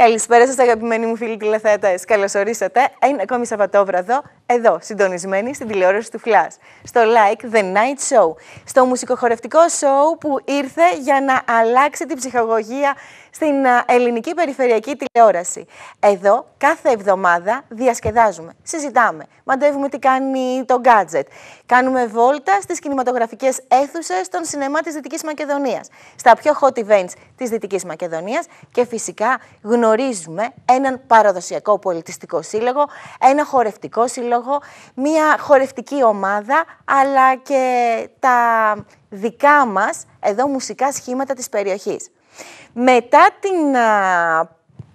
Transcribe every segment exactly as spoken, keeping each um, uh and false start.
Καλησπέρα σας αγαπημένοι μου φίλοι τηλεθεατές. Καλώς ορίσατε ένα ακόμη Σαββατόβραδο εδώ, συντονισμένοι στην τηλεόραση του Flash. Στο Like The Night Show. Στο μουσικοχορευτικό show που ήρθε για να αλλάξει την ψυχαγωγία στην ελληνική περιφερειακή τηλεόραση. Εδώ κάθε εβδομάδα διασκεδάζουμε, συζητάμε, μαντεύουμε τι κάνει το gadget. Κάνουμε βόλτα στις κινηματογραφικές αίθουσες των σινεμά της Δυτικής Μακεδονίας, στα πιο hot events της Δυτικής Μακεδονίας και φυσικά γνωρίζουμε έναν παραδοσιακό πολιτιστικό σύλλογο, ένα χορευτικό σύλλογο, μια χορευτική ομάδα, αλλά και τα δικά μας εδώ μουσικά σχήματα της περιοχής. Μετά την α,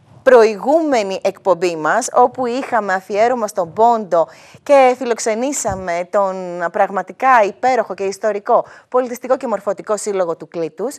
προηγούμενη εκπομπή μας, όπου είχαμε αφιέρωμα στον Πόντο και φιλοξενήσαμε τον πραγματικά υπέροχο και ιστορικό πολιτιστικό και μορφωτικό σύλλογο του Κλήτους,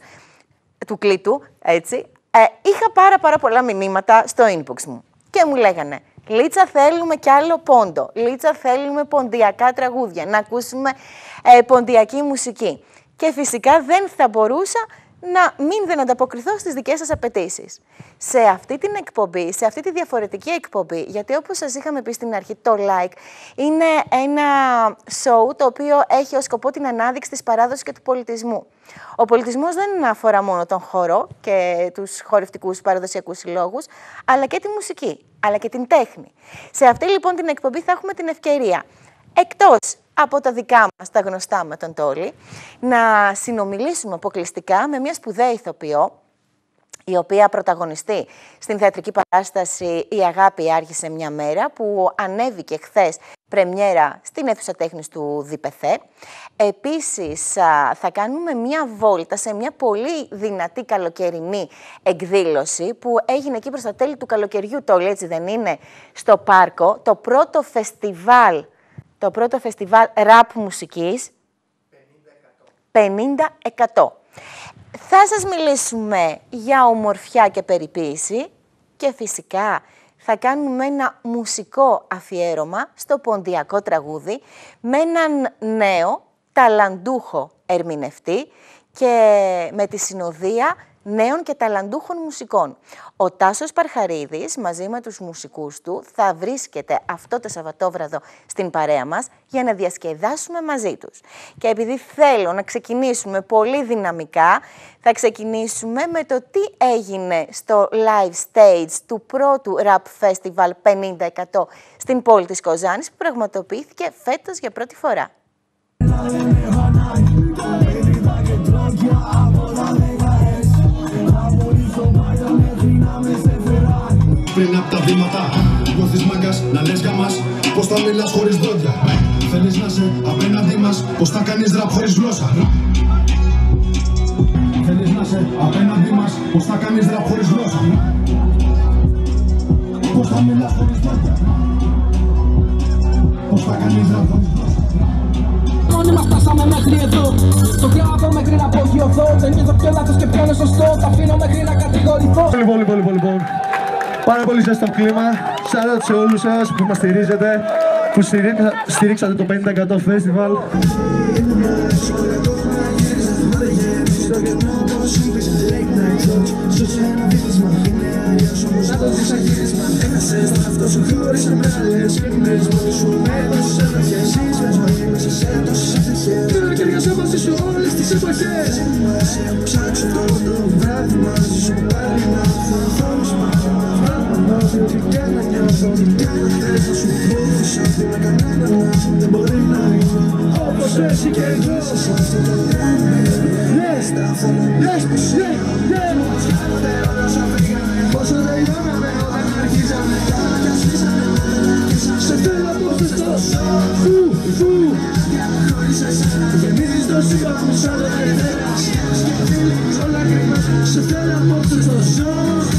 του Κλήτου, έτσι, ε, είχα πάρα πάρα πολλά μηνύματα στο inbox μου και μου λέγανε «Λίτσα, θέλουμε κι άλλο Πόντο, Λίτσα, θέλουμε ποντιακά τραγούδια, να ακούσουμε ε, ποντιακή μουσική». Και φυσικά δεν θα μπορούσα να μην δεν ανταποκριθώ στις δικές σας απαιτήσεις. Σε αυτή την εκπομπή, σε αυτή τη διαφορετική εκπομπή, γιατί όπως σας είχαμε πει στην αρχή, το Like είναι ένα show το οποίο έχει ως σκοπό την ανάδειξη της παράδοσης και του πολιτισμού. Ο πολιτισμός δεν αφορά μόνο τον χορό και τους χορευτικούς παραδοσιακούς συλλόγους, αλλά και τη μουσική, αλλά και την τέχνη. Σε αυτή λοιπόν την εκπομπή θα έχουμε την ευκαιρία, εκτός από τα δικά μας, τα γνωστά με τον Τόλι, να συνομιλήσουμε αποκλειστικά με μια σπουδαία ηθοποιό, η οποία πρωταγωνιστεί στην θεατρική παράσταση «Η αγάπη άρχισε μια μέρα», που ανέβηκε χθες πρεμιέρα στην αίθουσα τέχνης του ΔΙΠΕΘΕ. Επίσης, θα κάνουμε μια βόλτα σε μια πολύ δυνατή καλοκαιρινή εκδήλωση που έγινε εκεί προς τα τέλη του καλοκαιριού, Τόλι, έτσι δεν είναι, στο Πάρκο, το πρώτο φεστιβάλ Το πρώτο φεστιβάλ ραπ μουσικής πενήντα εκατό. Θα σας μιλήσουμε για ομορφιά και περιποίηση και φυσικά θα κάνουμε ένα μουσικό αφιέρωμα στο ποντιακό τραγούδι με έναν νέο ταλαντούχο ερμηνευτή και με τη συνοδεία νέων και ταλαντούχων μουσικών. Ο Τάσος Παρχαρίδης μαζί με τους μουσικούς του θα βρίσκεται αυτό το Σαββατόβραδο στην παρέα μας για να διασκεδάσουμε μαζί τους. Και επειδή θέλω να ξεκινήσουμε πολύ δυναμικά, θα ξεκινήσουμε με το τι έγινε στο live stage του πρώτου Rap Festival πενήντα εκατό στην πόλη της Κοζάνης, που πραγματοποιήθηκε φέτος για πρώτη φορά. Πριν απ' τα βήματα, νιώθεις μάγκας να λες για μας πως θα μιλάς χωρίς δόντια. Θέλεις να είσαι απέναντί μας, πως θα κάνεις ραπ χωρίς γλώσσα. Θέλεις να είσαι απέναντί μας, πως θα κάνεις ραπ χωρίς γλώσσα. Πως θα μιλάς χωρίς δόντια. Πως θα κάνεις ραπ χωρίς γλώσσα. Όλοι μας φτάσαμε μέχρι εδώ. Το γράφω μέχρι να απογειωθώ. Δεν είδω ποιο λάθος και ποιο είναι σωστό. Τα αφήνω μέχρι να κατηγορηθώ. Λοιπόν, λοιπόν, λοιπόν, λοιπόν. Πάρα πολύ ζεστό κλίμα. Shout out σε όλους σας που μας στηρίζετε, που στηρίξατε το πενήντα εκατό Festival. Όπως έτσι και εγώ. Λες, λες, πόσο τελειώναμε όταν αρχίζαμε. Σε θέλω απόψε στο φου, φου. Γεμίζεις το σύμπαν μου σαν το κερδέρας. Όλα κρίμα, σε θέλω απόψε στο σο.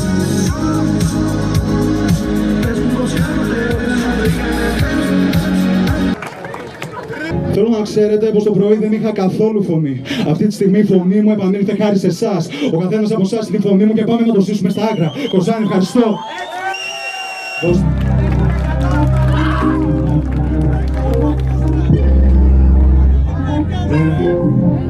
Θέλω να ξέρετε πως το πρωί δεν είχα καθόλου φωνή. Αυτή τη στιγμή η φωνή μου επανήλθε χάρη σε εσάς. Ο καθένας από εσάς τη φωνή μου και πάμε να το ζήσουμε στα άκρα. Κοζάνη, ευχαριστώ.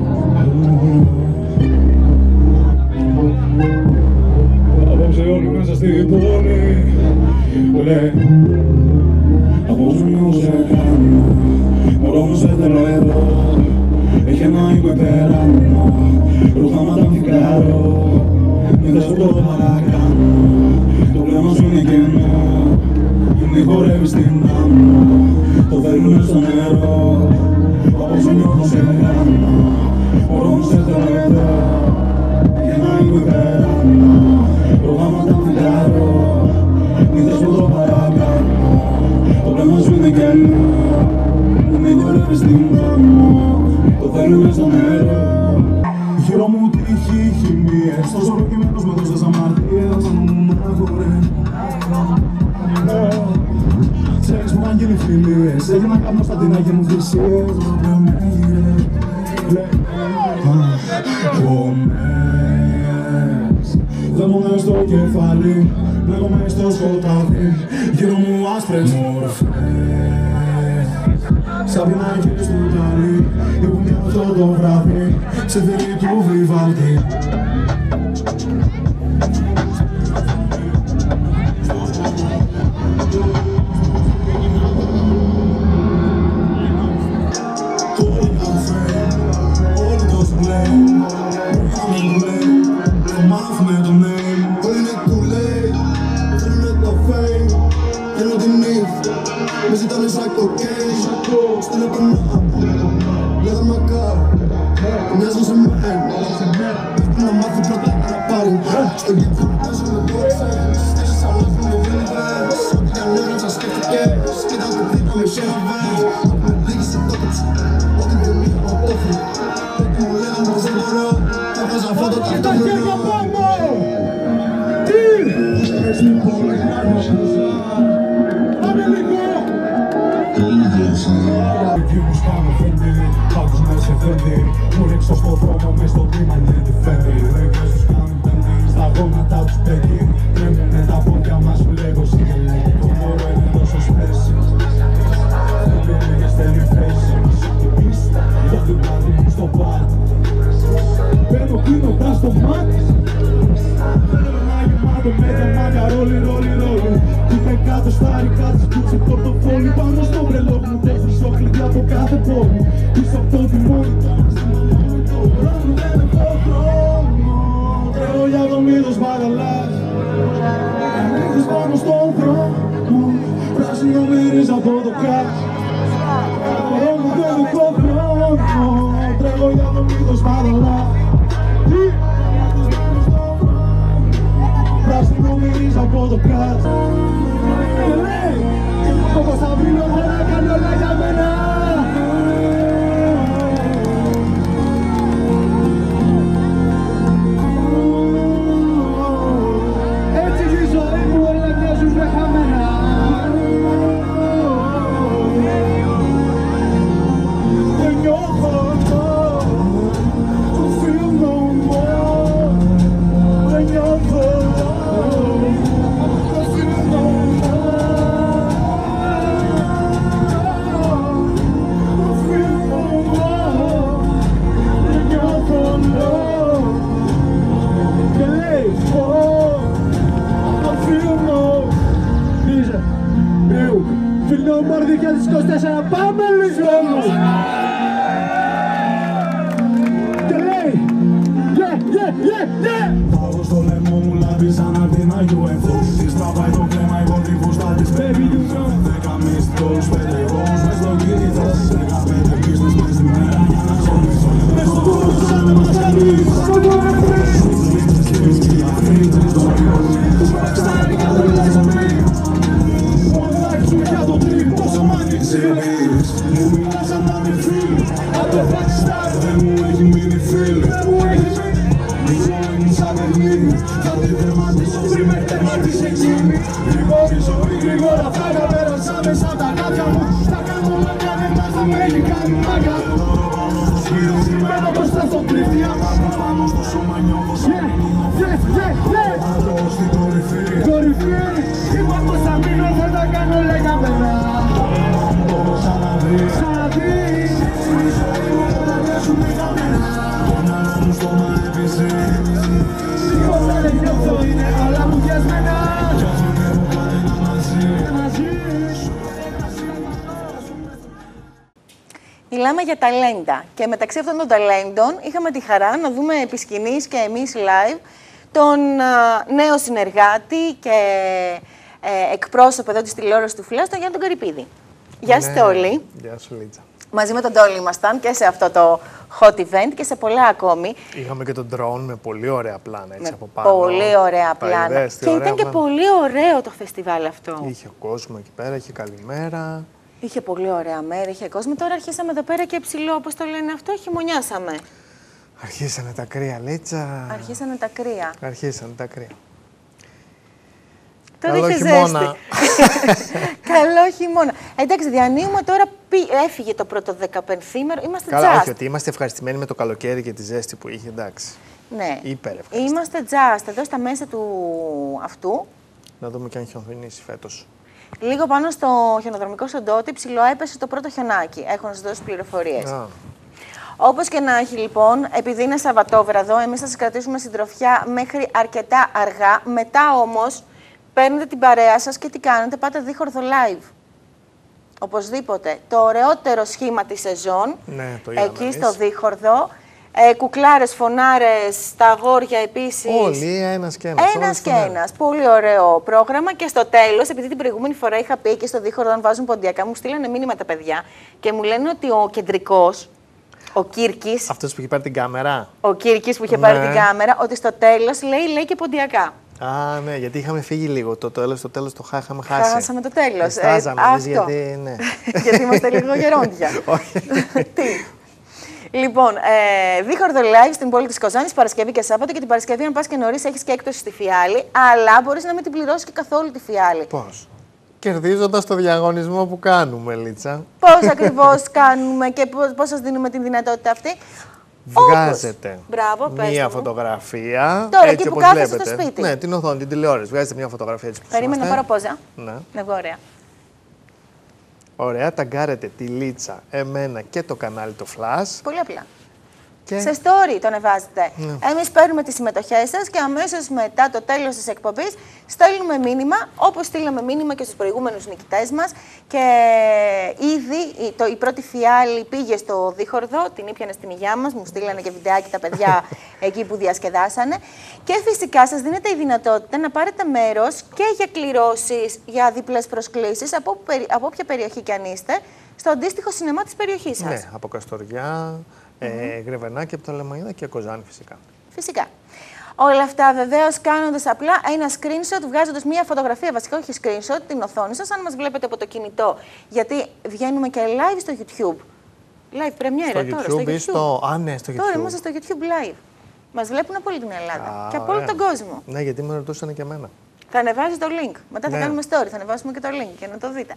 Απόψε όλοι μέσα στην πόλη. Λέει, από σου σε κάνω, μωρό μου σε θέλω εδώ. Έχει ένα οίκο υπεράνω, ρούχα μα τα φυκάρω. Μην θες που το παρακάνω, το βλέμμα σου είναι κενό. Μη χορεύεις στην άμμο, το θέλουνε στο νερό. Όπως σου νιώθω σε κάνω, μωρό μου σε θέλω εδώ. Έχει ένα οίκο υπεράνω, ρούχα μα τα φυκάρω. Μην θες που το παρακάνω, το βλέμμα σου είναι κενό. Μη χορεύεις στην άμμο, το θέλουνε στο νερό. Γύρω μου τύχη χημίες, τόσο προκειμένος με τόσες αμαρτίες. Ξέρεις που είχαν γίνει φιλίες, έγινα κάπνος στα την Άγια μου θυσίες. Κομμές, δαίμονες στο κεφάλι, μπλέκομαι στο σκοτάδι. Γύρω μου άσπρες μορφές, σαν πινάκες του Νταλή, ήμουν μια αυτό το βράδυ, σε θηρή του Βιβάλντι. Με ζητάνε σαν κοκκέιν, στην επανά, λέγα μακάρι, μοιάζουν σε μένα. Πρέπει να μάθει πρώτα να πάρει, στο γύρο μου παίζω με κότσες, στήσεις αλάθουν με βίλβες. Ό,τι κι αν έγραψα σκέφτηκες, κοίτα το δύναμη σε αβές. Λίγησε το κοτσί, ό,τι δεν είχα απόφρη. Ό,τι μου λέγαν πως δεν μπορώ, θα βάζα φώτο ταυτόχρονα. Τι! Στην πόλη να νιώθουσα. Πάμε λίγο! Εκεί μου σπάνω φέντη, πάντως με σε φέντη. Μου ρίξω στο δρόμο μες στο κλίμα και τη φέντη. Ρέγγες τους κάνουν πέντη, στα γόνατα τους πέκει. Κρέμουνε τα πόδια μας που λέγω σκελέτη. Το μωρό είναι τόσο σπέση, δεν πήρε και στέλνει φέση. Για την πάδι μου στο πάρτι, παίρνω κλείνοντας το μάτι. Με τα μάγκα ρόλι, ρόλι, ρόλι. Κοίτα κάτω στα ρικά της κούτσι πορτοφόλι. Πάνω στο μπρελό μου τέχνεις ο κλειδιά από κάθε πόλη. Πίσω από το τιμόνι, τώρα στην μαλλιώνει το χρόνο. Δεν έχω χρόνο, τρέχω για το μύθος μπαγαλάς. Ανοίγεις πάνω στον δρόμο, πράσινο μυρίζει από το κράτ. Χρόνο δεν έχω χρόνο, τρέχω για το μύθος μπαγαλάς. Πράσινο μυρίζει από το κράτ. Και λέει, το Κωνσταντίνο θα κάνει όλα για μένα. Έτσι η ζωή μου όλα μοιάζουν με χαμένα. Δεν νιώθω το feel no more. Δεν νιώθω Μόρδι και τις είκοσι τέσσερα, πάμε λίγο! Και λέει, yeah, yeah, yeah, yeah! Πάω στο λαιμό μου λάβει σαν να την Αγίου Εφώ. Της τραβάει το κλέμα, εγώ τη φούστα της baby you know. Δέκα μυστικούς, πέντε εγώους μες στο κινητό. Δεκαπέντε πίστες μες στη μέρα για να ξοδίσω. Μες στο κούρος του σαν να μας καλείς. Στο κούρος του λίξες και τις κυριαθρίτες. Το βιολί, τους παραξάρει κάθε λάζομαι. Για το τρίπ, πόσο μ' ανοιξεύεις. Μου μιλάς σαν να με φίλοι. Από το Pakistan δεν μου έχει μείνει φίλοι. Δεν μου έχει μείνει. Η ζωή μου σαν παιχνίδι, θα τη τερματίσω πριν με τερματίσει εκείνη. Γρήγορη ζωή, γρήγορα φράγκα, πέρασαμε σαν τα κάτια μου. Τα κάνω μάγκα, δεν μας θα με έχει κάνει μάγκα. Μένω μπροστά στο κρύφτη, άμα πάνω στο σώμα νιώθω σαν άντρο στην κορυφή. Κορυφή, είπα πως θα μείνω, δεν τα κάνω όλα για μένα. Το έχω ξαναδεί, ξαναδεί. Στη ζωή μου όλα μοιάζουν με χαμένα. Το μυαλό μου στόμα έπισε. Σίγουρα δεν νιώθω, είναι όλα μου διασμένα. Κι ας μην έχω κανένα μαζί. Μιλάμε για ταλέντα και μεταξύ αυτών των ταλέντων είχαμε τη χαρά να δούμε επί σκηνής και εμείς live τον α, νέο συνεργάτη και ε, εκπρόσωπο εδώ της τηλεόρασης του Φλάς, τον Γιάννη τον Καρυπίδη. Γεια σου, Τόλι. Γεια σου, Λίτσα. Μαζί με τον Τόλι ήμασταν και σε αυτό το hot event και σε πολλά ακόμη. Είχαμε και τον drone με πολύ ωραία πλάνα έτσι με από πάνω. Πολύ ωραία Τα πλάνα. είδες, τι Και ωραία ήταν και πλάνα. πολύ ωραίο το φεστιβάλ αυτό. Είχε κόσμο εκεί πέρα, είχε καλημέρα. Είχε πολύ ωραία μέρα, είχε κόσμο. Τώρα αρχίσαμε εδώ πέρα και ψηλό, όπως το λένε αυτό, χειμωνιάσαμε. Αρχίσανε τα κρύα, Λίτσα. Αρχίσανε τα κρύα. Αρχίσανε τα κρύα. Τώρα Καλό είχε χειμώνα. ζέστη. Καλό χειμώνα. Εντάξει, διανύουμε τώρα, πι- έφυγε το πρώτο δεκαπενθήμερο, είμαστε Καλά, just. όχι, ότι είμαστε ευχαριστημένοι με το καλοκαίρι και τη ζέστη που είχε, εντάξει. Ναι. Υπέρ ευχαριστημένοι. Είμαστε just, εδώ στα μέσα του αυτού. Να δούμε και αν χιονίσει φέτος. Λίγο πάνω στο χιονοδρομικό σοντότη, ψηλό έπεσε το πρώτο χιονάκι. Έχω να σας δώσω πληροφορίες. Α, Όπως και να έχει λοιπόν, επειδή είναι Σαββατόβραδο, εμείς θα σας κρατήσουμε συντροφιά μέχρι αρκετά αργά. Μετά όμως, παίρνετε την παρέα σας και τι κάνετε, πάτε Δίχορδο live. Οπωσδήποτε. Το ωραιότερο σχήμα της σεζόν, ναι, το είδαμε εκεί εμείς. στο Δίχορδο. Ε, κουκλάρες, φωνάρες, τα αγόρια επίσης. Όλοι, ένας και ένας. Ένας όλοι και στον ένας. Πολύ ωραίο πρόγραμμα. Και στο τέλος, επειδή την προηγούμενη φορά είχα πει και στο Δίχορδο αν βάζουν ποντιακά, μου στείλανε μήνυμα τα παιδιά και μου λένε ότι ο κεντρικός, ο Κύρκης, Αυτός που είχε πάρει την κάμερα. ο Κύρκης που είχε πάρει Ναι. την κάμερα, ότι στο τέλος λέει, λέει και ποντιακά. Α, ναι, γιατί είχαμε φύγει λίγο. Το τέλος, το τέλος το χά- είχαμε χάσει. Χάσαμε το τέλος. Διστάζαμε, Ε, εμείς, αυτό. γιατί, ναι. Γιατί είμαστε λίγο γερόντια. Όχι. Τι. Λοιπόν, ε, Δίχορδο live στην πόλη της Κοζάνης, Παρασκευή και Σάββατο. Και την Παρασκευή, αν πας και νωρίς, έχεις και έκπτωση στη Φιάλη. Αλλά μπορείς να μην την πληρώσεις και καθόλου τη Φιάλη. Πώς. Κερδίζοντας το διαγωνισμό που κάνουμε, Λίτσα. Πώς ακριβώς κάνουμε και πώς, πώς σας δίνουμε την δυνατότητα αυτή. Βγάζετε Όπως. Μπράβο, πες μία μου. φωτογραφία. Τώρα, έτσι εκεί που όπως κάθεσαι στο βλέπετε. σπίτι. Ναι, την οθόνη, την τηλεόραση. Βγάζετε μία φωτογραφία έτσι που Περίμενα να πάρω πόζα. Ναι. Να βγω ωραία. Ωραία, ταγκάρετε τη Λίτσα, εμένα και το κανάλι το Flash. Πολύ απλά. Και... Σε story το ανεβάζετε. Ναι. Εμείς παίρνουμε τις συμμετοχές σας και αμέσως μετά το τέλος της εκπομπής στέλνουμε μήνυμα, όπως στείλαμε μήνυμα και στους προηγούμενους νικητές μας. Και ήδη η, το, η πρώτη Φιάλη πήγε στο Δίχορδο, την ήπιανε στην υγειά μας, μου στείλανε και βιντεάκι τα παιδιά εκεί που διασκεδάσανε. Και φυσικά σας δίνεται η δυνατότητα να πάρετε μέρος και για κληρώσεις, για διπλές προσκλήσεις, από, όπου περι- από όποια περιοχή κι αν είστε, στο αντίστοιχο σινεμά της περιοχής σας. Ναι, από Καστοριά, mm-hmm. ε, Γρεβενάκη, από το Λεμαγίδα και Κοζάνη φυσικά. Φυσικά. Όλα αυτά βεβαίως κάνοντας απλά ένα screenshot, βγάζοντας μια φωτογραφία, βασικά όχι screenshot, την οθόνη σας, αν μας βλέπετε από το κινητό. Γιατί βγαίνουμε και live στο YouTube. Live premiere Στο τώρα, YouTube στο ή YouTube. στο... Α, ναι, στο YouTube. Τώρα είμαστε στο YouTube live. Μας βλέπουν από όλη την Ελλάδα Α, και από όλο ωραία. τον κόσμο. Ναι, γιατί με ρωτούσαν και εμένα. Θα ανεβάζει το link. Μετά θα Ναι. κάνουμε story, θα ανεβάσουμε και το link για να το δείτε.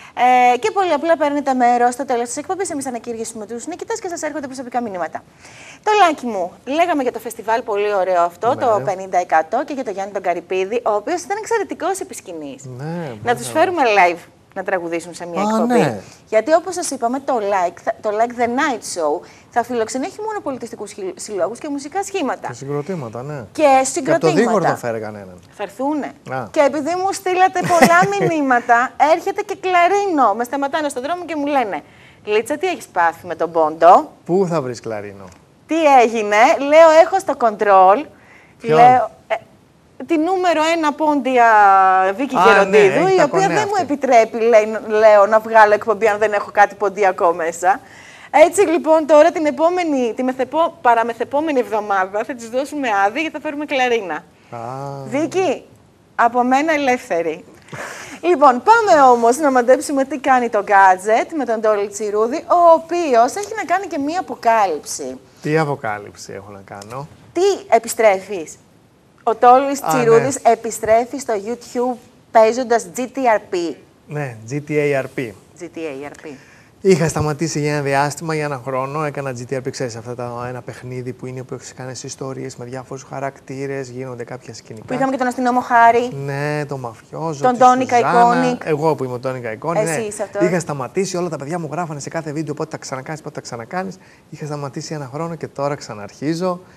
Ε, και πολύ απλά παίρνετε μέρος στο τέλος της εκπομπής. Εμείς θα ανακηρύσουμε τους νικητές και σας έρχονται προσωπικά μηνύματα. Το Λάκη μου, λέγαμε για το φεστιβάλ πολύ ωραίο αυτό, Ναι. το πενήντα τοις εκατό και για τον Γιάννη τον Καρυπίδη, ο οποίος ήταν εξαιρετικός επί σκηνής. Ναι, Να τους φέρουμε live να τραγουδήσουν σε μια Α, εκπομπή. ναι. Γιατί όπως σας είπαμε, το Like, θα- το Like The Night Show θα φιλοξενεί όχι μόνο πολιτιστικούς χι- συλλόγους και μουσικά σχήματα. Και συγκροτήματα, ναι. Και Και από το συγκροτήματα. Δίχορδο φέρεγαν έναν. Θα έρθουνε. Α. Και επειδή μου στείλατε πολλά μηνύματα, έρχεται και κλαρίνο. Με σταματάνε στον δρόμο και μου λένε Λίτσα, τι έχεις πάθει με τον Πόντο, Πού θα βρεις κλαρίνο. τι έγινε. Λέω, έχω στο control. Ποιον? Λέω, ε, τη νούμερο ένα πόντια Βίκη Α, ναι, Γεροντίδου, έχει η τα οποία κονέ δεν μου αυτή. επιτρέπει, λέει, λέω, να βγάλω εκπομπή αν δεν έχω κάτι ποντιακό μέσα. Έτσι λοιπόν τώρα την επόμενη, τη μεθεπό, παραμεθεπόμενη εβδομάδα θα της δώσουμε άδεια γιατί θα φέρουμε κλαρίνα. Α, Βίκη, από μένα ελεύθερη. Λοιπόν, πάμε όμως να μαντέψουμε τι κάνει το gadget με τον Τόλι Τσιρούδη, ο οποίος έχει να κάνει και μία αποκάλυψη. τι αποκάλυψη έχω να κάνω. Τι επιστρέφεις. Ο Τόλις Α, Τσιρούδης επιστρέφει στο YouTube παίζοντας τζι τι αρ πι. Ναι, τζι τι έι αρ πι. τζι τι έι αρ πι. Είχα σταματήσει για ένα διάστημα, για ένα χρόνο. Έκανα τζι τι αρ πι, ξέρεις, αυτά τα, ένα παιχνίδι που είναι που έχεις κάνει ιστορίες με διάφορους χαρακτήρες, γίνονται κάποια σκηνικά. Που είχαμε και τον αστυνόμο Χάρη. Ναι, τον Μαφιόζο. Τον τη Τόνι Σουζάννα. Καϊκόνικ. Εγώ που είμαι ο Τόνι Καϊκόνικ. Εσύ Ναι. είσαι αυτός. Είχα σταματήσει, όλα τα παιδιά μου γράφανε σε κάθε βίντεο πότε τα ξανακάνεις, πότε τα ξανακάνεις. Είχα σταματήσει ένα χρόνο και τώρα ξαναρχίζω.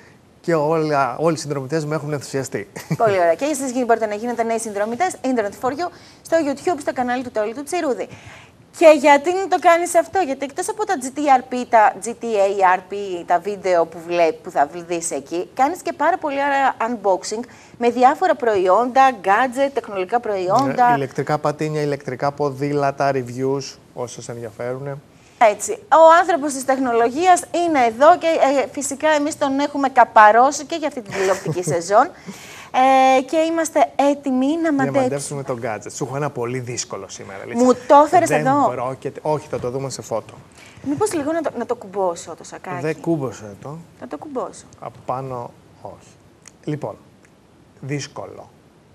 και όλα, όλοι οι συνδρομητές μου έχουν ενθουσιαστεί. Πολύ ωραία. Και εσείς μπορείτε να γίνετε νέοι συνδρομητές, Internet for You, στο YouTube, στο κανάλι του Τόλι του Τσιρούδη. Και γιατί το κάνεις αυτό, γιατί εκτός από τα τζι τι αρ πι, τα τζι τι έι αρ πι, τα βίντεο που, βλέπ, που θα δεις εκεί, κάνεις και πάρα πολύ ωραία unboxing με διάφορα προϊόντα, gadget, τεχνολογικά προϊόντα. Ναι, ηλεκτρικά πατίνια, ηλεκτρικά ποδήλατα, reviews, όσους ενδιαφέρουν. Έτσι. Ο άνθρωπος της τεχνολογίας είναι εδώ και ε, φυσικά εμείς τον έχουμε καπαρώσει και για αυτή την τηλεοπτική σεζόν. Ε, και είμαστε έτοιμοι να μαντέψουμε. μαντέψουμε τον gadget. Σου έχω ένα πολύ δύσκολο σήμερα. Λίτσα. Μου το έφερες εδώ. Πρόκειται... Όχι, θα το δούμε σε φώτο. Μήπως λίγο να το, να το κουμπώσω το σακάκι. Δεν κούμπωσε το. Θα το κουμπώσω. Από πάνω, όχι. Λοιπόν, δύσκολο.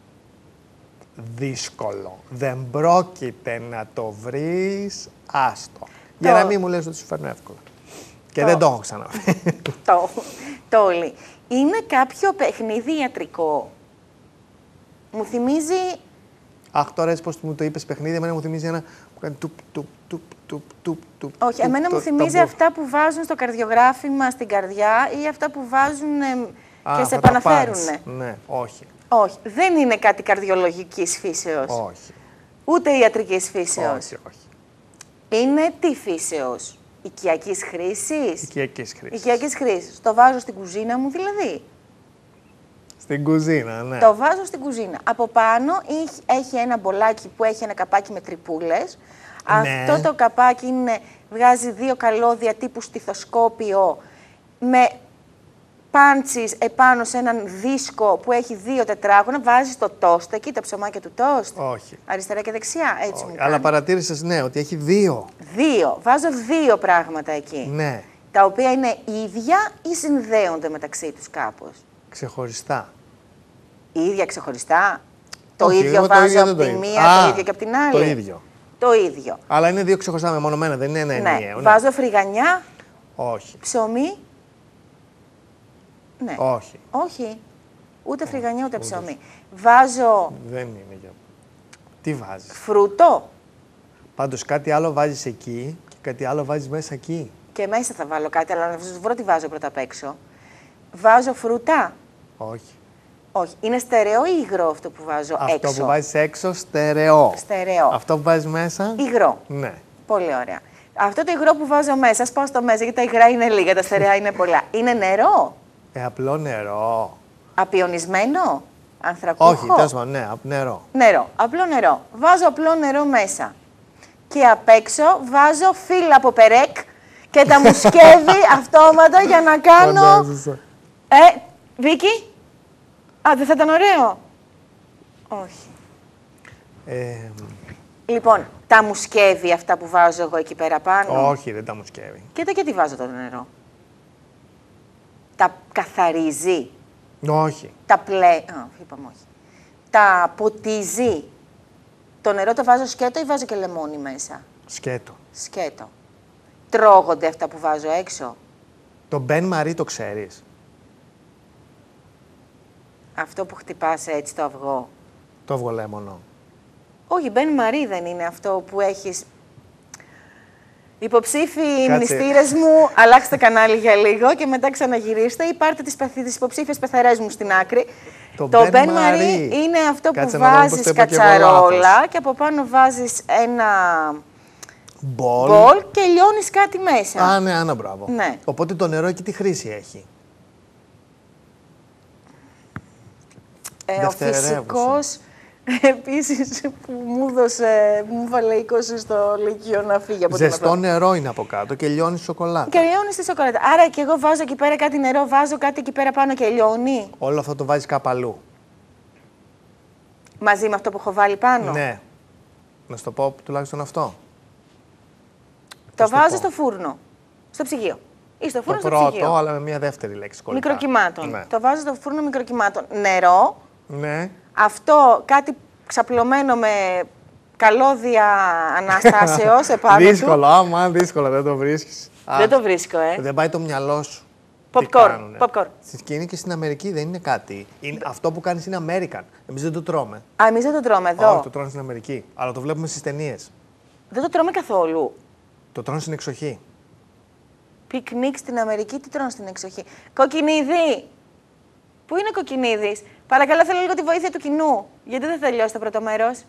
Δύσκολο. Δεν πρόκειται να το βρεις, άστο. Για να μην μου λες ότι σου φέρνω εύκολα. Και το... δεν το έχω ξαναφέρει. το, το όλοι. Είναι κάποιο παιχνίδι ιατρικό. Μου θυμίζει... Αχ, τώρα έτσι πως μου το είπες παιχνίδι, εμένα μου θυμίζει ένα που κάνει τουπ, τουπ, τουπ, τουπ, τουπ, τουπ. Όχι, εμένα το, μου θυμίζει το, αυτά που βάζουν στο καρδιογράφημα στην καρδιά ή αυτά που βάζουν ε, Α, και σε επαναφέρουν. Ναι, όχι. Όχι, δεν είναι κάτι καρδιολογικής φύσεως. Όχι. Ούτε ιατρικής φύσεως. Όχι, όχι. Είναι τι φύσεως, οικιακής χρήσης. Οικιακής χρήσης. Οικιακής χρήσης. Το βάζω στην κουζίνα μου δηλαδή. Στην κουζίνα, ναι. Το βάζω στην κουζίνα. Από πάνω έχει ένα μπολάκι που έχει ένα καπάκι με τρυπούλες. Ναι. Αυτό το καπάκι είναι, βγάζει δύο καλώδια τύπου στιθοσκόπιο με πάντσις επάνω σε έναν δίσκο που έχει δύο τετράγωνα. Βάζεις το τόστ εκεί, τα ψωμάκια του τόστ. Όχι. Αριστερά και δεξιά, έτσι Όχι. μου Αλλά κάνει. παρατήρησες, ναι, ότι έχει δύο. Δύο. Βάζω δύο πράγματα εκεί. Ναι. Τα οποία είναι ίδια ή συνδέονται μεταξύ τους κάπως. Ξεχωριστά. Η ίδια ξεχωριστά. Το Όχι, ίδιο εγώ το βάζω ίδιο δεν από το τη ίδιο. μία, Α, το ίδιο και από την άλλη. Το ίδιο. Το ίδιο. Αλλά είναι δύο ξεχωριστά μεμονωμένα, δεν είναι ένα Ναι. ενιαίο. Βάζω φρυγανιά, Όχι. ψωμί. Ναι. Όχι. Όχι. Ούτε φρυγανιά ούτε ψωμί. Βάζω Δεν είναι για... Τι βάζεις. φρούτο Πάντως κάτι άλλο βάζεις εκεί και κάτι άλλο βάζεις μέσα εκεί. και μέσα θα βάλω κάτι, αλλά να σας βρω τι βάζω πρώτα απ' έξω. Βάζω φρούτα. Όχι. Όχι. Είναι στερεό ή υγρό αυτό που βάζω Αυτό έξω. που βάζεις έξω, στερεό. Στερεό. Αυτό που βάζεις μέσα, Υγρό. ναι. Πολύ ωραία. Αυτό το υγρό που βάζω μέσα, ας πάω στο μέσα, γιατί τα υγρά είναι λίγα, τα στερεά είναι πολλά. Είναι νερό. Ε, απλό νερό. Απιονισμένο. Ανθρακούχο. Όχι, τέλος πάντων, ναι, απ- νερό. Νερό. Απλό νερό. Βάζω απλό νερό μέσα. Και απ' έξω βάζω φύλλα από περέκ και τα μου σκεύει αυτόματα για να κάνω... Φαντάζεσαι. Ε, Βίκυ. Α, δεν θα ήταν ωραίο. Όχι. Ε, Λοιπόν, τα μου σκεύει αυτά που βάζω εγώ εκεί πέρα πάνω. όχι, δεν τα μου σκεύει. Και το γιατί βάζω το νερό. Τα καθαρίζει. Όχι. Τα πλέ... Α, είπαμε όχι. Τα ποτίζει. Το νερό το βάζω σκέτο ή βάζω και λεμόνι μέσα. Σκέτο. Σκέτο. Τρώγονται αυτά που βάζω έξω. Το Μπεν Μαρί το ξέρεις. Αυτό που χτυπάς έτσι το αυγό. Το αυγολέμονο. Όχι, Μπεν Μαρί δεν είναι αυτό που έχεις... Υποψήφιοι Κάτσε. μνηστήρες μου, αλλάξτε κανάλι για λίγο και μετά ξαναγυρίστε ή πάρτε τις, παθ- τις υποψήφιες πεθερές μου στην άκρη. Το Το Ben Ben Marie. Marie είναι αυτό Κάτσε που να δω μήπως βάζεις το είπα και εγώ κατσαρόλα λάθος. και από πάνω βάζεις ένα Μπολ. μπολ και λιώνεις κάτι μέσα. Α, ναι, άνα, μπράβο. Ναι. Οπότε το νερό εκεί τι χρήση έχει. Ε, ο δευτερεύουσα. φυσικός επίσης που μου έδωσε, μου βάλε είκοσι στο Λυκείο να φύγει από την Ζεστό απλά. νερό είναι από κάτω και λιώνει σοκολάτα. Και λιώνει τη σοκολάτα. Άρα και εγώ βάζω εκεί πέρα κάτι νερό, βάζω κάτι εκεί πέρα πάνω και λιώνει. Όλο αυτό το βάζεις κάπου αλλού. Μαζί με αυτό που έχω βάλει πάνω. Ναι. Να σου το πω τουλάχιστον αυτό. Το Πώς το βάζω πω. στο φούρνο. Στο ψυγείο. Ή στο φούρνο Το στο πρώτο, ψυγείο. αλλά με μια δεύτερη λέξη κολλητά. Μικροκυμάτων. Ναι. Το βάζω στο φούρνο μικροκυμάτων. Νερό. Ναι. Αυτό κάτι ξαπλωμένο με καλώδια αναστάσεως επάνω Δύσκολο, του. άμα δύσκολο, δεν το βρίσκεις. Δεν το βρίσκω, ε. Δεν πάει το μυαλό σου. Popcorn, Τι κάνουνε. popcorn. Στη σκηνή και στην Αμερική δεν είναι κάτι. Είναι, αυτό που κάνεις είναι American. Εμείς δεν το τρώμε. Α, εμείς δεν το τρώμε εδώ. Όχι, το τρώνε στην Αμερική. Αλλά το βλέπουμε στις ταινίες. Δεν το τρώμε καθόλου. Το τρώνε στην εξοχή. Πικνίκ στην Αμερική, τι τρώνε στην εξοχή. Κοκκινίδι! Πού είναι ο Κοκκινίδης? Παρακαλώ, θέλω λίγο τη βοήθεια του κοινού. Γιατί δεν τελειώσει το πρώτο μέρος?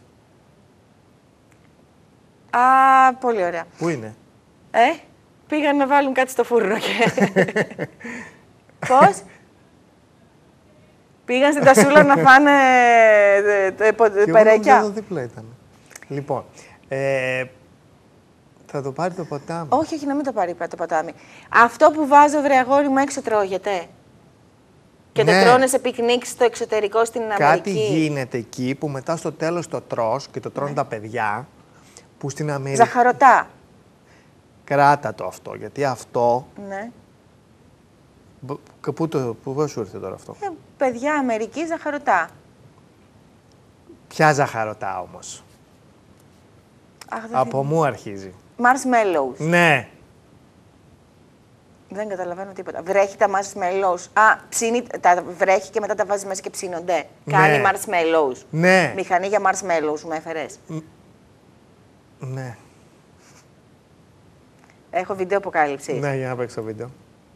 Α, πολύ ωραία. Πού είναι? Ε, πήγαν να βάλουν κάτι στο φούρνο και... Πώς? Πήγαν στην τασούλα να φάνε περέκια. Εδώ δίπλα ήταν. Λοιπόν, ε, θα το πάρει το ποτάμι. Όχι, όχι, να μην το πάρει το ποτάμι. Αυτό που βάζω, βρε αγόρι μου, έξω τρώγεται. Και Ναι. το τρώνε σε πικνίκ στο εξωτερικό στην Αμερική. Κάτι γίνεται εκεί που μετά στο τέλος το τρως και το τρώνε τα παιδιά, που στην Αμερική... Ζαχαρωτά. Κράτα το αυτό, γιατί αυτό... Ναι. Μπ- και Πού, το, πού σου ήρθε τώρα αυτό? Ε, παιδιά, Αμερική, ζαχαρωτά. Ποια ζαχαρωτά όμως? Αχ, δεν Από μου αρχίζει. Marshmallows. Ναι. Δεν καταλαβαίνω τίποτα. Βρέχει τα marshmallows. Α, ψήνει, τα βρέχει και μετά τα βάζει μέσα και ψήνονται. Ναι. Κάνει marshmallows. Ναι. Μηχανή για marshmallows μου έφερες. Ναι. Έχω βίντεο αποκάλυψης. Ναι, για να παίξω το βίντεο.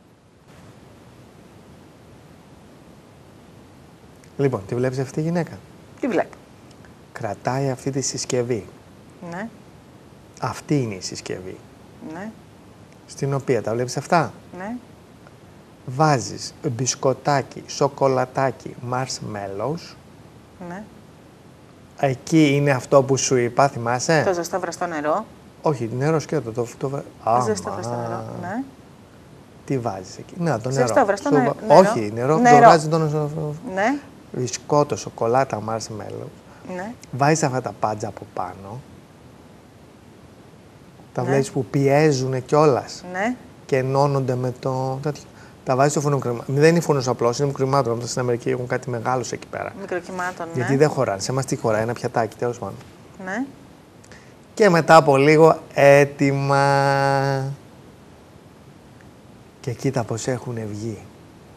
Λοιπόν, τη βλέπεις αυτή τη γυναίκα? Τι βλέπω. Κρατάει αυτή τη συσκευή. Ναι, Αυτή είναι η συσκευή. ναι, Στην οποία τα βλέπεις αυτά. ναι. Βάζεις μπισκοτάκι, σοκολατάκι, marshmallows. ναι. Εκεί είναι αυτό που σου είπα, θυμάσαι? Το ζεστό βραστό νερό. Όχι, νερό σκέτο. Το, το, το... Το ζεστό βραστό νερό. Ναι. Τι βάζεις εκεί? Να, το νερό. Ζεστό βραστό Σου νε- βα- νερό. Όχι, νερό. Νερό. Το βάζεις το νερό. Ναι, Μπισκότο, σοκολάτα, marshmallows. ναι. Βάζεις αυτά τα πάντζα από πάνω. Τα Ναι. βλέπεις που πιέζουν κιόλας Ναι. και ενώνονται με το τέτοιο. Τα βάζεις στο φωνοκρεμά. Δεν είναι φούρνος απλός, είναι μικρημάτων. Όμως στην Αμερική έχουν κάτι μεγάλους εκεί πέρα. Μικροκυμάτων, ναι. Γιατί δεν χωράνε. Σε εμάς τι χωράει, ένα πιατάκι, τέλος πάντων. Ναι. Και μετά από λίγο έτοιμα. Και κοίτα πως έχουν βγει.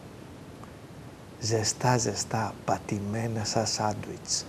Ζεστά, ζεστά, πατημένα σαν σάντουιτς.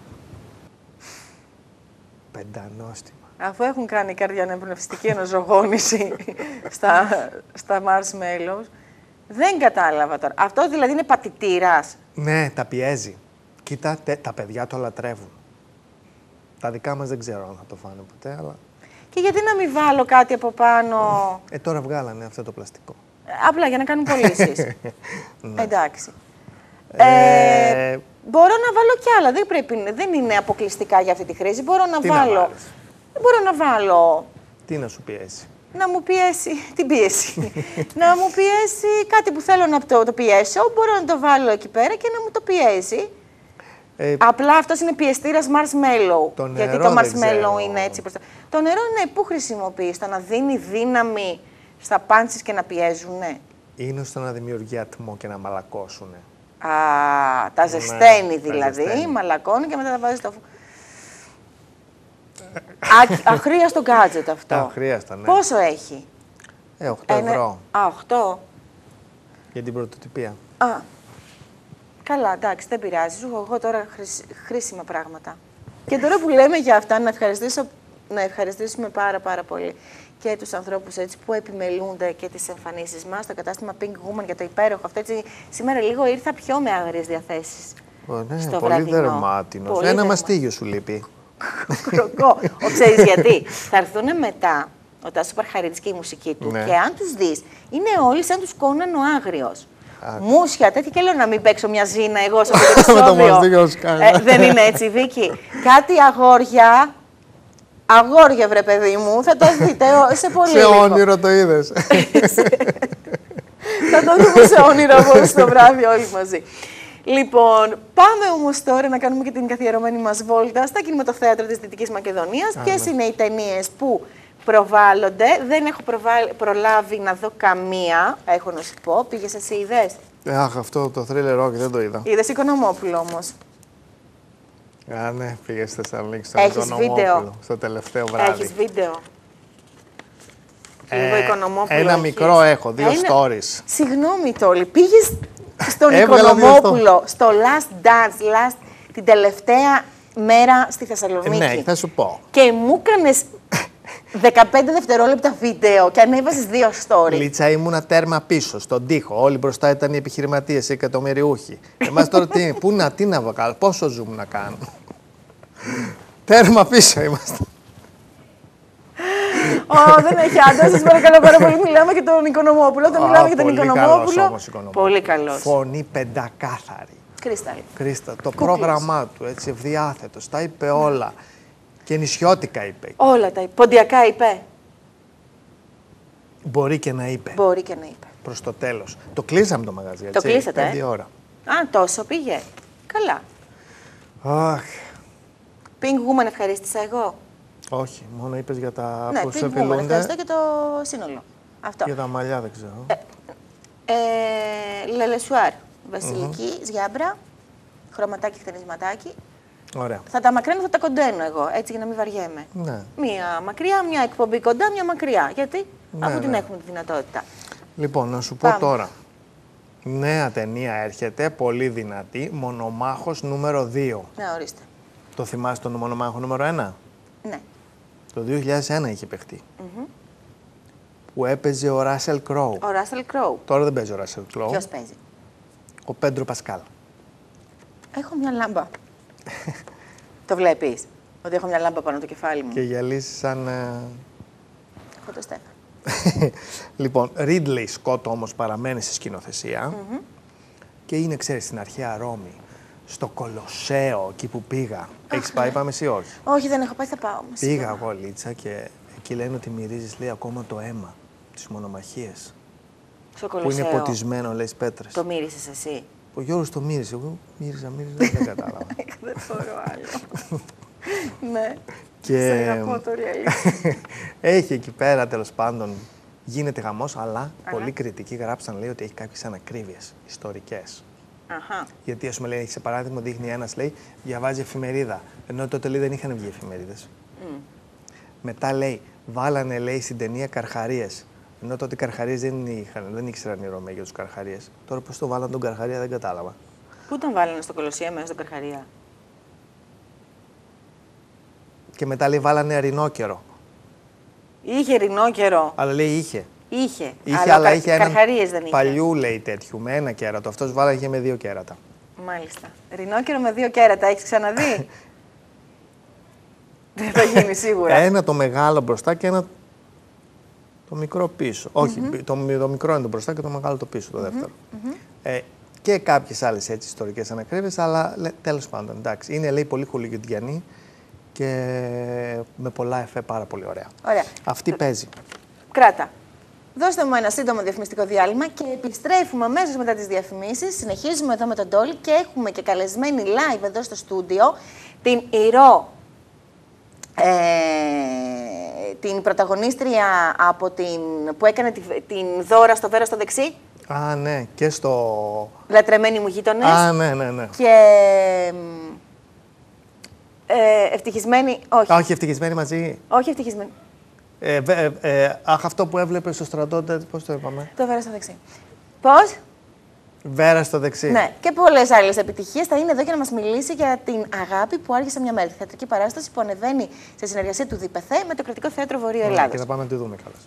Πεντανόστιμα. Αφού έχουν κάνει καρδιανεμπνευστική ενοζωγόνηση στα, στα marshmallows, δεν κατάλαβα τώρα. Αυτό δηλαδή είναι πατητήρας. Ναι, τα πιέζει. Κοίτα, τε- τα παιδιά το λατρεύουν. Τα δικά μας δεν ξέρω αν θα το φάνε ποτέ, αλλά... Και γιατί να μην βάλω κάτι από πάνω, Ε, τώρα βγάλανε αυτό το πλαστικό. ε, απλά για να κάνουν πωλήσεις. Εντάξει. Ε, Ε, μπορώ να βάλω κι άλλα. Δεν, πρέπει, δεν είναι αποκλειστικά για αυτή τη χρήση. Μπορώ να Τι να βάλω. βάλεις? μπορώ να βάλω. Τι να σου πιέσει. Να μου πιέσει. Την πίεση. να μου πιέσει κάτι που θέλω να το, το πιέσω. Μπορώ να το βάλω εκεί πέρα και να μου το πιέσει. Ε, Απλά αυτό είναι πιεστήρας marshmallow. Το γιατί νερό το δεν marshmallow ξέρω. είναι έτσι μπροστά. Το νερό είναι πού χρησιμοποιείς, το να δίνει δύναμη στα πάντσες και να πιέζουνε. είναι στο να δημιουργεί ατμό και να μαλακώσουνε. Α, τα ζεσταίνει τα δηλαδή, ζεσταίνει. μαλακώνει και μετά τα βάζει στο. Α, αχρίαστο gadget αυτό. Αχρίαστο, ναι. Πόσο έχει? Ε, οκτώ Ένα- ευρώ Α, οκτώ. για την πρωτοτυπία. Α, καλά, εντάξει, δεν πειράζει. Σου έχω εγώ τώρα χρήσι- χρήσιμα πράγματα. Και τώρα που λέμε για αυτά, να, ευχαριστήσω, να ευχαριστήσουμε πάρα πάρα πολύ και τους ανθρώπους έτσι, που επιμελούνται και τις εμφανίσεις μας στο κατάστημα Pink Woman για το υπέροχο αυτό. Έτσι, σήμερα λίγο ήρθα πιο με άγριες διαθέσεις. Ω, ναι, Στο πολύ βραδινό. δερμάτινος. Πολύ Ένα δερμα- μαστίγιο σου λείπει. Κροκό. Ο, ξέρεις γιατί. Θα έρθουν μετά ο Τάσος Παρχαρίτης και η μουσική του Ναι. και αν τους δεις, είναι όλοι σαν τους Κόναν ο Άγριος. Μουσια, τέτοια και λέω να μην παίξω μια ζήνα εγώ σε αυτό το Με το επεισόδιο. μαστίγιο σου κάνει. Ε, δεν είναι έτσι, Βίκη. Κάτι αγόρια, αγόρια βρε παιδί μου, θα το δείτε ε, σε πολύ Σε λίγο. όνειρο το είδες. Θα το δούμε σε όνειρο εγώ στο βράδυ όλοι μαζί. Λοιπόν, πάμε όμως τώρα να κάνουμε και την καθιερωμένη μας βόλτα στα κινηματοθέατρα της Δυτικής Μακεδονίας. Ποιες είναι οι ταινίες που προβάλλονται. Δεν έχω προβάλ- προλάβει να δω καμία, έχω να σου πω. Πήγες εσύ, είδες. Ε, Αχ, αυτό το thriller rock δεν το είδα. Είδες Οικονομόπουλο όμως. Α, ναι, πήγε στη Θεσσαλονίκη στον Έχεις Οικονομόπουλο, βίντεο? στο τελευταίο βράδυ. Έχεις βίντεο. Ε, Λίγο Οικονομόπουλο ένα έχεις. μικρό έχω, δύο Ένα- stories. Συγγνώμη, Τόλι, πήγες στον Έβγαλα δύο Οικονομόπουλο, στο Last Dance, last, την τελευταία μέρα στη Ε, Θεσσαλονίκη. ναι, θα σου πω. Και μου έκανες δεκαπέντε δευτερόλεπτα βίντεο και ανέβασες δύο story. Λίτσα, ήμουνα τέρμα πίσω, στον τοίχο. Όλοι μπροστά ήταν οι επιχειρηματίες, οι εκατομμυριούχοι. Εμάς τώρα τι, πού να, τι να βγάλω, πόσο zoom να κάνω. Τέρμα πίσω είμαστε. Ω, δεν έχει άντρα, σας παρακαλώ πάρα πολύ. Μιλάμε για τον Οικονομόπουλο. Όταν μιλάμε για τον Οικονομόπουλο. Πολύ καλός. Φωνή πεντακάθαρη. Κρίσταλ. Κρίστα, το πρόγραμμά του, έτσι, ευδιάθετος, τα είπε όλα. Και νησιώτικα είπε. Όλα τα είπε. Ποντιακά είπε. Μπορεί και να είπε. Μπορεί και να είπε. Προς το τέλος. Το κλείσαμε το μαγαζί, έτσι. Το κλείσατε, πέντε ε? ώρα. Α, τόσο πήγε. Καλά. Αχ. Pink Woman ευχαρίστησα εγώ. Όχι, μόνο είπες για τα Ναι, που σε Pink Woman. απειλούνται. Ευχαριστώ και το σύνολο. Αυτό. Για τα μαλλιά δεν ξέρω. Ε, ε, Λελεσουάρ. Βασιλική, mm-hmm. Ζιάμπρα. Χρωματάκι, χτενισματάκι. Ωραία. Θα τα μακραίνω, θα τα κοντένω εγώ, έτσι για να μην βαριέμαι. Ναι. Μία μακριά, μια εκπομπή κοντά, μια μακριά. Γιατί, Ναι, αφού ναι. την έχουμε τη δυνατότητα. Λοιπόν, να σου Πάμε. πω τώρα. Νέα ταινία έρχεται, πολύ δυνατή, Μονομάχος νούμερο δύο. Ναι, ορίστε. Το θυμάσαι τον Μονομάχο νούμερο ένα? Ναι. Το δύο χιλιάδες ένα είχε παιχτεί. Mm-hmm. Που έπαιζε ο Ράσελ Κρόου. Ο Ράσελ Κρόου. Τώρα δεν παίζει ο Ράσελ Κρόου. Ποιος παίζει? Ο Πέντρο Πασκάλ. Έχω μια λάμπα. Το βλέπεις, ότι έχω μια λάμπα πάνω από το κεφάλι μου. Και γυαλίζει σαν... ε, Έχω το Στέφαν. Λοιπόν, Ridley Scott όμως παραμένει στη σκηνοθεσία. Mm-hmm. Και είναι, ξέρεις, στην αρχαία Ρώμη, στο Κολοσσέο, εκεί που πήγα. Έχεις πάει, πάμε εσύ, όχι? Όχι, δεν έχω πάει, θα πάω όμως. Πήγα εγώ, Λίτσα, και εκεί λένε ότι μυρίζεις, λέει, ακόμα το αίμα, τις μονομαχίες. Στο Που Κολοσσέο. είναι ποτισμένο, λέει, πέτρες. Το μύρισες εσύ? Ο Γιώργος το μύρισε. Εγώ μύριζα, μύριζα, δεν κατάλαβα. Δεν μπορώ άλλο. Ναι. Και Σε αγαπώ τώρα, η αλήθεια. έχει εκεί πέρα, τέλος πάντων, γίνεται χαμός, αλλά πολλοί κριτικοί γράψαν, λέει, ότι έχει κάποιες ανακρίβειες ιστορικές. Αχα. Γιατί, ας πούμε, λέει, σε παράδειγμα, δείχνει ένας, λέει, διαβάζει εφημερίδα. Ενώ τότε, λέει, δεν είχαν βγει εφημερίδες. Mm. Μετά, λέει, βάλανε, λέει, στην ταινία καρχαρίες. Ενώ τότε οι καρχαρίες δεν, είχαν, δεν ήξεραν οι Ρωμαίοι για τους καρχαρίες. Τώρα πώς το βάλαν τον καρχαρία δεν κατάλαβα. Πού τον βάλανε στο Κολοσσέο μέσα στον Καρχαρία? Και μετά, λέει, βάλανε αρινόκερο. Είχε ρινόκερο. Αλλά, λέει, είχε. Είχε. Είχε, αλλά, αλλά κα... είχε έναν Καρχαρίες δεν είχε. παλιού, λέει, τέτοιου, με ένα κέρατο. Αυτός βάλαγε με δύο κέρατα. Μάλιστα. Ρινόκερο με δύο κέρατα, έχεις ξαναδεί? Δεν θα γίνει σίγουρα. Ένα το μεγάλο μπροστά και ένα το μικρό πίσω. Όχι, το, το μικρό είναι το μπροστά και το μεγάλο το πίσω, το δεύτερο. Mm-hmm. Ε, και κάποιες άλλες έτσι ιστορικές ανακρίβειες, αλλά λέ, τέλος πάντων, εντάξει. Είναι, λέει, πολύ χολιγιουντιανή και με πολλά εφέ πάρα πολύ ωραία. Ωραία. Αυτή παίζει. Κράτα. Δώστε μου ένα σύντομο διαφημιστικό διάλειμμα και επιστρέφουμε αμέσως μετά τις διαφημίσεις. Συνεχίζουμε εδώ με τον Ντόλι και έχουμε και καλεσμένη live εδώ στο στούντιο την Ηρώ, ε, την πρωταγωνίστρια από την, που έκανε τη, την Δώρα στο Βέρο στο δεξί. Α, ναι, και στο... Λατρεμένοι μου γείτονες. Α, ναι, ναι, ναι. Και ε, ευτυχισμένη, όχι. Α, όχι, ευτυχισμένοι μαζί. Όχι ευτυχισμένη. Ε, ε, ε, αχ, αυτό που έβλεπε στο στρατό, πώς το είπαμε. Το Βέρο στο δεξί. Πώς? Βέρα στο δεξί. Ναι, και πολλές άλλες επιτυχίες θα είναι εδώ για να μας μιλήσει για την αγάπη που άρχισε μια μέρα. Τη θεατρική παράσταση που ανεβαίνει σε συνεργασία του ΔΠΘ με το Κρατικό Θέατρο Βορείου Ωραία, Ελλάδος. και θα πάμε να τη δούμε κιόλας.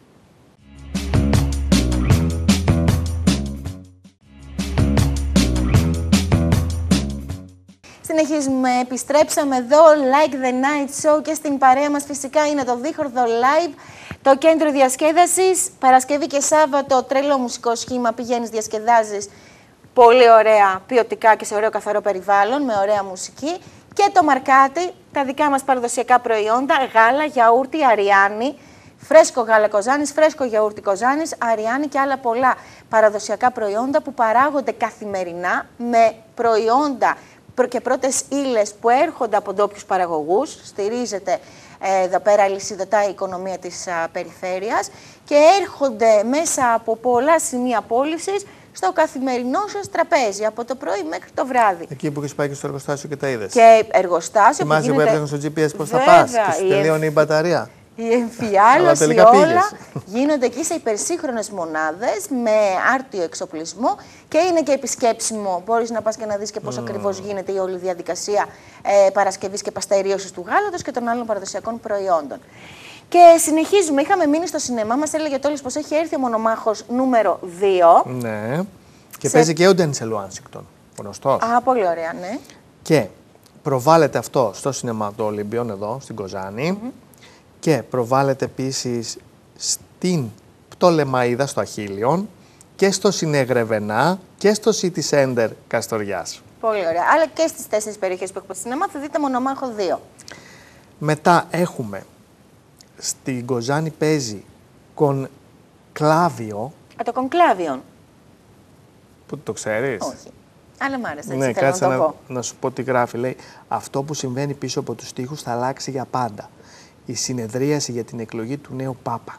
Συνεχίζουμε, επιστρέψαμε εδώ, Like the Night Show και στην παρέα μας φυσικά είναι το Δίχορδο Live, το κέντρο διασκέδασης, Παρασκευή και Σάββατο, τρελό μουσικό σχήμα, πηγαίνεις, διασκεδάζεις, πολύ ωραία ποιοτικά και σε ωραίο καθαρό περιβάλλον, με ωραία μουσική. Και το Μαρκάτι, τα δικά μας παραδοσιακά προϊόντα, γάλα, γιαούρτι, αριάνι, φρέσκο γάλα Κοζάνης, φρέσκο γιαούρτι Κοζάνης, αριάνι και άλλα πολλά παραδοσιακά προϊόντα που παράγονται καθημερινά με προϊόντα και πρώτες ύλες που έρχονται από ντόπιους παραγωγούς. Στηρίζεται ε, εδώ πέρα αλυσιδωτά η οικονομία της α, περιφέρειας και έρχονται μέσα από πολλά σημεία πώλησης στο καθημερινό σας τραπέζι, από το πρωί μέχρι το βράδυ. Εκεί που έχεις πάει και στο εργοστάσιο και τα είδες. Και εργοστάσιο που Θυμάσαι γίνεται... που έπλεγαν στο τζι πι ες πώς θα Βέβαια, πας και σου η τελείωνε η μπαταρία. Η εμφιάλωση, τελικά όλα πήγες. γίνονται εκεί σε υπερσύγχρονες μονάδες με άρτιο εξοπλισμό και είναι και επισκέψιμο. Μπορείς να πας και να δεις και πώς mm. ακριβώς γίνεται η όλη διαδικασία ε, παρασκευής και παστερίωσης του γάλατος και των άλλων παραδοσιακών προϊόντων. Και συνεχίζουμε. Είχαμε μείνει στο σινεμά. Μας έλεγε ο Τόλης πως έχει έρθει ο μονομάχος νούμερο δύο. Ναι. Και Σε... παίζει και ο Ντένσελ Ουάνσιγκτον. Γνωστός. Α, πολύ ωραία, ναι. Και προβάλλεται αυτό στο σινεμά του Ολύμπιον εδώ, στην Κοζάνη. Mm-hmm. Και προβάλλεται επίσης στην Πτολεμαΐδα στο Αχίλιον και στο Συνεγρεβενά και στο City Center Καστοριάς. Πολύ ωραία. Αλλά και στις τέσσερις περιοχές που έχουμε στο σινεμά θα δείτε μονομάχο δύο. Μετά έχουμε στην Κοζάνη παίζει Κονκλάβιο. Α, το Κονκλάβιον. Που το ξέρεις? Όχι. Αλλά μ' άρεσε, έτσι Ναι, θέλω κάτσε να το να, πω. να σου πω τι γράφει. Λέει, αυτό που συμβαίνει πίσω από τους τοίχους θα αλλάξει για πάντα. Η συνεδρίαση για την εκλογή του νέου Πάπα.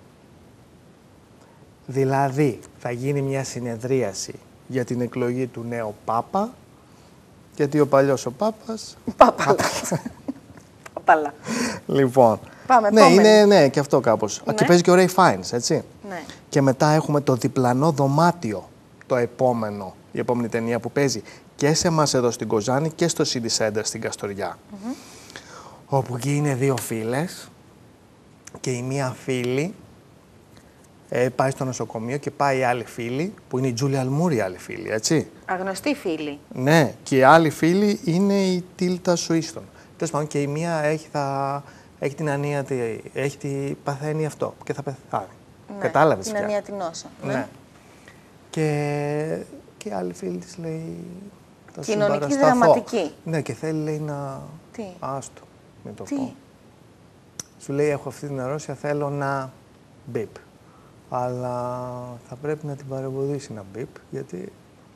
Δηλαδή, θα γίνει μια συνεδρίαση για την εκλογή του νέου Πάπα, γιατί ο παλιός ο Πάπας... Πάπαλα. Πάπαλα. Λοιπόν, Πάμε, ναι, επόμενη. είναι ναι, και αυτό κάπως. Ναι. Και παίζει και ο Ray Fiennes, έτσι. Ναι. Και μετά έχουμε το διπλανό δωμάτιο, το επόμενο, η επόμενη ταινία που παίζει και σε εμάς εδώ στην Κοζάνη και στο City Center στην Καστοριά. Mm-hmm. Όπου εκεί είναι δύο φίλες και η μία φίλη ε, πάει στο νοσοκομείο και πάει η άλλη φίλη, που είναι η Τζούλια Αλμούρ η άλλη φίλη, έτσι. Αγνωστή φίλη. Ναι, και η άλλη φίλη είναι η Τίλτα Σουίστον. Τέλος πάντων, και η μία έχει, θα, έχει την ανία, έχει τη, παθαίνει αυτό και θα πεθάνει. Ναι, Κατάλαβες την πια. ανία την νόσο. Ναι. Ναι. Και, και η άλλη φίλη της λέει... θα Κοινωνική συμπαρασταθώ. δραματική. Ναι, και θέλει λέει να... Τι? Άστο, μην το Τι? πω. Σου λέει, έχω αυτή την αρρώστια, θέλω να μπιπ. Αλλά θα πρέπει να την παρεμποδίσει να μπιπ, γιατί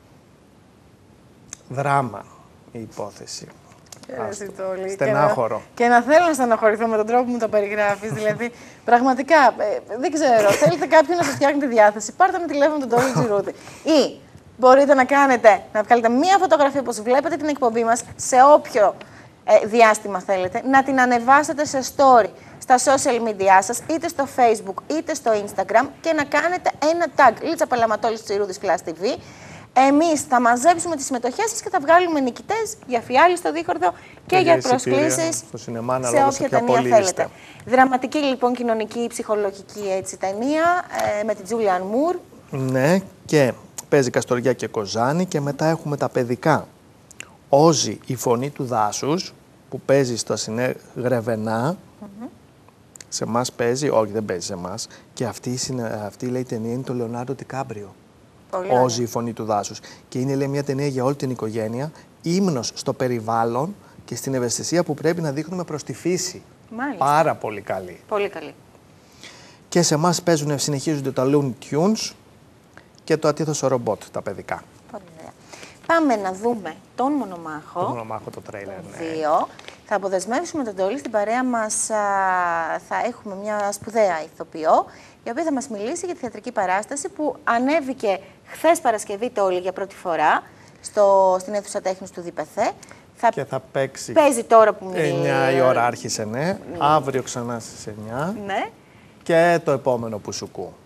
δράμα η υπόθεση. Άστο. Τόλη, Στενάχωρο. Και να, και να θέλω να στεναχωρηθώ με τον τρόπο που μου το περιγράφεις. Δηλαδή, πραγματικά, ε, δεν ξέρω, θέλετε κάποιον να σας φτιάχνει τη διάθεση, πάρτε ένα τηλέφωνο τον Τόλη Τζιρούτη. Ή μπορείτε να κάνετε, να βγάλετε μία φωτογραφία όπως βλέπετε την εκπομπή μας σε όποιο ε, διάστημα θέλετε, να την ανεβάσετε σε story στα social media σας, είτε στο Facebook είτε στο Instagram και να κάνετε ένα tag Λίτσα Παλαματόλης Τσιρούδης Flash τι βι. Εμείς θα μαζέψουμε τις συμμετοχές σας και θα βγάλουμε νικητές για φιάλη στο δίχορδο και, και για προσκλήσεις στο σινεμά, σε όποια ταινία θέλετε. Δραματική λοιπόν, κοινωνική, ψυχολογική έτσι, ταινία ε, με την Τζούλιαν Μουρ. Ναι, και παίζει Καστοριά και Κοζάνη και μετά έχουμε τα παιδικά. Όζη, η φωνή του δάσους, που παίζει στο Σινέ Γρεβενά. Mm-hmm. Σε εμάς παίζει, όχι δεν παίζει σε εμάς. Και αυτή, αυτή λέει ταινία είναι το Λεωνάρντο Ντικάμπριο. Όζη, η φωνή του δάσους. Και είναι λέει μια ταινία για όλη την οικογένεια, ύμνος στο περιβάλλον και στην ευαισθησία που πρέπει να δείχνουμε προς τη φύση. Μάλιστα. Πάρα πολύ καλή. Πολύ καλή. Και σε εμάς παίζουν, συνεχίζονται τα Looney Tunes και το Ατίθωσο Ρομπότ, τα παιδικά. Πολύ ωραία. Πάμε να δούμε τον Μονομάχο. Το Μονομάχο, το τρέιλερ, ναι. Δύο. Θα αποδεσμεύσουμε τον Τόλη στην παρέα μας. Α, θα έχουμε μια σπουδαία ηθοποιό, η οποία θα μας μιλήσει για τη θεατρική παράσταση που ανέβηκε χθες Παρασκευή Τόλη για πρώτη φορά στο, στην αίθουσα τέχνης του ΔΠΘ. Θα και θα παίξει. Παίζει τώρα που μιλάει. εννιά η ώρα άρχισε, ναι. ναι. Αύριο ξανά στις εννιά. Ναι. Και το επόμενο που σου κου.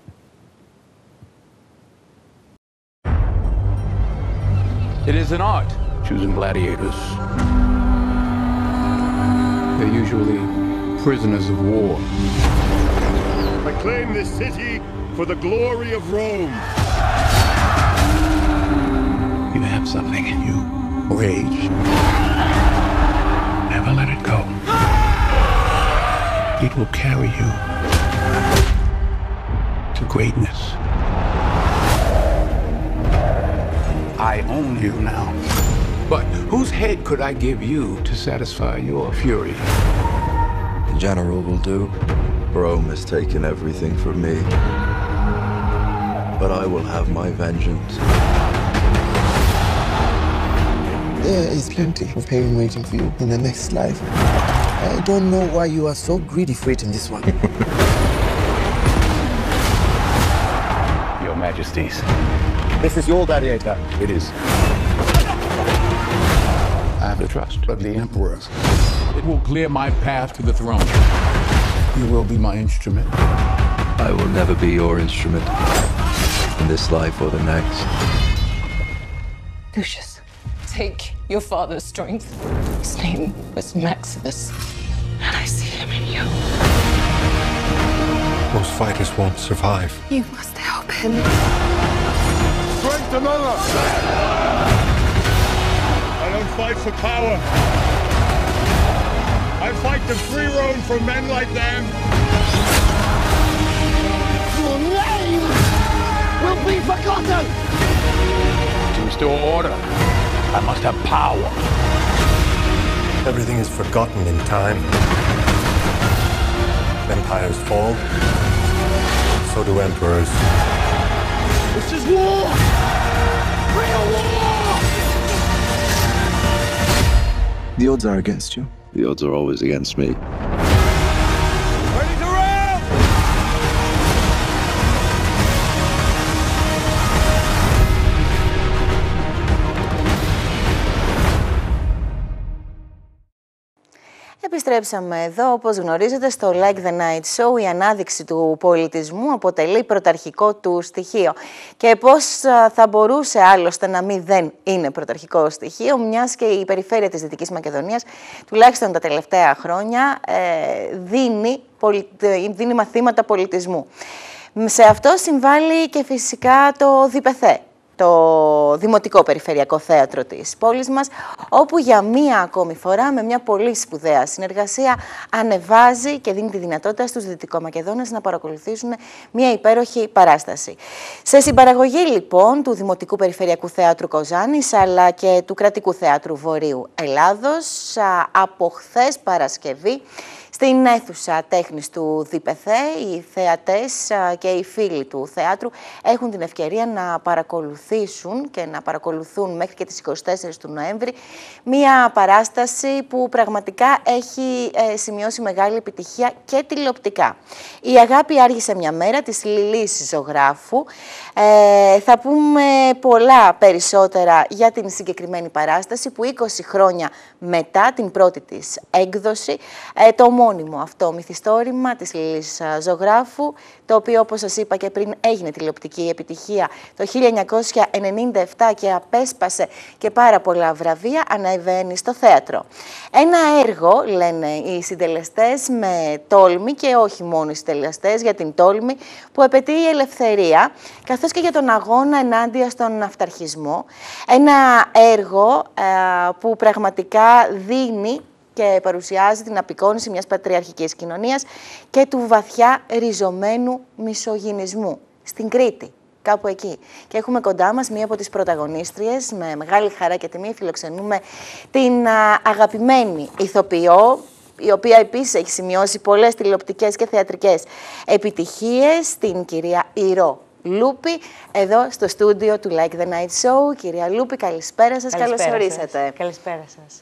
It is an art, choosing gladiators. They're usually prisoners of war. I claim this city for the glory of Rome. You have something in you. Rage. Never let it go. It will carry you to greatness. I own you now. But whose head could I give you to satisfy your fury? The general will do. Rome has taken everything from me. But I will have my vengeance. There is plenty of pain waiting for you in the next life. I don't know why you are so greedy for it in this one. Your Majesties. This is your gladiator. It is. I have the trust of the Emperor. It will clear my path to the throne. You will be my instrument. I will never be your instrument. In this life or the next. Lucius, take your father's strength. His name was Maximus, and I see him in you. Most fighters won't survive. You must help him. Strength another! I don't fight for power. I fight the free roam from men like them. Your name will be forgotten! To restore order, I must have power. Everything is forgotten in time. Empires fall, so do emperors. This is war! Real war! The odds are against you. The odds are always against me. Ready to round! Επιστρέψαμε εδώ, όπως γνωρίζετε, στο Like the Night Show. Η ανάδειξη του πολιτισμού αποτελεί πρωταρχικό του στοιχείο. Και πώς θα μπορούσε άλλωστε να μην δεν είναι πρωταρχικό στοιχείο, μιας και η περιφέρεια της Δυτικής Μακεδονίας, τουλάχιστον τα τελευταία χρόνια, δίνει, δίνει μαθήματα πολιτισμού. Σε αυτό συμβάλλει και φυσικά το ΔΙΠΕΘΕ, το Δημοτικό Περιφερειακό Θέατρο της πόλης μας, όπου για μία ακόμη φορά, με μια πολύ σπουδαία συνεργασία, ανεβάζει και δίνει τη δυνατότητα στους Δυτικομακεδόνες να παρακολουθήσουν μια υπέροχη παράσταση. Σε συμπαραγωγή λοιπόν του Δημοτικού Περιφερειακού Θέατρου Κοζάνης, αλλά και του Κρατικού Θέατρου Βορείου Ελλάδος, από χθες Παρασκευή, στην αίθουσα τέχνης του ΔΙΠΕΘΕ, οι θεατές και οι φίλοι του θεάτρου έχουν την ευκαιρία να παρακολουθήσουν και να παρακολουθούν μέχρι και τις εικοστή τέταρτη του Νοέμβρη μία παράσταση που πραγματικά έχει ε, σημειώσει μεγάλη επιτυχία και τηλεοπτικά. Η αγάπη άργησε μια μέρα της Λιλής Ζωγράφου. Ε, θα πούμε πολλά περισσότερα για την συγκεκριμένη παράσταση που είκοσι χρόνια μετά την πρώτη της έκδοση, ε, το μόνιμο αυτό μυθιστόρημα της Λιλής Ζωγράφου, το οποίο, όπως σας είπα και πριν, έγινε τηλεοπτική επιτυχία το χίλια εννιακόσια ενενήντα επτά και απέσπασε και πάρα πολλά βραβεία, ανεβαίνει στο θέατρο. Ένα έργο, λένε οι συντελεστές, με τόλμη, και όχι μόνο οι συντελεστές, για την τόλμη που απαιτεί η ελευθερία, καθώς και για τον αγώνα ενάντια στον αυταρχισμό. Ένα έργο ε, που πραγματικά δίνει και παρουσιάζει την απεικόνιση μιας πατριαρχικής κοινωνίας και του βαθιά ριζωμένου μισογυνισμού στην Κρήτη, κάπου εκεί. Και έχουμε κοντά μας μία από τις πρωταγωνίστριες. Με μεγάλη χαρά και τιμή φιλοξενούμε την α, αγαπημένη ηθοποιό, η οποία επίσης έχει σημειώσει πολλές τηλεοπτικές και θεατρικές επιτυχίες, την κυρία Ηρώ Λούπη, εδώ στο στούντιο του Like the Night Show. Κυρία Λούπη, καλησπέρα σας, καλώς ορίσατε. Καλησπέρα σας.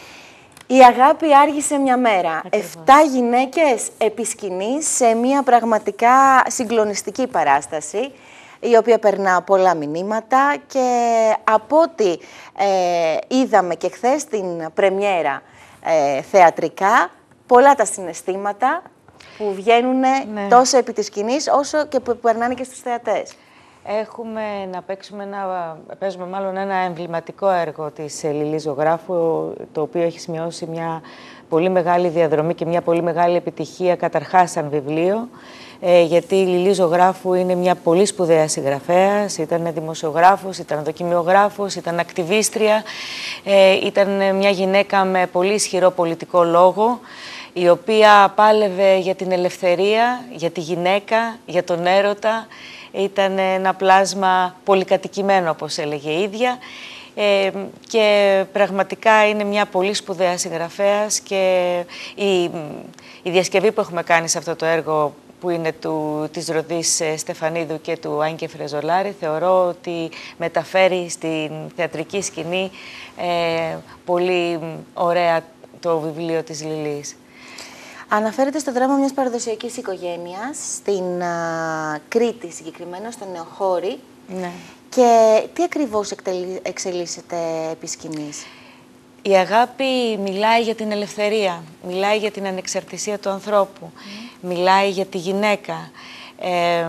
Η αγάπη άργησε μια μέρα. Ακριβώς. Εφτά γυναίκες επί σκηνής σε μια πραγματικά συγκλονιστική παράσταση, η οποία περνά πολλά μηνύματα, και από ό,τι ε, είδαμε και χθες την πρεμιέρα ε, θεατρικά, πολλά τα συναισθήματα που βγαίνουν ναι. τόσο επί της σκηνής, όσο και που περνάνε και στους θεατές. Έχουμε να παίξουμε ένα, παίζουμε μάλλον ένα εμβληματικό έργο της Λιλής Ζωγράφου, το οποίο έχει σημειώσει μια πολύ μεγάλη διαδρομή και μια πολύ μεγάλη επιτυχία, καταρχάς σαν βιβλίο, ε, γιατί η Λιλή Ζωγράφου είναι μια πολύ σπουδαία συγγραφέας, ήταν δημοσιογράφος, ήταν δοκιμιογράφος, ήταν ακτιβίστρια, ε, ήταν μια γυναίκα με πολύ ισχυρό πολιτικό λόγο, η οποία πάλευε για την ελευθερία, για τη γυναίκα, για τον έρωτα. Ήταν ένα πλάσμα πολυκατοικημένο, όπως έλεγε η ίδια, ε, και πραγματικά είναι μια πολύ σπουδαία συγγραφέας, και η, η διασκευή που έχουμε κάνει σε αυτό το έργο, που είναι του, της Ροδής Στεφανίδου και του Άγκε Φρεζολάρη, θεωρώ ότι μεταφέρει στην θεατρική σκηνή ε, πολύ ωραία το βιβλίο της Λιλής. Αναφέρεται στο δράμα μιας παραδοσιακής οικογένειας, στην α, Κρήτη συγκεκριμένα, στο Νεοχώρι. Ναι. Και τι ακριβώς εξελίσσεται επί σκηνής? Η αγάπη μιλάει για την ελευθερία, μιλάει για την ανεξαρτησία του ανθρώπου, mm. μιλάει για τη γυναίκα, ε,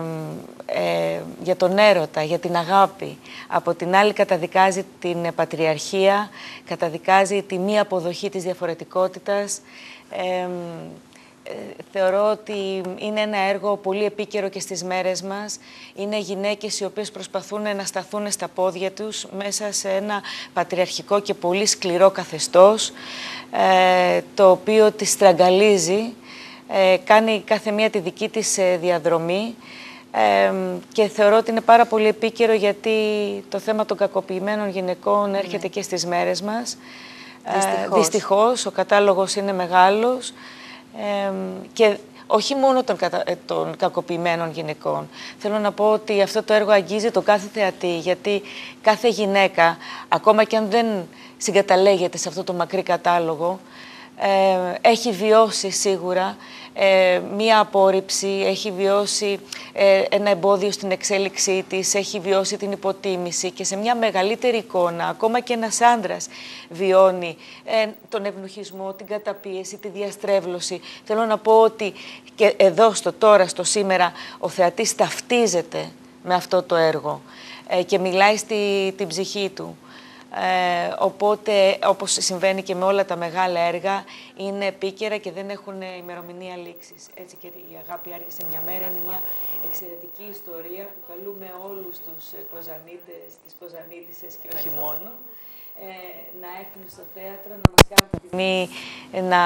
ε, για τον έρωτα, για την αγάπη. Από την άλλη καταδικάζει την πατριαρχία, καταδικάζει τη μη αποδοχή της διαφορετικότητας, ε, Ε, θεωρώ ότι είναι ένα έργο πολύ επίκαιρο και στις μέρες μας. Είναι γυναίκες οι οποίες προσπαθούν να σταθούν στα πόδια τους μέσα σε ένα πατριαρχικό και πολύ σκληρό καθεστώς, ε, το οποίο τις στραγγαλίζει, ε, κάνει κάθε μία τη δική της ε, διαδρομή. Ε, και θεωρώ ότι είναι πάρα πολύ επίκαιρο γιατί το θέμα των κακοποιημένων γυναικών έρχεται και στις μέρες μας. Δυστυχώς. Ε, δυστυχώς, ο κατάλογος είναι μεγάλος ε, και όχι μόνο των, κατα... των κακοποιημένων γυναικών. Θέλω να πω ότι αυτό το έργο αγγίζει τον κάθε θεατή, γιατί κάθε γυναίκα, ακόμα και αν δεν συγκαταλέγεται σε αυτό το μακρύ κατάλογο, ε, έχει βιώσει σίγουρα ε, μία απόρριψη, έχει βιώσει ε, ένα εμπόδιο στην εξέλιξή της, έχει βιώσει την υποτίμηση και σε μια μεγαλύτερη εικόνα, ακόμα και ένας άντρας βιώνει ε, τον ευνουχισμό, την καταπίεση, τη διαστρέβλωση. Θέλω να πω ότι και εδώ, στο τώρα, στο σήμερα, ο θεατής ταυτίζεται με αυτό το έργο ε, και μιλάει στη, την ψυχή του. Ε, οπότε, όπως συμβαίνει και με όλα τα μεγάλα έργα, είναι επίκαιρα και δεν έχουν ημερομηνία λήξης. Έτσι και η αγάπη άρχισε μια μέρα είναι μια εξαιρετική ιστορία που καλούμε όλους τους κοζανίτες, τις κοζανίτισσες και όχι μόνο, ε, να έρθουν στο θέατρο, να μας κάνουν τιμή, να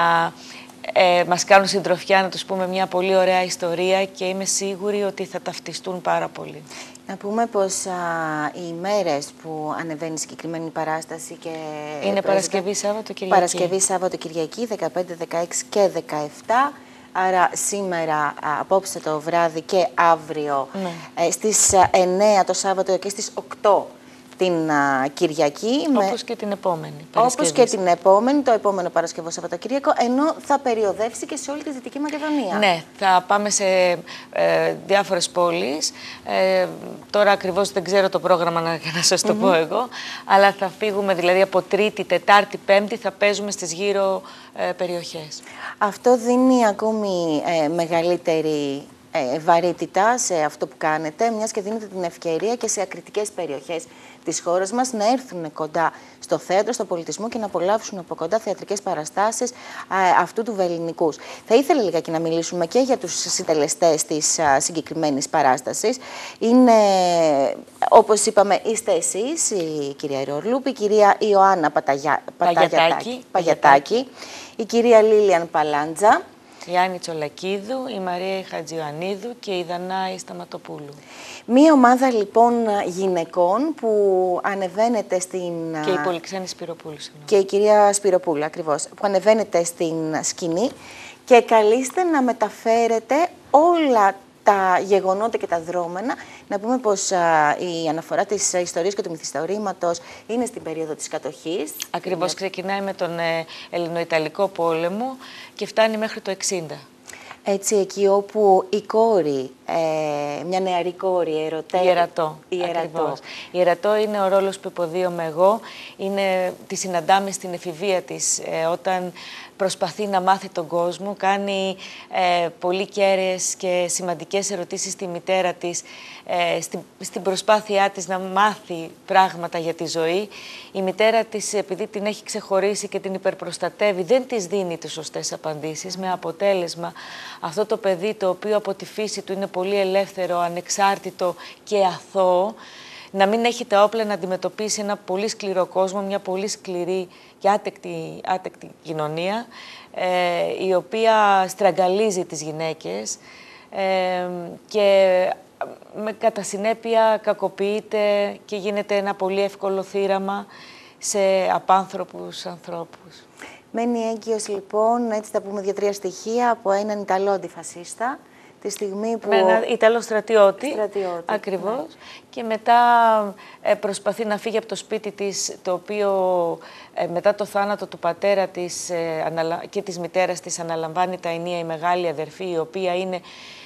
ε, μας κάνουν συντροφιά, να τους πούμε μια πολύ ωραία ιστορία και είμαι σίγουρη ότι θα ταυτιστούν πάρα πολύ. Να πούμε πως α, οι μέρες που ανεβαίνει η συγκεκριμένη παράσταση και... Είναι Παρασκευή, Σάββατο, Κυριακή. Παρασκευή, Σάββατο, Κυριακή, δεκαπέντε, δεκαέξι και δεκαεπτά. Άρα σήμερα, α, απόψε το βράδυ και αύριο, ναι. ε, στις εννέα το Σάββατο και στις οκτώ την α, Κυριακή. Όπως με... και την επόμενη. Όπως και την επόμενη, το επόμενο Παρασκευό Σαββατοκύριακο, ενώ θα περιοδεύσει και σε όλη τη Δυτική Μακεδονία. Ναι, θα πάμε σε ε, διάφορες πόλεις. Ε, τώρα ακριβώς δεν ξέρω το πρόγραμμα να, να σας το mm-hmm. πω εγώ, αλλά θα φύγουμε δηλαδή από Τρίτη, Τετάρτη, Πέμπτη, θα παίζουμε στις γύρω ε, περιοχές. Αυτό δίνει ακόμη ε, μεγαλύτερη ε, βαρύτητα σε αυτό που κάνετε, μιας και δίνετε την ευκαιρία και σε ακριτικές περιοχές της χώρας μας να έρθουν κοντά στο θέατρο, στο πολιτισμό και να απολαύσουν από κοντά θεατρικές παραστάσεις α, αυτού του βελληνικούς. Θα ήθελα λιγάκι να μιλήσουμε και για τους συντελεστές της α, συγκεκριμένης παράστασης. Είναι, όπως είπαμε, είστε εσείς, η κυρία Ιερορλούπη, η κυρία Ιωάννα Παταγιά, Παταγιατάκη, Παγιατάκη, η κυρία Λίλιαν Παλάντζα, η Άννη Τσολακίδου, η Μαρία Χατζιωαννίδου και η Δανάη Σταματοπούλου. Μία ομάδα λοιπόν γυναικών που ανεβαίνετε στην... Και η Πολυξένη Σπυροπούλου. Και η κυρία Σπυροπούλου, ακριβώς, που ανεβαίνετε στην σκηνή και καλείστε να μεταφέρετε όλα τα γεγονότα και τα δρόμενα. Να πούμε πως α, η αναφορά της ιστορίας και του μυθιστορήματος είναι στην περίοδο της κατοχής. Ακριβώς, είναι... ξεκινάει με τον ε, Ελληνοϊταλικό πόλεμο και φτάνει μέχρι το εξήντα. Έτσι, εκεί όπου η κόρη, ε, μια νεαρή κόρη, ερωτέ... Ιερατό. Ιερατό. Ιερατό είναι ο ρόλος που υποδίωμαι εγώ. Είναι, τη συναντάμε στην εφηβεία της, ε, όταν προσπαθεί να μάθει τον κόσμο, κάνει ε, πολύ κέραιες και σημαντικές ερωτήσεις στη μητέρα της, ε, στην, στην προσπάθειά της να μάθει πράγματα για τη ζωή. Η μητέρα της, επειδή την έχει ξεχωρίσει και την υπερπροστατεύει, δεν της δίνει τις σωστές απαντήσεις, με αποτέλεσμα αυτό το παιδί, το οποίο από τη φύση του είναι πολύ ελεύθερο, ανεξάρτητο και αθώο, να μην έχει τα όπλα να αντιμετωπίσει ένα πολύ σκληρό κόσμο, μια πολύ σκληρή και άτεκτη, άτεκτη κοινωνία, ε, η οποία στραγγαλίζει τις γυναίκες ε, και με κατά συνέπεια κακοποιείται και γίνεται ένα πολύ εύκολο θύραμα σε απάνθρωπους ανθρώπους. Μένει έγκυος λοιπόν, έτσι θα πούμε δύο-τρία στοιχεία, από έναν Ιταλό αντιφασίστα, τη στιγμή που... Με έναν Ιταλό στρατιώτη, στρατιώτη ακριβώς, ναι. Και μετά ε, προσπαθεί να φύγει από το σπίτι της, το οποίο ε, μετά το θάνατο του πατέρα της ε, αναλα... και της μητέρας της αναλαμβάνει τα ενία η μεγάλη αδερφή, η οποία είναι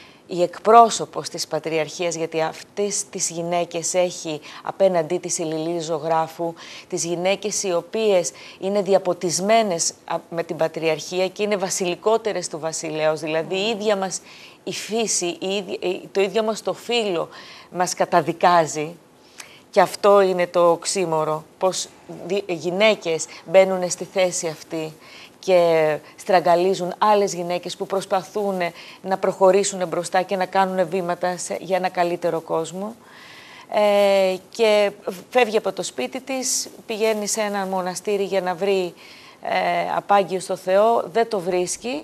η εκπρόσωπος της πατριαρχίας, γιατί αυτές τις γυναίκες έχει απέναντί της η Λιλή Ζωγράφου, τις γυναίκες οι οποίες είναι διαποτισμένες με την πατριαρχία και είναι βασιλικότερες του βασιλέως, δηλαδή η ίδια μας η φύση, η ίδια, το ίδιο μας το φύλο μας καταδικάζει. Και αυτό είναι το οξύμορο, πως γυναίκες μπαίνουν στη θέση αυτή και στραγγαλίζουν άλλες γυναίκες που προσπαθούν να προχωρήσουν μπροστά και να κάνουν βήματα σε, για ένα καλύτερο κόσμο. Ε, και φεύγει από το σπίτι της, πηγαίνει σε ένα μοναστήρι για να βρει ε, απάγγιο στο Θεό, δεν το βρίσκει.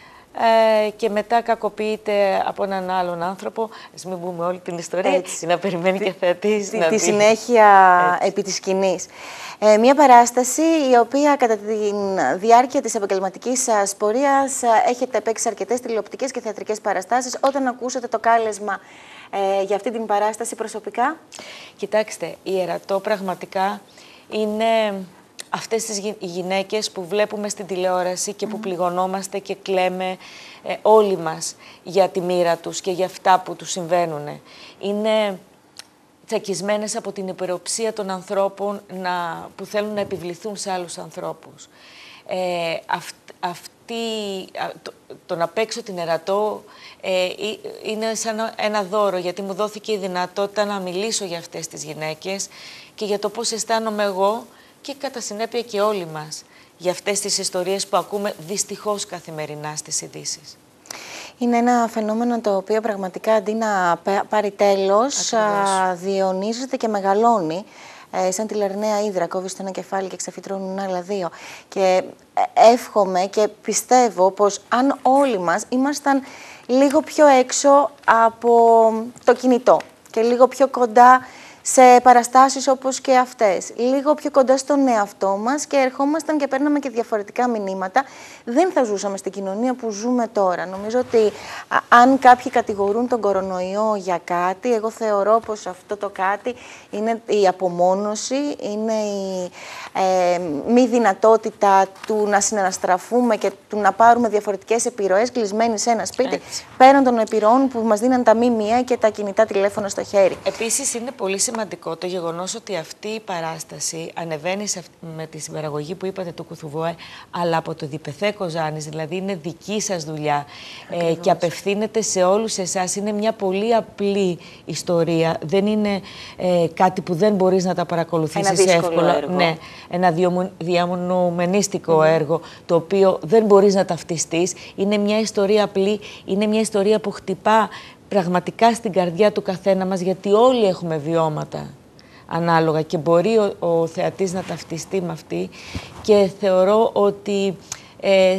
Ε, και μετά κακοποιείται από έναν άλλον άνθρωπο. Ας μην πούμε όλη την ιστορία, έτσι, να περιμένει τη, και θεατής. Τη, να τη δει. συνέχεια έτσι. Επί της σκηνής. Ε, μια παράσταση η οποία κατά τη διάρκεια της επαγγελματικής σας πορείας έχετε παίξει αρκετές τηλεοπτικές και θεατρικές παραστάσεις. Όταν ακούσατε το κάλεσμα ε, για αυτή την παράσταση προσωπικά? Κοιτάξτε, η Ερατό πραγματικά είναι αυτές τις γυναίκες που βλέπουμε στην τηλεόραση και που πληγωνόμαστε και κλαίμε ε, όλοι μας για τη μοίρα τους και για αυτά που τους συμβαίνουν. Είναι τσακισμένες από την υπεροψία των ανθρώπων να, που θέλουν να επιβληθούν σε άλλους ανθρώπους. Ε, αυ, αυτή, το, το να παίξω την Ερατό ε, είναι σαν ένα δώρο, γιατί μου δόθηκε η δυνατότητα να μιλήσω για αυτές τις γυναίκες και για το πώς αισθάνομαι εγώ και κατά συνέπεια και όλοι μας για αυτές τις ιστορίες που ακούμε δυστυχώς καθημερινά στις ειδήσεις. Είναι ένα φαινόμενο το οποίο πραγματικά αντί να πάρει τέλος, α, διαιωνίζεται και μεγαλώνει. Ε, σαν τη Λερναία Ύδρα, κόβει στο ένα κεφάλι και ξεφυτρώνουν άλλα δύο. Και εύχομαι και πιστεύω πως αν όλοι μας ήμασταν λίγο πιο έξω από το κινητό και λίγο πιο κοντά σε παραστάσεις όπως και αυτές, λίγο πιο κοντά στον εαυτό μας και ερχόμασταν και παίρναμε και διαφορετικά μηνύματα, δεν θα ζούσαμε στην κοινωνία που ζούμε τώρα. Νομίζω ότι α, αν κάποιοι κατηγορούν τον κορονοϊό για κάτι, εγώ θεωρώ πως αυτό το κάτι είναι η απομόνωση, είναι η ε, μη δυνατότητα του να συναναστραφούμε και του να πάρουμε διαφορετικές επιρροές κλεισμένοι σε ένα σπίτι, έτσι, πέραν των επιρροών που μας δίναν τα ΜΜΕ και τα κινητά τηλέφωνα στο χέρι. Επίσης, είναι πολύ σημαντικό το γεγονός ότι αυτή η παράσταση ανεβαίνει σε, με τη συμπαραγωγή που είπατε του Κουθουβόε, αλλά από το Διπεθέ Κοζάνης, δηλαδή είναι δική σας δουλειά ε, και απευθύνεται σε όλους εσάς. Είναι μια πολύ απλή ιστορία, δεν είναι ε, κάτι που δεν μπορείς να τα παρακολουθήσεις ένα εύκολα. Έργο. Ναι, ένα διαμονουμενίστικο mm. έργο, το οποίο δεν μπορείς να ταυτιστείς. Είναι μια ιστορία απλή, είναι μια ιστορία που χτυπά πραγματικά στην καρδιά του καθένα μας, γιατί όλοι έχουμε βιώματα ανάλογα και μπορεί ο, ο θεατής να ταυτιστεί με αυτή και θεωρώ ότι ε,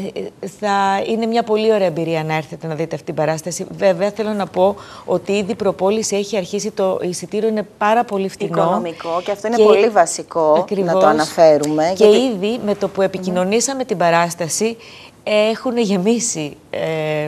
θα είναι μια πολύ ωραία εμπειρία να έρθετε να δείτε αυτή την παράσταση. Βέβαια, θέλω να πω ότι ήδη η προπόληση έχει αρχίσει, το εισιτήριο είναι πάρα πολύ φτηνό. Οικονομικό και αυτό είναι και πολύ βασικό ακριβώς, να το αναφέρουμε. Και γιατί... ήδη με το που επικοινωνήσαμε mm-hmm. την παράσταση έχουν γεμίσει ε,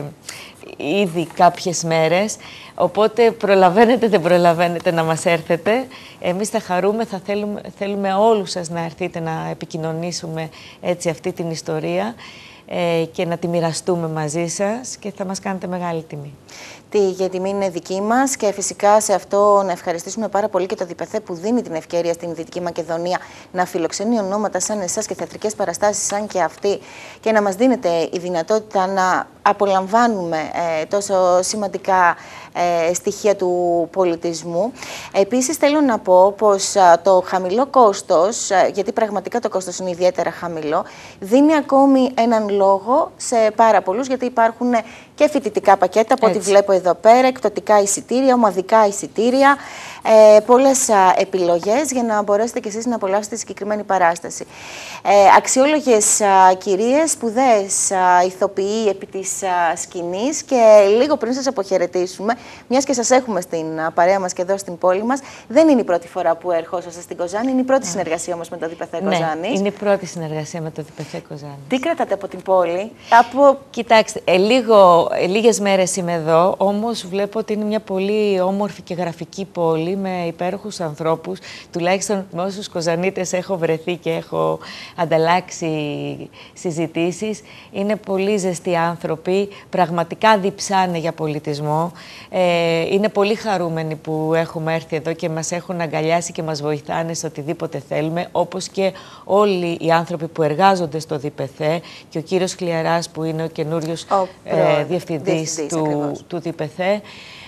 ήδη κάποιες μέρες, οπότε προλαβαίνετε, δεν προλαβαίνετε να μας έρθετε. Εμείς θα χαρούμε, θα θέλουμε, θέλουμε όλους σας να έρθετε να επικοινωνήσουμε έτσι αυτή την ιστορία ε, και να τη μοιραστούμε μαζί σας και θα μας κάνετε μεγάλη τιμή. Η τιμή είναι δική μας και φυσικά σε αυτό να ευχαριστήσουμε πάρα πολύ και το Διπεθέ που δίνει την ευκαιρία στην Δυτική Μακεδονία να φιλοξενεί ονόματα σαν εσάς και θεατρικές παραστάσεις σαν και αυτή και να μας δίνεται η δυνατότητα να απολαμβάνουμε ε, τόσο σημαντικά ε, στοιχεία του πολιτισμού. Επίσης θέλω να πω πως α, το χαμηλό κόστος, α, γιατί πραγματικά το κόστος είναι ιδιαίτερα χαμηλό, δίνει ακόμη έναν λόγο σε πάρα πολλούς, γιατί υπάρχουν και φοιτητικά πακέτα από ό,τι βλέπω εδώ πέρα, εκπτωτικά εισιτήρια, ομαδικά εισιτήρια, ε, πολλές α, επιλογές για να μπορέσετε κι εσείς να απολαύσετε τη συγκεκριμένη παράσταση. Ε, αξιόλογες α, κυρίες, σπουδαίες α, ηθοποιοί επί της α, σκηνής και λίγο πριν σας αποχαιρετήσουμε, μιας και σας έχουμε στην α, παρέα μας και εδώ στην πόλη μας, δεν είναι η πρώτη φορά που ερχόσαστε στην Κοζάνη, είναι η πρώτη yeah. συνεργασία όμως με το Διπεθέ Κοζάνης. Ναι, είναι η πρώτη συνεργασία με το Διπεθέ Κοζάνης. Τι κρατάτε από την πόλη? Από... Κοιτάξτε, ε, λίγο, ε, λίγες μέρες είμαι εδώ, όμως βλέπω ότι είναι μια πολύ όμορφη και γραφική πόλη με υπέροχους ανθρώπους. Τουλάχιστον με όσους Κοζανίτες έχω βρεθεί και έχω ανταλλάξει συζητήσεις. Είναι πολύ ζεστοί άνθρωποι, πραγματικά διψάνε για πολιτισμό. Ε, είναι πολύ χαρούμενοι που έχουμε έρθει εδώ και μας έχουν αγκαλιάσει και μας βοηθάνε σε οτιδήποτε θέλουμε, όπως και όλοι οι άνθρωποι που εργάζονται στο Διπεθέ και ο κύριος Χλιαράς που είναι ο καινούριος ε, διευθυντής του, του Διπεθέ.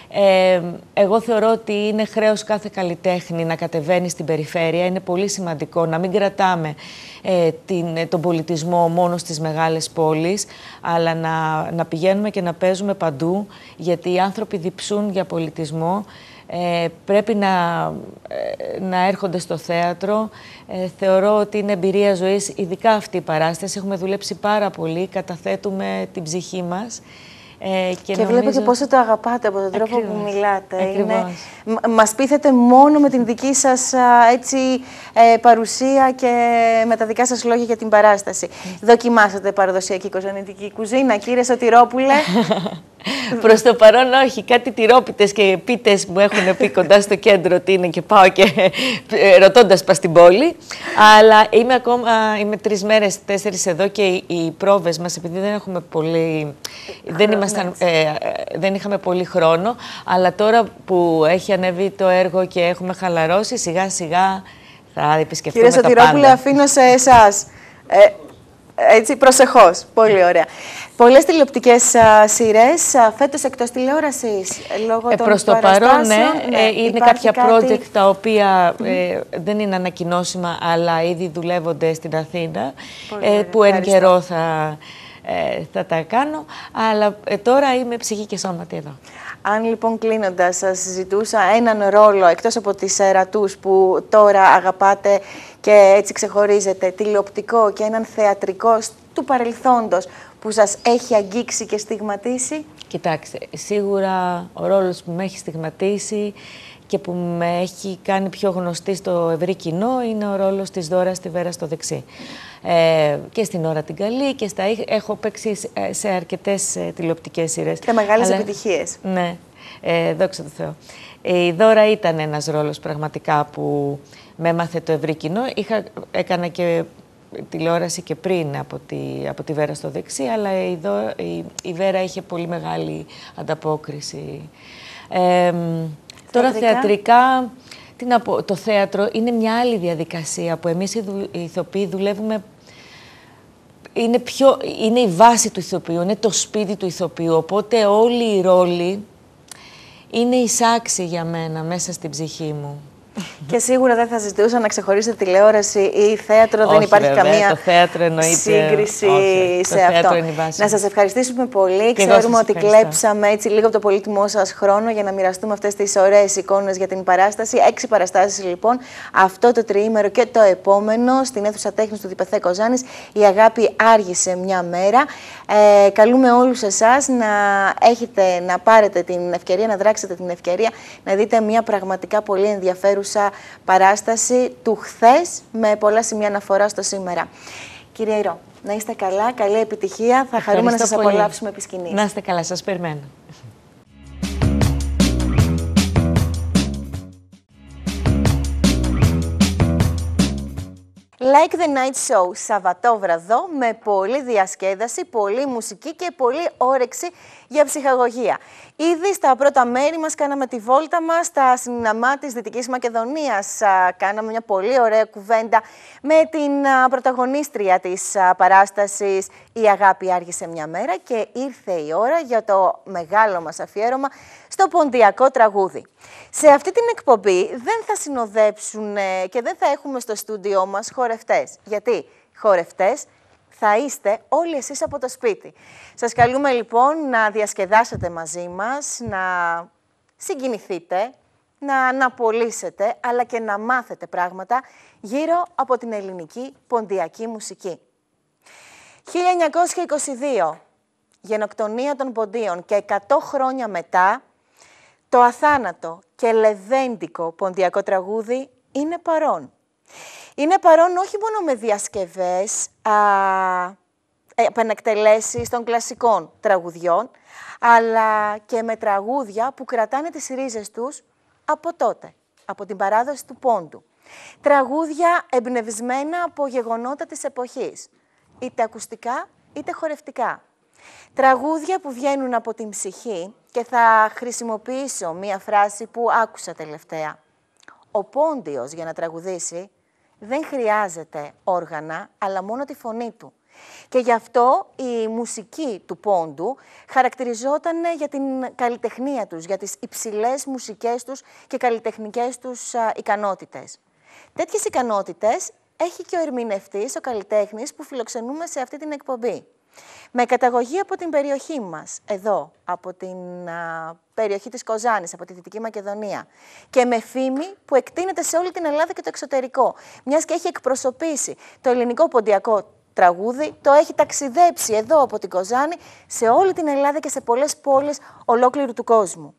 Ε, εγώ θεωρώ ότι είναι χρέος κάθε καλλιτέχνη να κατεβαίνει στην περιφέρεια. Είναι πολύ σημαντικό να μην κρατάμε ε, την, τον πολιτισμό μόνο στις μεγάλες πόλεις, αλλά να, να πηγαίνουμε και να παίζουμε παντού, γιατί οι άνθρωποι διψούν για πολιτισμό. Ε, πρέπει να, ε, να έρχονται στο θέατρο. Ε, θεωρώ ότι είναι εμπειρία ζωής, ειδικά αυτή η παράσταση. Έχουμε δουλέψει πάρα πολύ, καταθέτουμε την ψυχή μας. Ε, και και νομίζω... βλέπω και πόσο το αγαπάτε από τον τρόπο Ακριβώς. που μιλάτε. Ακριβώς. Είναι... Μας πείθετε μόνο με την δική σας α, έτσι, ε, παρουσία και με τα δικά σας λόγια για την παράσταση. Mm. Δοκιμάσατε παραδοσιακή κοζανιτική κουζίνα, κύριε Σωτηρόπουλε? Προς το παρόν όχι. Κάτι τυρόπιτες και πίτες μου έχουν πει κοντά στο κέντρο τι είναι και πάω και ρωτώντας πας στην πόλη. Αλλά είμαι ακόμα, είμαι τρεις μέρες, τέσσερις εδώ και οι, οι πρόβες μας, επειδή δεν έχουμε πολύ, δεν, ήμασταν, ε, δεν είχαμε πολύ χρόνο, αλλά τώρα που έχει ανέβει το έργο και έχουμε χαλαρώσει, σιγά σιγά θα επισκεφτούμε κύριε τα Σωτηρόπουλε, πάντα. αφήνω σε εσάς. Ε, Έτσι, προσεχώς. Πολύ ωραία. Πολλές τηλεοπτικές α, σειρές α, φέτος εκτός τηλεόρασης, λόγω ε, των προς το παρόν, ναι. ναι. Ε, είναι κάποια κάτι... project τα οποία ε, δεν είναι ανακοινώσιμα, αλλά ήδη δουλεύονται στην Αθήνα, ε, που εν καιρό θα, ε, θα τα κάνω. Αλλά ε, τώρα είμαι ψυχή και σώματι εδώ. Αν λοιπόν κλείνοντας σας ζητούσα έναν ρόλο εκτός από τις ερατούς που τώρα αγαπάτε και έτσι ξεχωρίζετε, τηλεοπτικό και έναν θεατρικό του παρελθόντος που σας έχει αγγίξει και στιγματίσει? Κοιτάξτε, σίγουρα ο ρόλος που με έχει στιγματίσει και που με έχει κάνει πιο γνωστή στο ευρύ κοινό είναι ο ρόλος της Δώρας στη Βέρα στο Δεξί. Ε, και στην Ώρα την Καλή και στα... έχω παίξει σε αρκετές ε, τηλεοπτικές σειρές. Και μεγάλες αλλά... επιτυχίες. Ναι, ε, δόξα τω Θεώ. Η Δώρα ήταν ένας ρόλος πραγματικά που με έμαθε το ευρύ κοινό. Είχα, έκανα και τηλεόραση και πριν από τη, από τη Βέρα στο Δεξί, αλλά η, Δω, η, η Βέρα είχε πολύ μεγάλη ανταπόκριση. Ε, τώρα θεατρικά, τι να πω, το θέατρο είναι μια άλλη διαδικασία που εμείς οι, δου, οι ηθοποιοί δουλεύουμε. Είναι, πιο, είναι η βάση του ηθοποιού, είναι το σπίτι του ηθοποιού, οπότε όλοι οι ρόλοι είναι εισάξιοι για μένα μέσα στην ψυχή μου. Και σίγουρα δεν θα ζητούσα να ξεχωρίσετε τηλεόραση ή θέατρο, όχι, δεν υπάρχει βέβαια, καμία το θέατρο εννοείται, σύγκριση όχι, σε το αυτό. θέατρο είναι η βάση. Να σας ευχαριστήσουμε πολύ. Και Ξέρουμε ότι ευχαριστώ. κλέψαμε έτσι λίγο από το πολύτιμό σας χρόνο για να μοιραστούμε αυτές τις ωραίες εικόνες για την παράσταση. Έξι παραστάσεις λοιπόν, αυτό το τριήμερο και το επόμενο στην αίθουσα τέχνης του Διπεθέ Κοζάνης. Η αγάπη άργησε μια μέρα. Ε, καλούμε όλους εσάς να έχετε, να πάρετε την ευκαιρία, να δράξετε την ευκαιρία, να δείτε μια πραγματικά πολύ ενδιαφέρουσα παράσταση του χθες με πολλά σημεία αναφορά στο σήμερα. Κύριε Ηρώ, να είστε καλά, καλή επιτυχία. Θα Ευχαριστώ χαρούμε να σας πολύ. απολαύσουμε επί σκηνής. Να είστε καλά, σας περιμένω. Like the Night Show, Σαββατόβραδο, με πολλή διασκέδαση, πολλή μουσική και πολλή όρεξη για ψυχαγωγία. Ήδη στα πρώτα μέρη μας κάναμε τη βόλτα μας στα σινεμά της Δυτικής Μακεδονίας. Κάναμε μια πολύ ωραία κουβέντα με την πρωταγωνίστρια της παράστασης «Η αγάπη άργησε μια μέρα» και ήρθε η ώρα για το μεγάλο μας αφιέρωμα στο ποντιακό τραγούδι. Σε αυτή την εκπομπή δεν θα συνοδέψουν και δεν θα έχουμε στο στούντιό μας χορευτές. Γιατί χορευτές θα είστε όλοι εσείς από το σπίτι. Σας καλούμε λοιπόν να διασκεδάσετε μαζί μας, να συγκινηθείτε, να αναπολύσετε, αλλά και να μάθετε πράγματα γύρω από την ελληνική ποντιακή μουσική. χίλια εννιακόσια είκοσι δύο, γενοκτονία των ποντίων και εκατό χρόνια μετά, το αθάνατο και λεβέντικο ποντιακό τραγούδι είναι παρόν. Είναι παρόν όχι μόνο με διασκευές, α, επανεκτελέσεις των κλασικών τραγουδιών, αλλά και με τραγούδια που κρατάνε τις ρίζες τους από τότε, από την παράδοση του πόντου. Τραγούδια εμπνευσμένα από γεγονότα της εποχής, είτε ακουστικά είτε χορευτικά. Τραγούδια που βγαίνουν από την ψυχή και θα χρησιμοποιήσω μία φράση που άκουσα τελευταία. Ο πόντιος για να τραγουδήσει δεν χρειάζεται όργανα, αλλά μόνο τη φωνή του. Και γι' αυτό η μουσική του Πόντου χαρακτηριζόταν για την καλλιτεχνία τους, για τις υψηλές μουσικές τους και καλλιτεχνικές τους α, ικανότητες. Τέτοιες ικανότητες έχει και ο ερμηνευτής, ο καλλιτέχνης που φιλοξενούμε σε αυτή την εκπομπή. Με καταγωγή από την περιοχή μας, εδώ, από την α, περιοχή της Κοζάνης, από τη Δυτική Μακεδονία, και με φήμη που εκτείνεται σε όλη την Ελλάδα και το εξωτερικό, μιας και έχει εκπροσωπήσει το ελληνικό ποντιακό τραγούδι, το έχει ταξιδέψει εδώ από την Κοζάνη σε όλη την Ελλάδα και σε πολλές πόλεις ολόκληρου του κόσμου.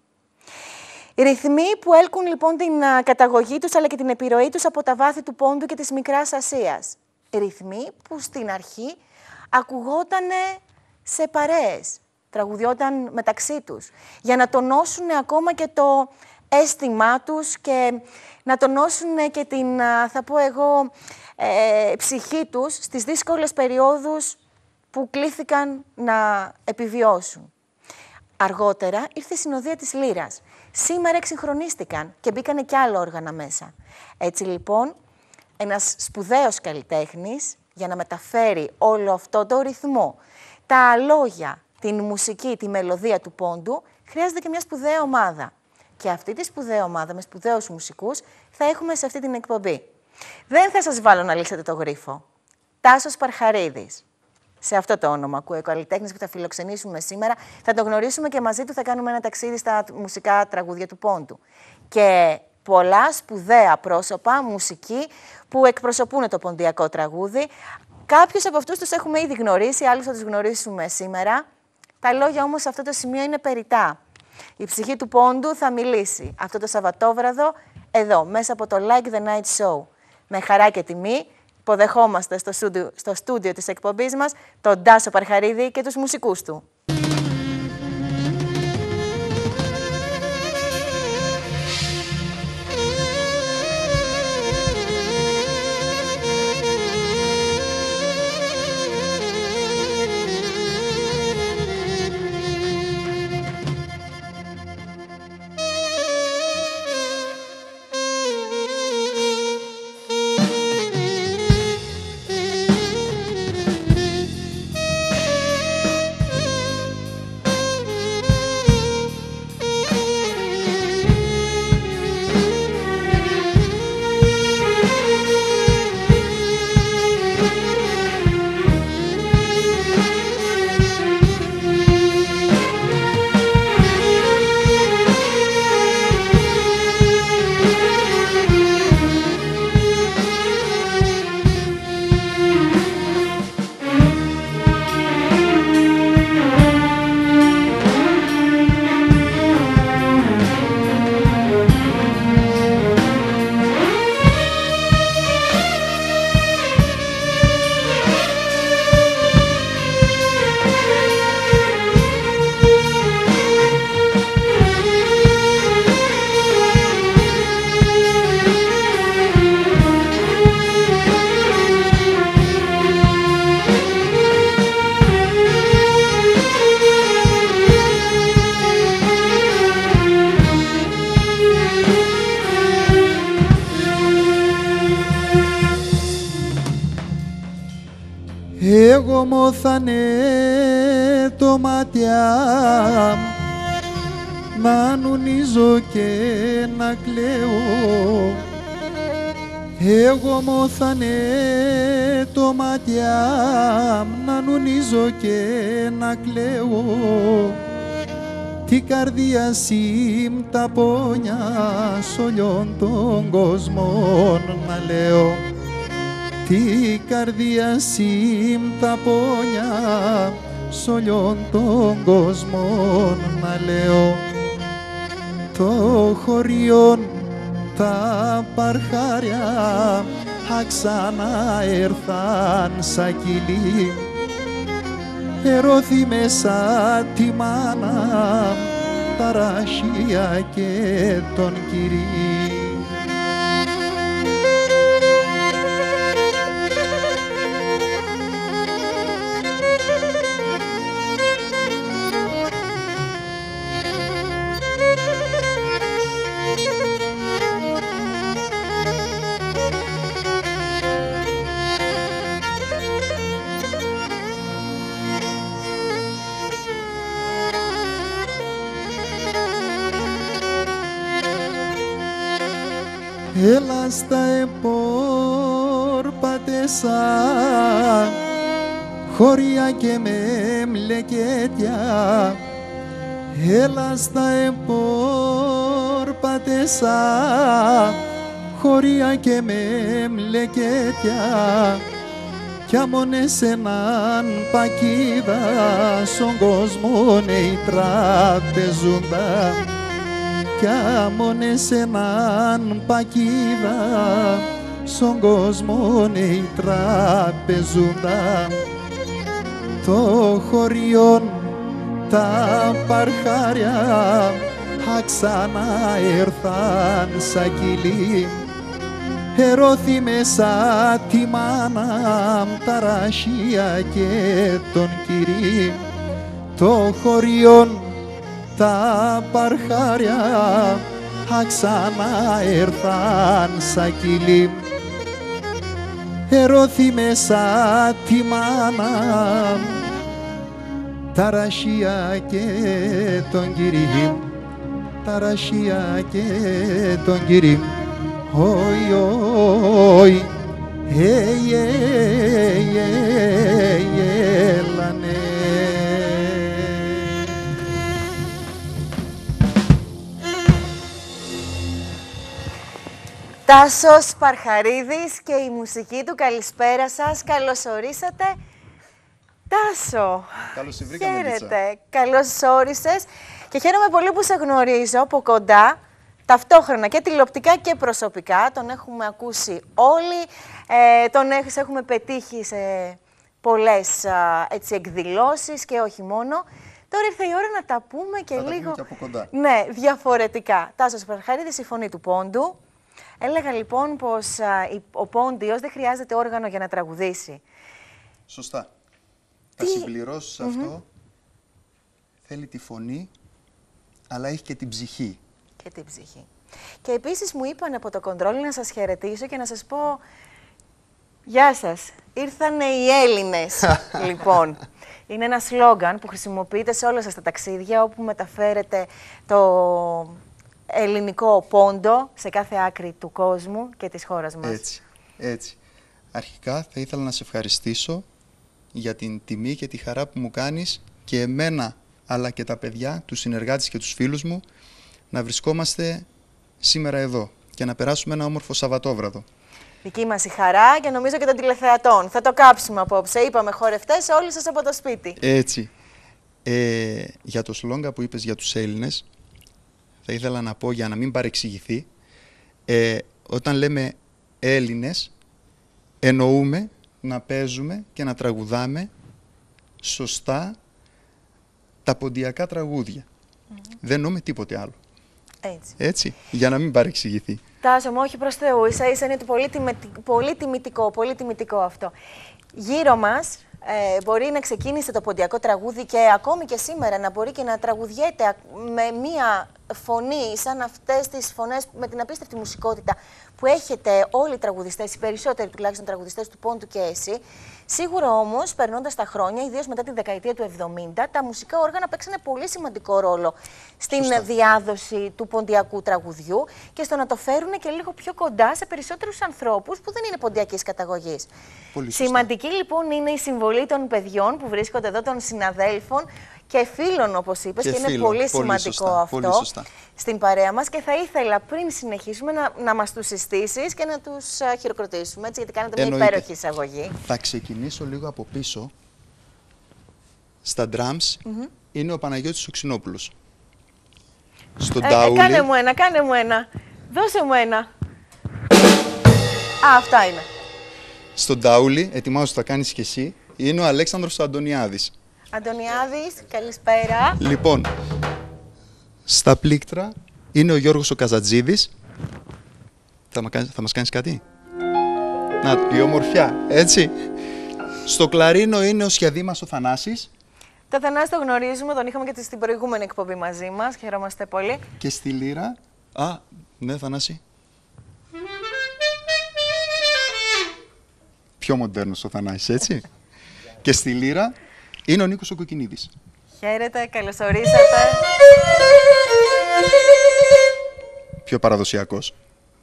Οι ρυθμοί που έλκουν λοιπόν την α, καταγωγή τους αλλά και την επιρροή τους από τα βάθη του Πόντου και της Μικράς Ασίας. Ρυθμοί που στην αρχή ακουγότανε σε παρέες, τραγουδιόταν μεταξύ τους, για να τονώσουν ακόμα και το αίσθημά τους και να τονώσουν και την, θα πω εγώ, ε, ψυχή τους στις δύσκολες περιόδους που κλήθηκαν να επιβιώσουν. Αργότερα ήρθε η συνοδεία της λύρας. Σήμερα εξυγχρονίστηκαν και μπήκανε κι άλλα όργανα μέσα. Έτσι λοιπόν, ένας σπουδαίος καλλιτέχνης, για να μεταφέρει όλο αυτό το ρυθμό, τα λόγια, την μουσική, τη μελωδία του Πόντου, χρειάζεται και μια σπουδαία ομάδα. Και αυτή τη σπουδαία ομάδα με σπουδαίους μουσικούς θα έχουμε σε αυτή την εκπομπή. Δεν θα σας βάλω να λύσετε το γρίφο. Τάσος Παρχαρίδης. Σε αυτό το όνομα ακούει ο καλλιτέχνης που θα φιλοξενήσουμε σήμερα. Θα το γνωρίσουμε και μαζί του θα κάνουμε ένα ταξίδι στα μουσικά τραγούδια του Πόντου. Και πολλά σπουδαία πρόσωπα, μουσική, που εκπροσωπούν το ποντιακό τραγούδι. Κάποιους από αυτούς τους έχουμε ήδη γνωρίσει, άλλους θα τους γνωρίσουμε σήμερα. Τα λόγια όμως σε αυτό το σημείο είναι περιτά. Η ψυχή του Πόντου θα μιλήσει αυτό το Σαββατόβραδο, εδώ, μέσα από το Like the Night Show. Με χαρά και τιμή, υποδεχόμαστε στο στούντιο, στο στούντιο της εκπομπής μας τον Τάσο Παρχαρίδη και τους μουσικούς του. Εγώ μόθανε το μάτια να νουνίζω και να κλαίω. Εγώ μόθανε το μάτια να νουνίζω και να κλαίω. Τη καρδία συμ τα πόνια σ' όλον τον κόσμο να λέω. Τη καρδία συμ τα πόνια σ' όλον τον κόσμο να λέω. Το χωριόν τα παρχάρια αξάνα έρθαν σαν κοιλί. Ερώθη μέσα τη μάνα τα ράχια και τον Κυρί. Έλα στα επόρπατεσα χωριά και με μλεκέτια. Έλα στα επόρπατεσα χωριά και με μλεκέτια. Κι άμονες έναν πακίδα στον κόσμο νεοι τραπεζούντα. Κι άμονες έναν πακίδα στον κόσμο νεοι τραπεζούντα. Το χωριόν τα παρχάρια αξάνα έρθαν σαν κυλί. Ερώθη μέσα τη μάνα τα ρashia και τον κυρί. Το χωριόν τα παρχάρια αξάνα έρθαν σαν κυλί. Ερώθη μέσα τη μάνα τα ρashia και τον κυρί. Τα ρashia και τον κυρί. Οι, οι, ει, έλανε. Τάσος Παρχαρίδης και η μουσική του. Καλησπέρα σας, καλώς ορίσατε. Τάσο, καλώς σε βρήκαμε, χαίρετε, καλώς όρισες και χαίρομαι πολύ που σε γνωρίζω από κοντά. Ταυτόχρονα και τηλεοπτικά και προσωπικά, τον έχουμε ακούσει όλοι, ε, τον έχουμε πετύχει σε πολλές α, έτσι, εκδηλώσεις και όχι μόνο. Τώρα ήρθε η ώρα να τα πούμε και θα λίγο τα πούμε και από κοντά. Ναι, διαφορετικά. Τάσος Παρχαρίδης, η φωνή του Πόντου. Έλεγα λοιπόν πως α, ο Πόντιος δεν χρειάζεται όργανο για να τραγουδήσει. Σωστά. Τι... Θα συμπληρώσω σε αυτό. Θέλει τη φωνή, αλλά έχει και την ψυχή. Και την ψυχή. Και επίσης μου είπαν από το κοντρόλ να σας χαιρετήσω και να σας πω γεια σας, ήρθανε οι Έλληνες. Λοιπόν, είναι ένα σλόγγαν που χρησιμοποιείτε σε όλα σας τα ταξίδια όπου μεταφέρετε το ελληνικό πόντο σε κάθε άκρη του κόσμου και της χώρας μας. Έτσι, έτσι. Αρχικά θα ήθελα να σε ευχαριστήσω για την τιμή και τη χαρά που μου κάνεις και εμένα αλλά και τα παιδιά, τους συνεργάτες και τους φίλους μου να βρισκόμαστε σήμερα εδώ και να περάσουμε ένα όμορφο Σαββατόβραδο. Δική μας η χαρά και νομίζω και των τηλεθεατών. Θα το κάψουμε απόψε. Είπαμε χορευτές όλοι σας από το σπίτι. Έτσι. Ε, για το σλόγγα που είπες για τους Έλληνες, θα ήθελα να πω για να μην παρεξηγηθεί, ε, όταν λέμε Έλληνες, εννοούμε να παίζουμε και να τραγουδάμε σωστά τα ποντιακά τραγούδια. Mm-hmm. Δεν εννοούμε τίποτε άλλο. Έτσι. Έτσι, για να μην παρεξηγηθεί. Τάσο μου, όχι προς Θεού, ίσα ίσα είναι πολύ, πολύ τιμητικό, πολύ τιμητικό αυτό. Γύρω μας ε, μπορεί να ξεκίνησε το ποντιακό τραγούδι και ακόμη και σήμερα να μπορεί και να τραγουδιέται με μία φωνή σαν αυτές τις φωνές με την απίστευτη μουσικότητα που έχετε όλοι οι τραγουδιστές, οι περισσότεροι τουλάχιστον τραγουδιστές του Πόντου και εσύ. Σίγουρα όμως, περνώντας τα χρόνια, ιδίως μετά τη δεκαετία του εβδομήντα, τα μουσικά όργανα παίξανε πολύ σημαντικό ρόλο στην Σωστά. διάδοση του ποντιακού τραγουδιού και στο να το φέρουν και λίγο πιο κοντά σε περισσότερους ανθρώπους που δεν είναι ποντιακής καταγωγής. Σημαντική λοιπόν είναι η συμβολή των παιδιών που βρίσκονται εδώ, των συναδέλφων και φίλων, όπως είπες, και, και είναι φίλων. πολύ, πολύ σημαντικό σωστά, αυτό πολύ στην παρέα μας. Και θα ήθελα πριν συνεχίσουμε να, να μας τους συστήσεις και να τους uh, χειροκροτήσουμε, έτσι, γιατί κάνετε μια υπέροχη εισαγωγή. Θα ξεκινήσω λίγο από πίσω. Στα drums mm-hmm. είναι ο Παναγιώτης ο Ξινόπουλος. Στο ε, ντάουλι... ε, κάνε μου ένα, κάνε μου ένα. Δώσε μου ένα. Α, αυτά είναι. Στο ντάουλι, ετοιμάζω θα κάνεις και εσύ, είναι ο Αλέξανδρος Αντωνιάδης. Αντωνιάδης, καλησπέρα. Λοιπόν, στα πλήκτρα είναι ο Γιώργος ο Καζατζίδης. Θα, θα μας κάνεις κάτι? Να, η ομορφιά, έτσι. Στο κλαρίνο είναι ο Σχεδήμας ο Θανάσης. Το Θανάση το γνωρίζουμε, τον είχαμε και στην προηγούμενη εκπομπή μαζί μας. Χαιρόμαστε πολύ. Και στη λύρα... Α, ναι, Θανάση. Πιο μοντέρνος ο Θανάσης, έτσι. Και στη λύρα είναι ο Νίκος ο Κοκκινίδης. Χαίρετε, καλώς ορίσατε. Πιο παραδοσιακός.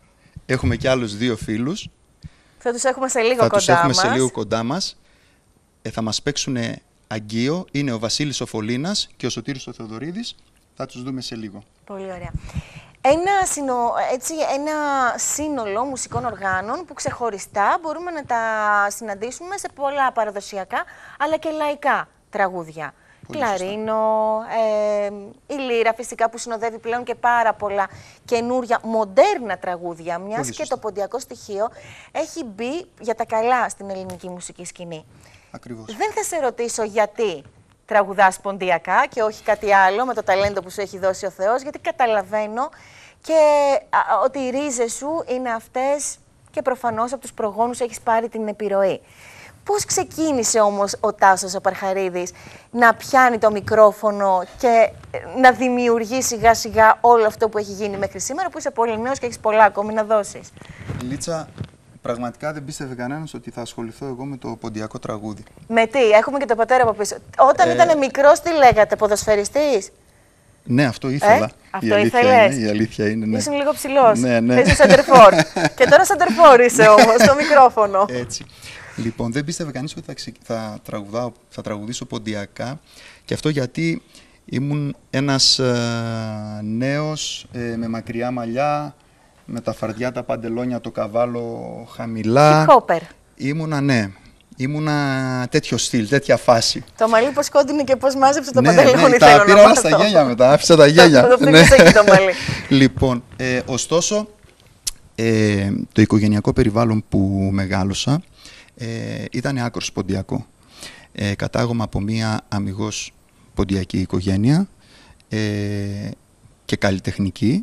Έχουμε και άλλους δύο φίλους. Θα τους έχουμε σε λίγο θα κοντά τους έχουμε μας. σε λίγο κοντά μας. Ε, θα μας παίξουν αγκείο. Είναι ο Βασίλης ο Φωλήνας και ο Σωτήρης ο Θεοδωρίδης. Θα τους δούμε σε λίγο. Πολύ ωραία. Ένα, συνο, έτσι, ένα σύνολο μουσικών οργάνων που ξεχωριστά μπορούμε να τα συναντήσουμε σε πολλά παραδοσιακά αλλά και λαϊκά τραγούδια. Πολύ κλαρίνο, ε, η λύρα φυσικά που συνοδεύει πλέον και πάρα πολλά καινούρια μοντέρνα τραγούδια, μιας και το ποντιακό στοιχείο έχει μπει για τα καλά στην ελληνική μουσική σκηνή. Ακριβώς. Δεν θα σε ρωτήσω γιατί τραγουδάς ποντιακά και όχι κάτι άλλο με το ταλέντο που σου έχει δώσει ο Θεός, γιατί καταλαβαίνω και α, ότι οι ρίζες σου είναι αυτές και προφανώς από τους προγόνους έχεις πάρει την επιρροή. Πώς ξεκίνησε όμως ο Τάσος ο Παρχαρίδης να πιάνει το μικρόφωνο και να δημιουργεί σιγά σιγά όλο αυτό που έχει γίνει μέχρι σήμερα, που είσαι πολύ νέος και έχεις πολλά ακόμη να δώσεις? Λίτσα, πραγματικά δεν πίστευε κανένας ότι θα ασχοληθώ εγώ με το ποντιακό τραγούδι. Με τι, έχουμε και το πατέρα από πίσω. Όταν ε... ήταν μικρός, τι λέγατε, ποδοσφαιριστής? Ναι, αυτό ήθελα. Ε, αυτό ήθελες. Είναι, η αλήθεια είναι, ναι. Ήσουν λίγο ψηλός. Ναι, ναι. Ήσουν σεντερφόρ. Και τώρα σεντερφόρ είσαι όμως, στο μικρόφωνο. Έτσι. Λοιπόν, δεν πίστευε κανείς ότι θα, ξε... θα, τραγουδάω, θα τραγουδήσω ποντιακά. Και αυτό γιατί ήμουν ένας ε, νέος ε, με μακριά μαλλιά, με τα φαρδιά, τα παντελόνια, το καβάλο χαμηλά. Χιπ-χόπερ. Ήμουνα, ναι. Ήμουνα τέτοιο στυλ, τέτοια φάση. Το μαλλί πώς κόντινε και πώς μάζεψε το ναι, παντελόνι, ναι, θέλω τα πήρα όλα στα γέλια μετά, άφησα τα γέλια. Το ναι. Εκεί το μαλλί. Λοιπόν, ε, ωστόσο, ε, το οικογενειακό περιβάλλον που μεγάλωσα ε, ήταν άκρος ποντιακό. Ε, κατάγομαι από μία αμιγώς ποντιακή οικογένεια ε, και καλλιτεχνική.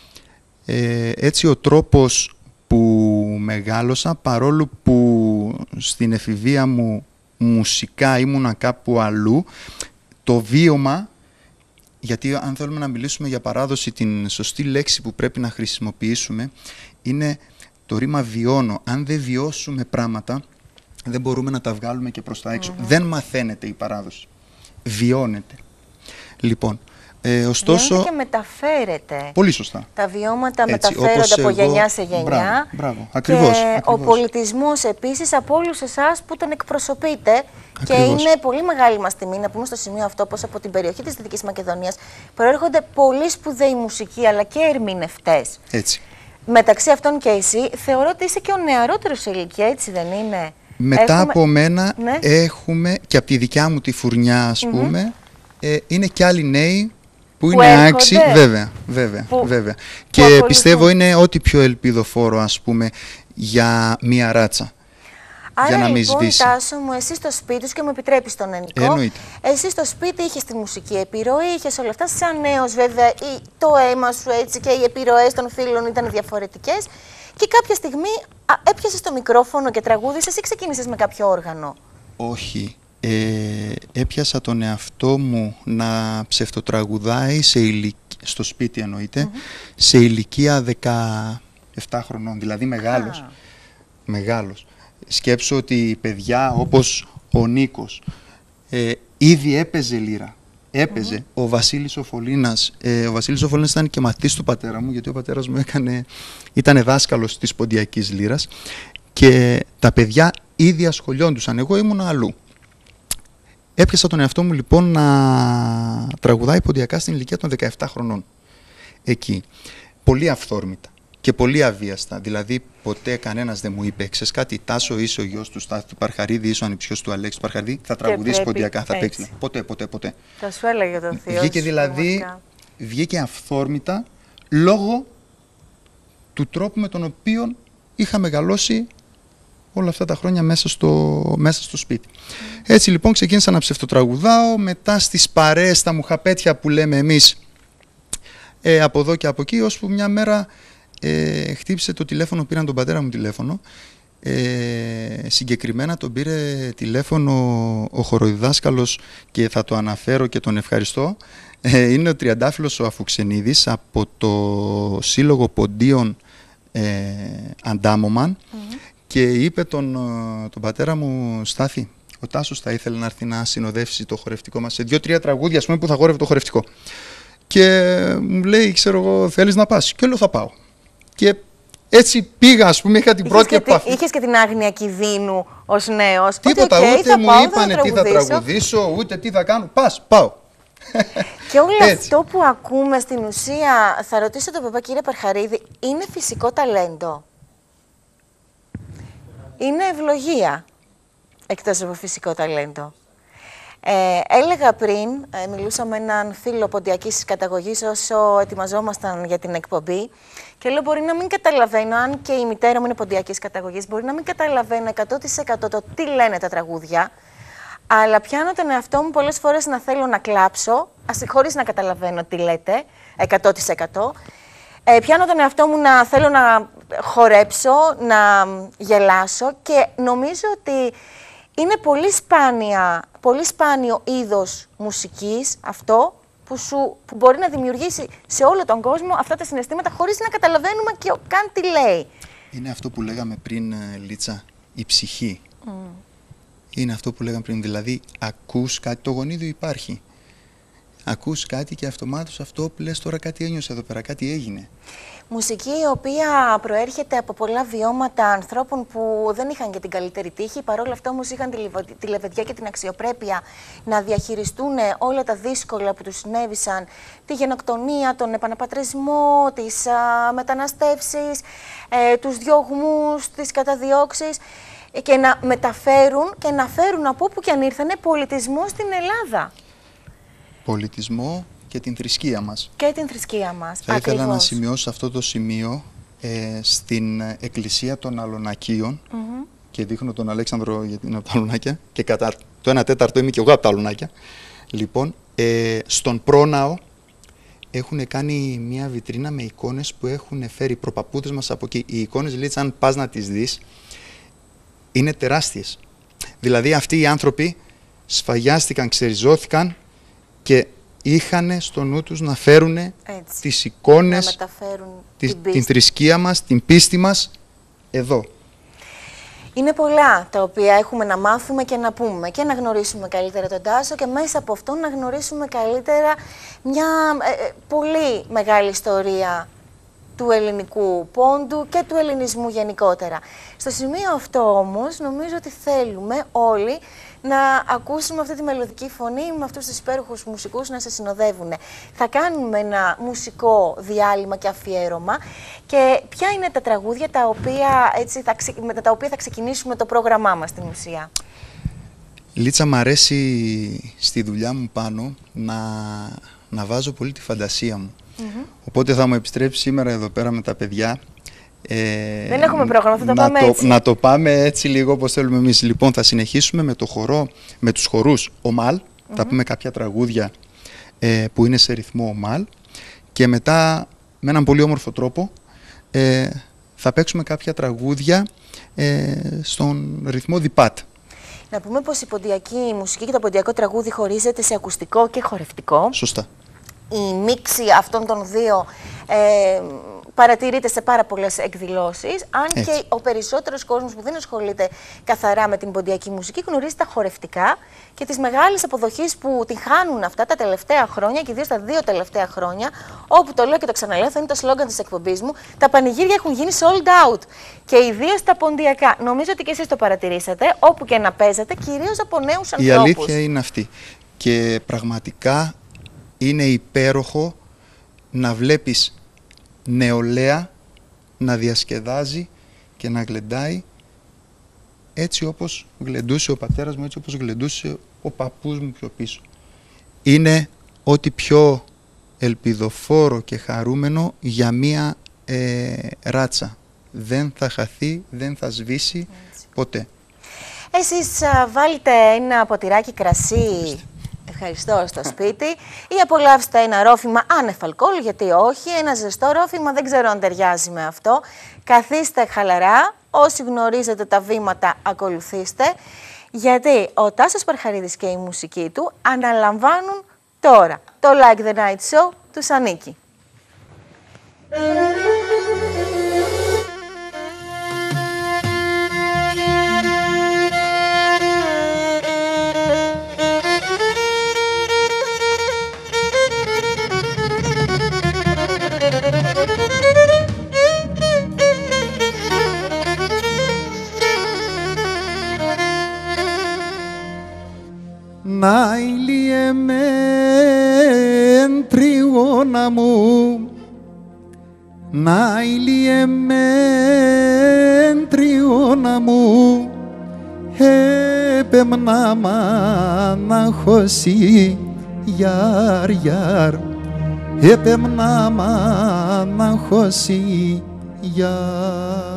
Ε, έτσι ο τρόπος που μεγάλωσα, παρόλο που στην εφηβεία μου μουσικά ήμουνα κάπου αλλού, το βίωμα, γιατί αν θέλουμε να μιλήσουμε για παράδοση, την σωστή λέξη που πρέπει να χρησιμοποιήσουμε είναι το ρήμα βιώνω. Αν δεν βιώσουμε πράγματα, δεν μπορούμε να τα βγάλουμε και προς τα έξω. Mm-hmm. Δεν μαθαίνεται η παράδοση. Βιώνεται. Λοιπόν, Ε, ωστόσο, βιώνεται και μεταφέρεται. Πολύ σωστά. Τα βιώματα Έτσι, μεταφέρονται από εγώ... γενιά σε γενιά. Μπράβο, μπράβο. Ακριβώς, και ακριβώς. ο πολιτισμός επίσης από όλους εσάς που τον εκπροσωπείτε. Ακριβώς. Και είναι πολύ μεγάλη μας τιμή να πούμε στο σημείο αυτό πως από την περιοχή της Δυτικής Μακεδονίας προέρχονται πολύ σπουδαίοι μουσικοί αλλά και ερμηνευτές. Έτσι. Μεταξύ αυτών και εσύ, θεωρώ ότι είσαι και ο νεαρότερος σε ηλικία, έτσι δεν είναι? Μετά έχουμε... από μένα ναι. έχουμε και από τη δικιά μου τη φουρνιά, ας πούμε, mm-hmm. ε, είναι και άλλοι νέοι που, που είναι άξιοι, βέβαια, βέβαια, που, βέβαια. Που και ακολουθούν. Πιστεύω είναι ό,τι πιο ελπιδοφόρο, ας πούμε, για μία ράτσα. Άρα, για να μην λοιπόν, σβήσει. Τάσο μου, εσύ στο σπίτι σου, και μου επιτρέπεις τον Ενικό, Εννοείται. εσύ στο σπίτι είχες τη μουσική επιρροή, είχες όλα αυτά, σαν νέος βέβαια, το αίμα σου έτσι και οι επιρροές των φίλων ήταν διαφορετικές και κάποια στιγμή α, έπιασες το μικρόφωνο και τραγούδησες ή ξεκίνησες με κάποιο όργανο? Όχι. Ε, έπιασα τον εαυτό μου να ψευτοτραγουδάει σε ηλικ... στο σπίτι εννοείται, mm-hmm. σε ηλικία δεκαεπτά χρονών, δηλαδή μεγάλος. Ah. Μεγάλος. Σκέψω ότι παιδιά όπως ο Νίκος ε, ήδη έπαιζε λύρα. Έπαιζε. Mm-hmm. Ο Βασίλης ο Φωλήνας. Ε, ο Βασίλης ο Φωλήνας ήταν και μαθητής του πατέρα μου, γιατί ο πατέρας μου έκανε, ήταν δάσκαλος της ποντιακής λύρας και τα παιδιά ήδη ασχολιόντουσαν. Εγώ ήμουν αλλού. Έπιασα τον εαυτό μου λοιπόν να τραγουδάει ποντιακά στην ηλικία των δεκαεπτά χρονών. Εκεί. Πολύ αυθόρμητα και πολύ αβίαστα. Δηλαδή, ποτέ κανένας δεν μου είπε: ξέρεις κάτι, Τάσο, είσαι ο γιος του Στάθη του Παρχαρίδη, είσαι ο ανιψιός του Αλέξη του Παρχαρίδη, θα τραγουδήσεις ποντιακά, θα παίξεις. Ποτέ, ποτέ, ποτέ. Θα σου έλεγε τον θείο. Βγήκε δηλαδή, βγήκε αυθόρμητα λόγω του τρόπου με τον οποίο είχα μεγαλώσει όλα αυτά τα χρόνια μέσα στο, μέσα στο σπίτι. Mm. Έτσι λοιπόν ξεκίνησα να ψευτοτραγουδάω, μετά στις παρέες, τα μουχαπέτια που λέμε εμείς, ε, από εδώ και από εκεί, ώσπου μια μέρα ε, χτύπησε το τηλέφωνο, πήραν τον πατέρα μου τηλέφωνο, ε, συγκεκριμένα τον πήρε τηλέφωνο ο χοροδιδάσκαλος και θα το αναφέρω και τον ευχαριστώ, ε, είναι ο Τριαντάφυλλος ο Αφουξενίδης από το Σύλλογο Ποντίων ε, Αντάμωμαν. Mm. Και είπε τον, τον πατέρα μου: Στάθη, ο Τάσος θα ήθελε να έρθει να συνοδεύσει το χορευτικό μας σε δύο-τρία τραγούδια, ας πούμε, που θα χόρευε το χορευτικό. Και μου λέει: ξέρω εγώ, θέλεις να πας? Και λέω: θα πάω. Και Έτσι πήγα, ας πούμε, είχα την πρώτη επαφή. Είχες και την άγνοια κινδύνου ως νέος. Τίποτα, okay, ούτε μου είπανε τι θα τραγουδήσω, ούτε τι θα κάνω. Πας, πάω. Και όλο έτσι. Αυτό που ακούμε στην ουσία, θα ρωτήσω τον παπά, κύριε Παρχαρίδη, είναι φυσικό ταλέντο? Είναι ευλογία, εκτός από φυσικό ταλέντο? Ε, έλεγα πριν, ε, μιλούσα με έναν φίλο ποντιακής καταγωγής όσο ετοιμαζόμασταν για την εκπομπή και λέω μπορεί να μην καταλαβαίνω, αν και η μητέρα μου είναι ποντιακής καταγωγής, μπορεί να μην καταλαβαίνω εκατό τοις εκατό το τι λένε τα τραγούδια, αλλά πιάνω τον εαυτό μου πολλές φορές να θέλω να κλάψω, χωρίς να καταλαβαίνω τι λέτε, εκατό τοις εκατό. Ε, πιάνω τον εαυτό μου να θέλω να χορέψω, να γελάσω και νομίζω ότι είναι πολύ σπάνια, πολύ σπάνιο είδος μουσικής αυτό που, σου, που μπορεί να δημιουργήσει σε όλο τον κόσμο αυτά τα συναισθήματα χωρίς να καταλαβαίνουμε και καν τι λέει. Είναι αυτό που λέγαμε πριν, Λίτσα, η ψυχή. Mm. Είναι αυτό που λέγαμε πριν, δηλαδή ακούς κάτι, το γονίδιο υπάρχει. Ακούς κάτι και αυτομάτως αυτό που λες τώρα κάτι ένιωσε εδώ πέρα, κάτι έγινε. Μουσική η οποία προέρχεται από πολλά βιώματα ανθρώπων που δεν είχαν και την καλύτερη τύχη, παρόλα αυτά όμως είχαν τη λεβεδιά και την αξιοπρέπεια να διαχειριστούν όλα τα δύσκολα που τους συνέβησαν, τη γενοκτονία, τον επαναπατρισμό, τις α, μεταναστεύσεις, ε, τους διωγμούς, τις καταδιώξεις και να μεταφέρουν και να φέρουν από όπου και αν ήρθανε πολιτισμό στην Ελλάδα. Πολιτισμό και την θρησκεία μας. Και την θρησκεία μας. Θα Ακριβώς. ήθελα να σημειώσω αυτό το σημείο ε, στην εκκλησία των Αλωνακίων Mm-hmm. και δείχνω τον Αλέξανδρο γιατί είναι από τα Αλωνάκια και κατά το ένα τέταρτο είμαι και εγώ από τα Αλωνάκια. Λοιπόν, ε, στον πρόναο έχουν κάνει μια βιτρίνα με εικόνες που έχουν φέρει προπαπούδες μας από εκεί. Οι εικόνες, Λίτσα, αν πας να τις δεις, είναι τεράστιες. Δηλαδή αυτοί οι άνθρωποι σφαγιάστηκαν, ξεριζώθηκαν και είχαν στο νου τους να φέρουν τις εικόνες, να μεταφέρουν τη, την, την θρησκεία μας, την πίστη μας εδώ. Είναι πολλά τα οποία έχουμε να μάθουμε και να πούμε και να γνωρίσουμε καλύτερα τον Τάσο και μέσα από αυτό να γνωρίσουμε καλύτερα μια ε, πολύ μεγάλη ιστορία του ελληνικού πόντου και του ελληνισμού γενικότερα. Στο σημείο αυτό όμως νομίζω ότι θέλουμε όλοι να ακούσουμε αυτή τη μελωδική φωνή με αυτούς τους υπέροχους μουσικούς να σε συνοδεύουν. Θα κάνουμε ένα μουσικό διάλειμμα και αφιέρωμα και ποια είναι τα τραγούδια τα οποία, έτσι, θα, με τα οποία θα ξεκινήσουμε το πρόγραμμά μας στην ουσία. Λίτσα, μ' αρέσει στη δουλειά μου πάνω να, να βάζω πολύ τη φαντασία μου. Mm-hmm. Οπότε θα μου επιστρέψει σήμερα εδώ πέρα με τα παιδιά. Ε, Δεν έχουμε πρόγραμμα, θα το να πάμε το, έτσι. Να το πάμε έτσι λίγο όπως θέλουμε εμείς. Λοιπόν, θα συνεχίσουμε με το χορό, με τους χορούς ομάλ. Mm-hmm. Θα πούμε κάποια τραγούδια ε, που είναι σε ρυθμό ομάλ. Και μετά, με έναν πολύ όμορφο τρόπο, ε, θα παίξουμε κάποια τραγούδια ε, στον ρυθμό διπάτ. Να πούμε πως η ποντιακή μουσική και το ποντιακό τραγούδι χωρίζεται σε ακουστικό και χορευτικό. Σωστά. Η μίξη αυτών των δύο ε, παρατηρείται σε πάρα πολλές εκδηλώσεις, αν Έτσι. και ο περισσότερος κόσμος που δεν ασχολείται καθαρά με την ποντιακή μουσική γνωρίζει τα χορευτικά και τις μεγάλες αποδοχές που την χάνουν αυτά τα τελευταία χρόνια και ιδίως τα δύο τελευταία χρόνια, όπου το λέω και το ξαναλέω, θα είναι το σλόγγαν της εκπομπής μου, τα πανηγύρια έχουν γίνει sold out και ιδίως τα ποντιακά. Νομίζω ότι και εσείς το παρατηρήσατε, όπου και να παίζετε, κυρίως από νέους ανθρώπους. Η αλήθεια είναι αυτή και πραγματικά είναι υπέροχο να βλέπεις νεολαία να διασκεδάζει και να γλεντάει έτσι όπως γλεντούσε ο πατέρας μου, έτσι όπως γλεντούσε ο παππούς μου πιο πίσω. Είναι ό,τι πιο ελπιδοφόρο και χαρούμενο για μία ε, ράτσα. Δεν θα χαθεί, δεν θα σβήσει έτσι. Ποτέ. Εσείς α, βάλτε ένα ποτηράκι κρασί. Ευχαριστώ στο σπίτι ή απολαύστε ένα ρόφημα άνευ αλκοόλ, γιατί όχι, ένα ζεστό ρόφημα, δεν ξέρω αν ταιριάζει με αυτό. Καθίστε χαλαρά, όσοι γνωρίζετε τα βήματα ακολουθήστε, γιατί ο Τάσος Παρχαρίδης και η μουσική του αναλαμβάνουν τώρα το Like the Night Show του Σανίκη. να ηλιεμεν τριγώνα μου, να ηλιεμεν τριγώνα μου, έπεμνα μάνα χωσί γιάρ γιάρ, έπεμνα μάνα χωσί γιάρ.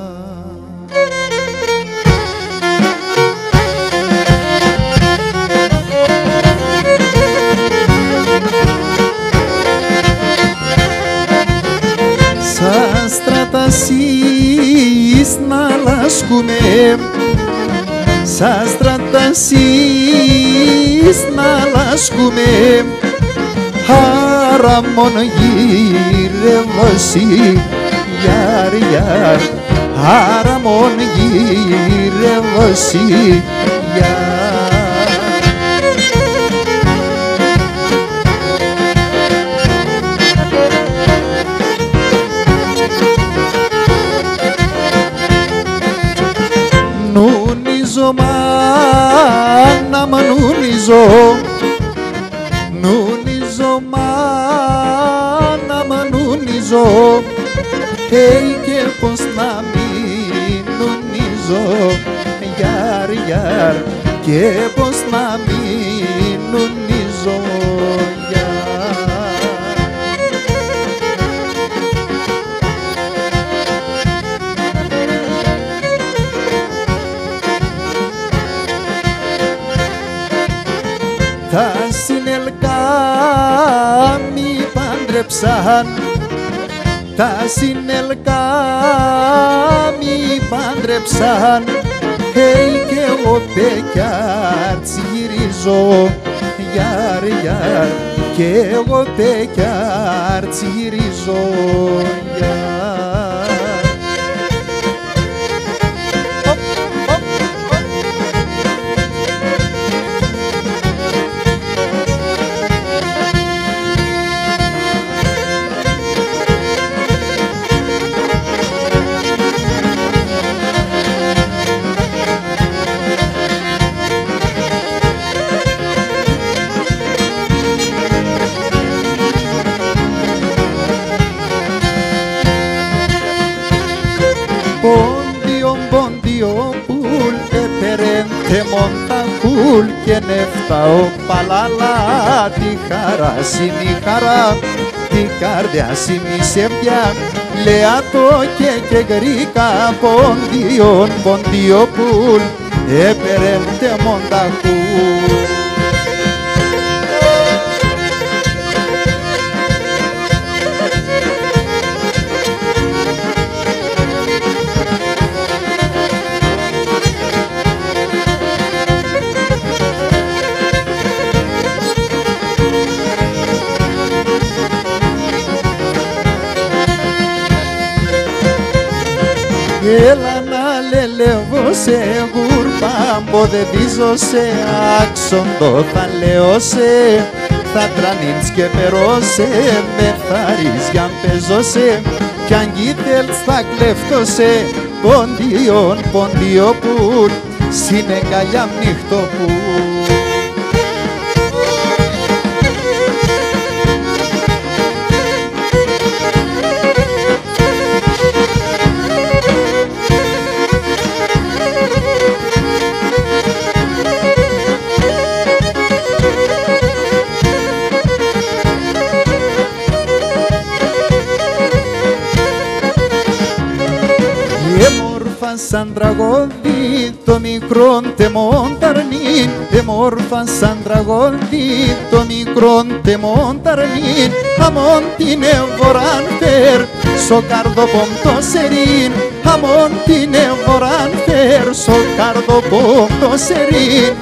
Σαν στρατασίς να λάσκουμε, σαν στρατασίς να λάσκουμε, άρα μόνο γύρευωσι γιάρ γιάρ, άρα μόνο γύρευωσι γιάρ. Νουνίζω μάνα μα νουνίζω, νουνίζω μάνα μα νουνίζω, hey, και πως να μην νουνίζω γιάρ γιάρ, και πως να μην νουνίζω γιάρ. Τα συνελκά μη πάντρεψαν, τα συνελκά μη πάντρεψαν, hey, κι εγώ πεκιάρτς γυρίζω γιάρ γιάρ, κι εγώ πεκιάρτς γυρίζω γιάρ. Πόντιο, πόντιο, πουλ, επερέντε μονταχούλ και νεφτάω παλάλα, τη χαρά είναι η χαρά, τη καρδιά είναι η σεβιά, λεάτο και και γρήκα, πόντιο, πόντιο, πουλ, επερέντε μονταχούλ. Έλα να λελεύω σε γουρπάμπο, δεν βίζω σε άξοντο, θα λέω σε θα τρανίντς και περώσε, με θάρις για παίζω σε, κι αν γίτελς θα κλέφτω σε, ποντιόν, ποντιό πουλ, συνέκα για μνήχτο πουλ. Σαν τραγώδι το μικρόν τεμόνταρνιν, εμόρφα σαν τραγώδι το μικρόν τεμόνταρνιν, αμόν την εβοράν φέρ, σο καρδοπόμ το σερίν, αμόν την εβοράν φέρ, σο καρδοπόμ το σερίν.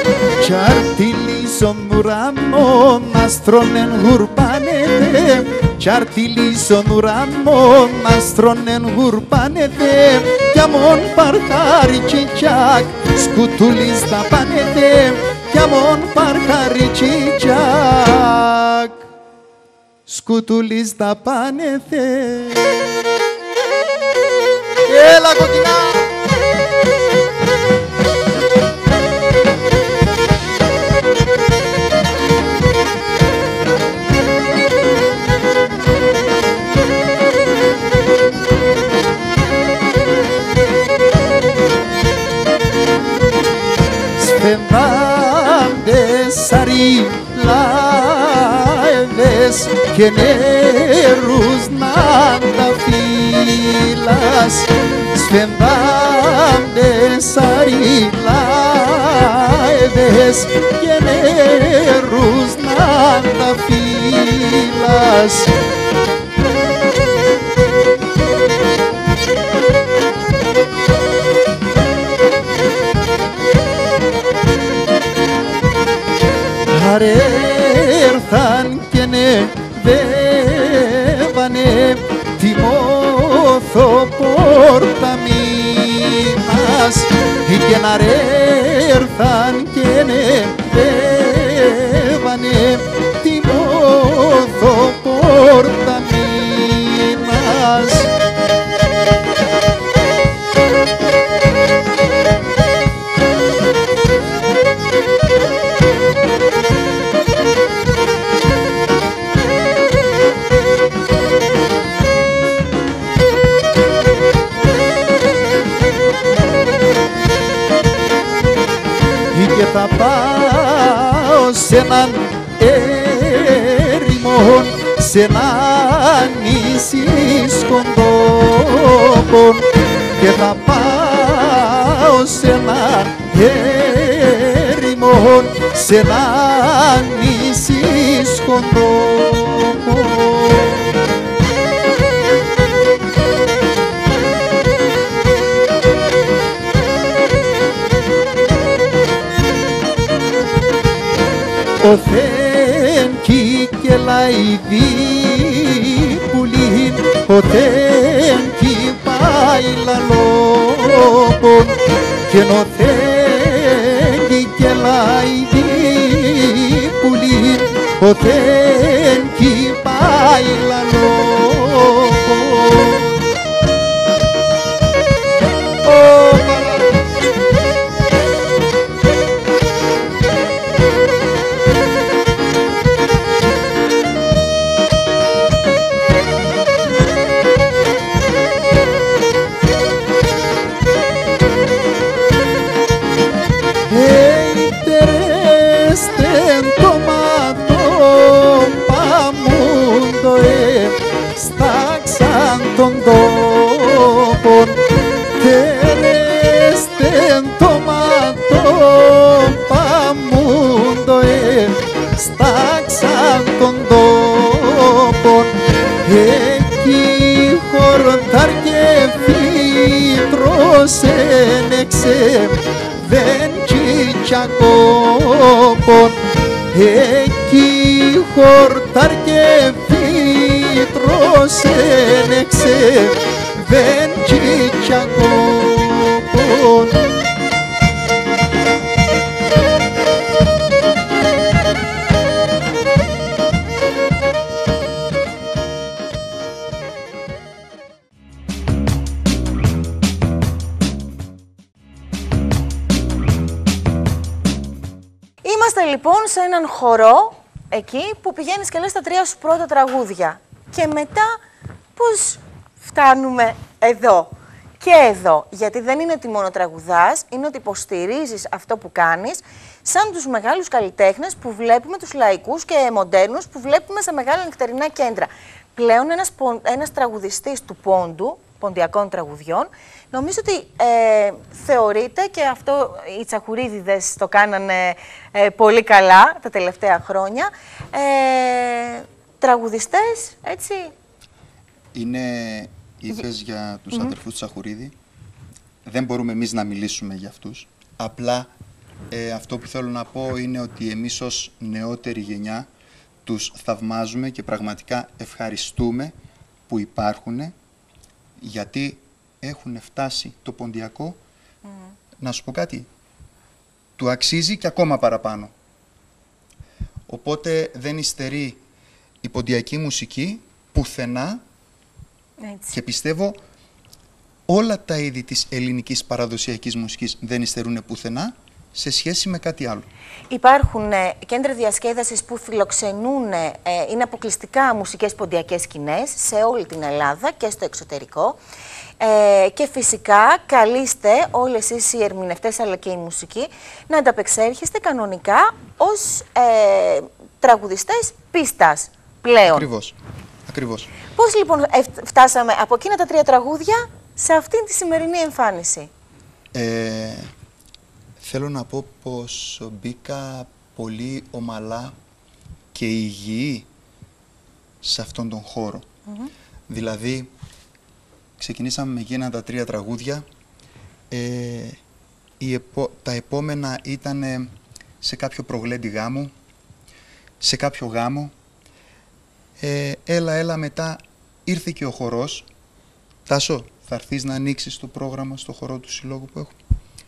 Κι αρτιλίσον ουρανόν άστρον εν γουρπάνετε, κι αρτιλίσον ουρανόν άστρον εν γουρπάνετε κι αμόν παρχάρι τσιτσάκ σκουτούλης τα πάνετε κι αμόν παρχάρι τσιτσάκ σκουτούλης τα πάνετε. Έλα κοκκινά! Σφενδάντες αριλάεδες και νερούς να τα φύλας. Σφενδάντες αριλάεδες και νερούς να τα φύλας. Αρέρθαν και νεβέβανε Τιμόθο πόρτα μήνας και να ρέρθαν και νεβέβανε Τιμόθο πόρτα μήνας. Και θα πάω σε έναν έρημο, σε έναν νησί σκοντόπον και θα πάω σε έναν έρημο, σε έναν νησί σκοντόπον. Ο Θένκι και λαϊδί πουλήν, ο Θένκι πάει λαλόπον και ο Θένκι και λαϊδί πουλήν, ο Θένκι πάει λαλόπον. Τον τόπον τερέστεν το ματών παμούντο ε στάξαν τον τόπον εκεί χορτάρ και φύτρωσεν εξε δεν τσιτσακόπον εκεί χορτάρ και φύτρωσεν εξε δεν τσιτσακόπον. Είμαστε λοιπόν σε έναν χορό εκεί που πηγαίνεις και λες τα τρία σου πρώτα τραγούδια. Και μετά πώς φτάνουμε εδώ και εδώ. Γιατί δεν είναι ότι μόνο τραγουδάς, είναι ότι υποστηρίζεις αυτό που κάνεις σαν τους μεγάλους καλλιτέχνες που βλέπουμε, τους λαϊκούς και μοντέρνους που βλέπουμε σε μεγάλα νυχτερινά κέντρα. Πλέον ένας, ένας τραγουδιστής του πόντου, ποντιακών τραγουδιών, νομίζω ότι ε, θεωρείται, και αυτό οι Τσαχουρίδηδες το κάνανε ε, πολύ καλά τα τελευταία χρόνια, ε, τραγουδιστές, έτσι. Είναι, είπες για τους mm-hmm. αδερφούς Τσαχουρίδη. Δεν μπορούμε εμείς να μιλήσουμε για αυτούς. Απλά ε, αυτό που θέλω να πω είναι ότι εμείς ως νεότερη γενιά τους θαυμάζουμε και πραγματικά ευχαριστούμε που υπάρχουν, γιατί έχουν φτάσει το ποντιακό, mm. να σου πω κάτι, του αξίζει και ακόμα παραπάνω. Οπότε δεν υστερεί η ποντιακή μουσική πουθενά. Έτσι. Και πιστεύω όλα τα είδη της ελληνικής παραδοσιακής μουσικής δεν υστερούν πουθενά σε σχέση με κάτι άλλο. Υπάρχουν ε, κέντρα διασκέδασης που φιλοξενούν, ε, είναι αποκλειστικά μουσικές ποντιακές σκηνές σε όλη την Ελλάδα και στο εξωτερικό. Ε, και φυσικά καλείστε όλες εσείς οι ερμηνευτές αλλά και η μουσική να ανταπεξέρχεστε κανονικά ως ε, τραγουδιστές πίστας πλέον. Ακριβώς. Ακριβώς. Πώς λοιπόν φτάσαμε από εκείνα τα τρία τραγούδια σε αυτήν τη σημερινή εμφάνιση? Ε, θέλω να πω πως μπήκα πολύ ομαλά και υγιή σε αυτόν τον χώρο. Mm-hmm. Δηλαδή, ξεκινήσαμε με εκείνα τα τρία τραγούδια. Ε, η επο... Τα επόμενα ήταν σε κάποιο προγλέντι γάμου, σε κάποιο γάμο. Ε, έλα, έλα, μετά ήρθε και ο χορός. Τάσο, θα έρθεις να ανοίξεις το πρόγραμμα στο χορό του συλλόγου που έχω.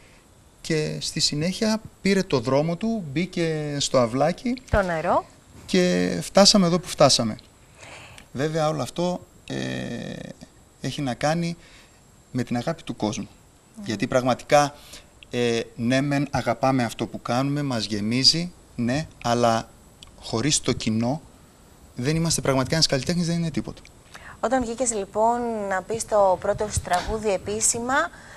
Και στη συνέχεια πήρε το δρόμο του, μπήκε στο αυλάκι. Το νερό. Και φτάσαμε εδώ που φτάσαμε. Βέβαια όλο αυτό ε, έχει να κάνει με την αγάπη του κόσμου. Mm. Γιατί πραγματικά, ε, ναι μεν αγαπάμε αυτό που κάνουμε, μας γεμίζει, ναι, αλλά χωρίς το κοινό δεν είμαστε πραγματικά ένας καλλιτέχνης, δεν είναι τίποτα. Όταν βγήκες λοιπόν να πεις το πρώτο τραγούδι επίσημα...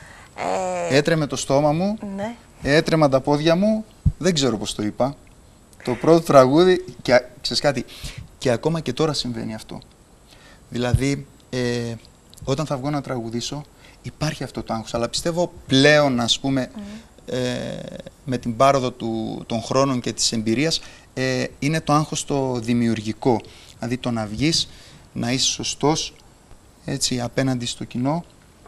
Ε... Έτρεμε το στόμα μου, ναι. Έτρεμα τα πόδια μου, δεν ξέρω πώς το είπα. Το πρώτο τραγούδι, και ξέρεις κάτι, και ακόμα και τώρα συμβαίνει αυτό. Δηλαδή, ε, όταν θα βγω να τραγουδήσω, υπάρχει αυτό το άγχος, αλλά πιστεύω πλέον, ας πούμε, mm. ε, με την πάροδο του, των χρόνων και της εμπειρίας, ε, είναι το άγχος το δημιουργικό. Δηλαδή το να βγεις, να είσαι σωστός, έτσι, απέναντι στο κοινό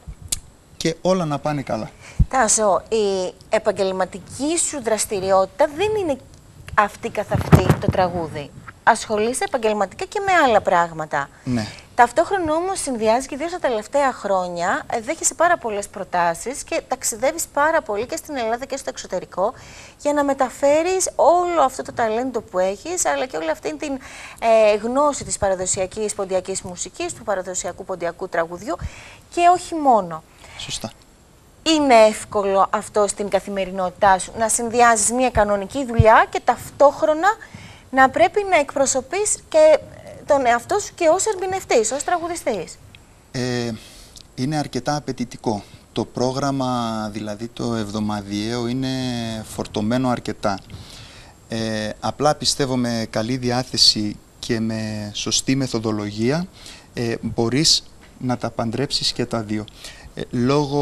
και όλα να πάνε καλά. Τάσο, η επαγγελματική σου δραστηριότητα δεν είναι αυτή καθ' αυτή το τραγούδι. Ασχολείσαι επαγγελματικά και με άλλα πράγματα. Ναι. Ταυτόχρονα όμως συνδυάζει και ιδίως τα τελευταία χρόνια, δέχεσαι πάρα πολλές προτάσεις και ταξιδεύεις πάρα πολύ και στην Ελλάδα και στο εξωτερικό για να μεταφέρεις όλο αυτό το ταλέντο που έχεις, αλλά και όλη αυτή την ε, γνώση της παραδοσιακής ποντιακής μουσικής, του παραδοσιακού ποντιακού τραγουδιού και όχι μόνο. Σωστά. Είναι εύκολο αυτό στην καθημερινότητά σου, να συνδυάζεις μια κανονική δουλειά και ταυτόχρονα να πρέπει να εκπροσωπείς και τον εαυτό σου και ως ερμηνευτής, ως τραγουδιστής? Ε, είναι αρκετά απαιτητικό. Το πρόγραμμα, δηλαδή το εβδομαδιαίο, είναι φορτωμένο αρκετά. Ε, απλά πιστεύω με καλή διάθεση και με σωστή μεθοδολογία ε, μπορείς να τα παντρέψεις και τα δύο. Ε, λόγω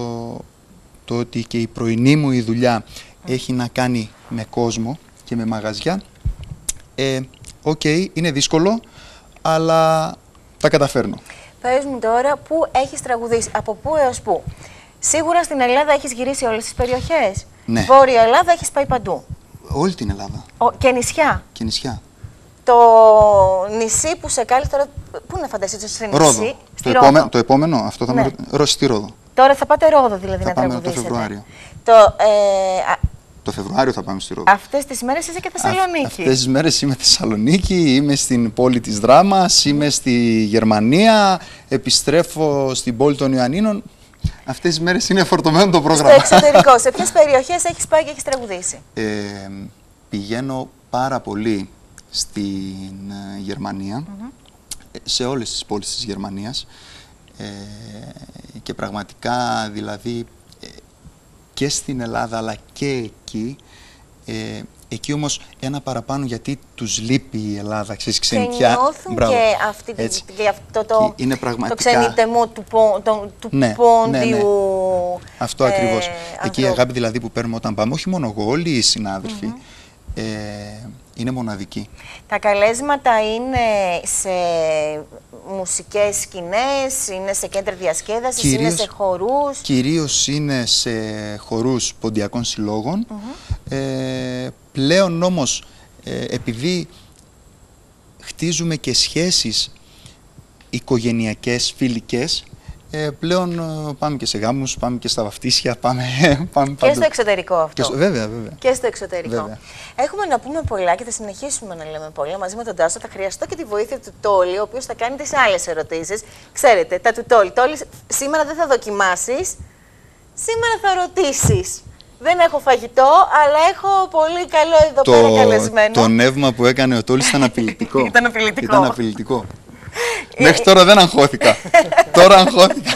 το ότι και η πρωινή μου η δουλειά mm. έχει να κάνει με κόσμο και με μαγαζιά, ε, οκ, okay, είναι δύσκολο, αλλά τα καταφέρνω. Πες μου τώρα, πού έχεις τραγουδήσει, από πού έως πού? Σίγουρα στην Ελλάδα έχεις γυρίσει όλες τις περιοχές. Ναι. Βόρεια Ελλάδα έχεις πάει παντού. Όλη την Ελλάδα. Ο, και νησιά. Και νησιά. Το νησί που σε κάλεσε τώρα, πού να φανταστείς, σε νησί? Ρόδο. Στη το, Ρόδο. Επόμε, το επόμενο, αυτό θα ναι. με ρωτήσει, στη Ρόδο. Τώρα θα πάτε Ρόδο δηλαδή θα να πάμε τραγουδήσετε. Το Φεβρουάριο. Το, ε, το Φεβρουάριο θα πάμε στη Ρόδο. Αυτές τις μέρες είσαι και Θεσσαλονίκη. Αυτές τις μέρες είμαι Θεσσαλονίκη, είμαι στην πόλη της Δράμας, είμαι στη Γερμανία, επιστρέφω στην πόλη των Ιωαννίνων. Αυτές τις μέρες είναι φορτωμένο το πρόγραμμα. Στο εξωτερικό, σε ποιες περιοχές έχεις πάει και έχεις τραγουδήσει? Ε, πηγαίνω πάρα πολύ στην ε, Γερμανία, mm-hmm. σε όλες τις πόλεις της Γερμανίας ε, και πραγματικά δηλαδή ε, και στην Ελλάδα αλλά και εκεί, ε, εκεί όμως ένα παραπάνω γιατί τους λείπει η Ελλάδα, ξέρεις, ξενιτιά. Και νιώθουν Μπράβο. και, αυτή, και αυτό το, και είναι πραγματικά... το ξενιτεμό του, πο, το, του ναι, πόντιου. Ναι, ναι. Αυτό ε, ακριβώς. Αυτό. Εκεί η αγάπη δηλαδή που παίρνουμε όταν πάμε, όχι μόνο εγώ, όλοι οι συνάδελφοι, mm-hmm. ε, είναι μοναδική. Τα καλέσματα είναι σε μουσικές σκηνές, είναι σε κέντρα διασκέδασης, κυρίως, είναι σε χορούς. Κυρίως είναι σε χορούς ποντιακών συλλόγων. Mm-hmm. ε, πλέον όμως, ε, επειδή χτίζουμε και σχέσεις οικογενειακές, φιλικές. Ε, πλέον ε, πάμε και σε γάμους, πάμε και στα βαφτίσια, πάμε, πάμε και παντού. στο εξωτερικό αυτό. Και στο, βέβαια, βέβαια. Και στο εξωτερικό. Βέβαια. Έχουμε να πούμε πολλά και θα συνεχίσουμε να λέμε πολλά μαζί με τον Τάσο. Θα χρειαστώ και τη βοήθεια του Τόλι, ο οποίος θα κάνει τις άλλες ερωτήσεις. Ξέρετε, τα του Τόλι. Τόλι, σήμερα δεν θα δοκιμάσεις, σήμερα θα ρωτήσεις. Δεν έχω φαγητό, αλλά έχω πολύ καλό εδώ το, πέρα καλεσμένο. Το νεύμα που έκανε ο Τόλις ήταν απειλητικό. Ήταν απειλητικό. Ήταν απειλητικό. Μέχρι τώρα δεν αγχώθηκα. Τώρα αγχώθηκα.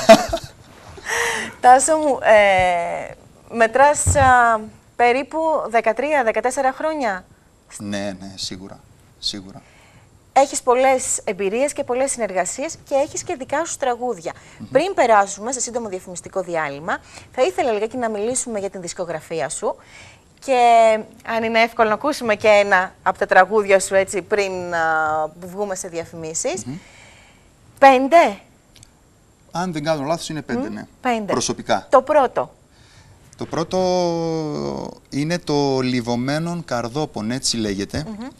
Τάσο μου, ε, μετράς α, περίπου δεκατρία δεκατέσσερα χρόνια. Ναι, ναι, σίγουρα. Σίγουρα. Έχεις πολλές εμπειρίες και πολλές συνεργασίες και έχεις και δικά σου τραγούδια. Mm-hmm. Πριν περάσουμε σε σύντομο διαφημιστικό διάλειμμα, θα ήθελα λιγάκι να μιλήσουμε για την δισκογραφία σου και αν είναι εύκολο να ακούσουμε και ένα από τα τραγούδια σου έτσι πριν α, που βγούμε σε διαφημίσεις. Mm-hmm. Πέντε. Αν δεν κάνω λάθος είναι πέντε, mm, ναι. Πέντε. Προσωπικά. Το πρώτο. Το πρώτο είναι το Λιβωμένων Καρδόπων, έτσι λέγεται. Mm-hmm.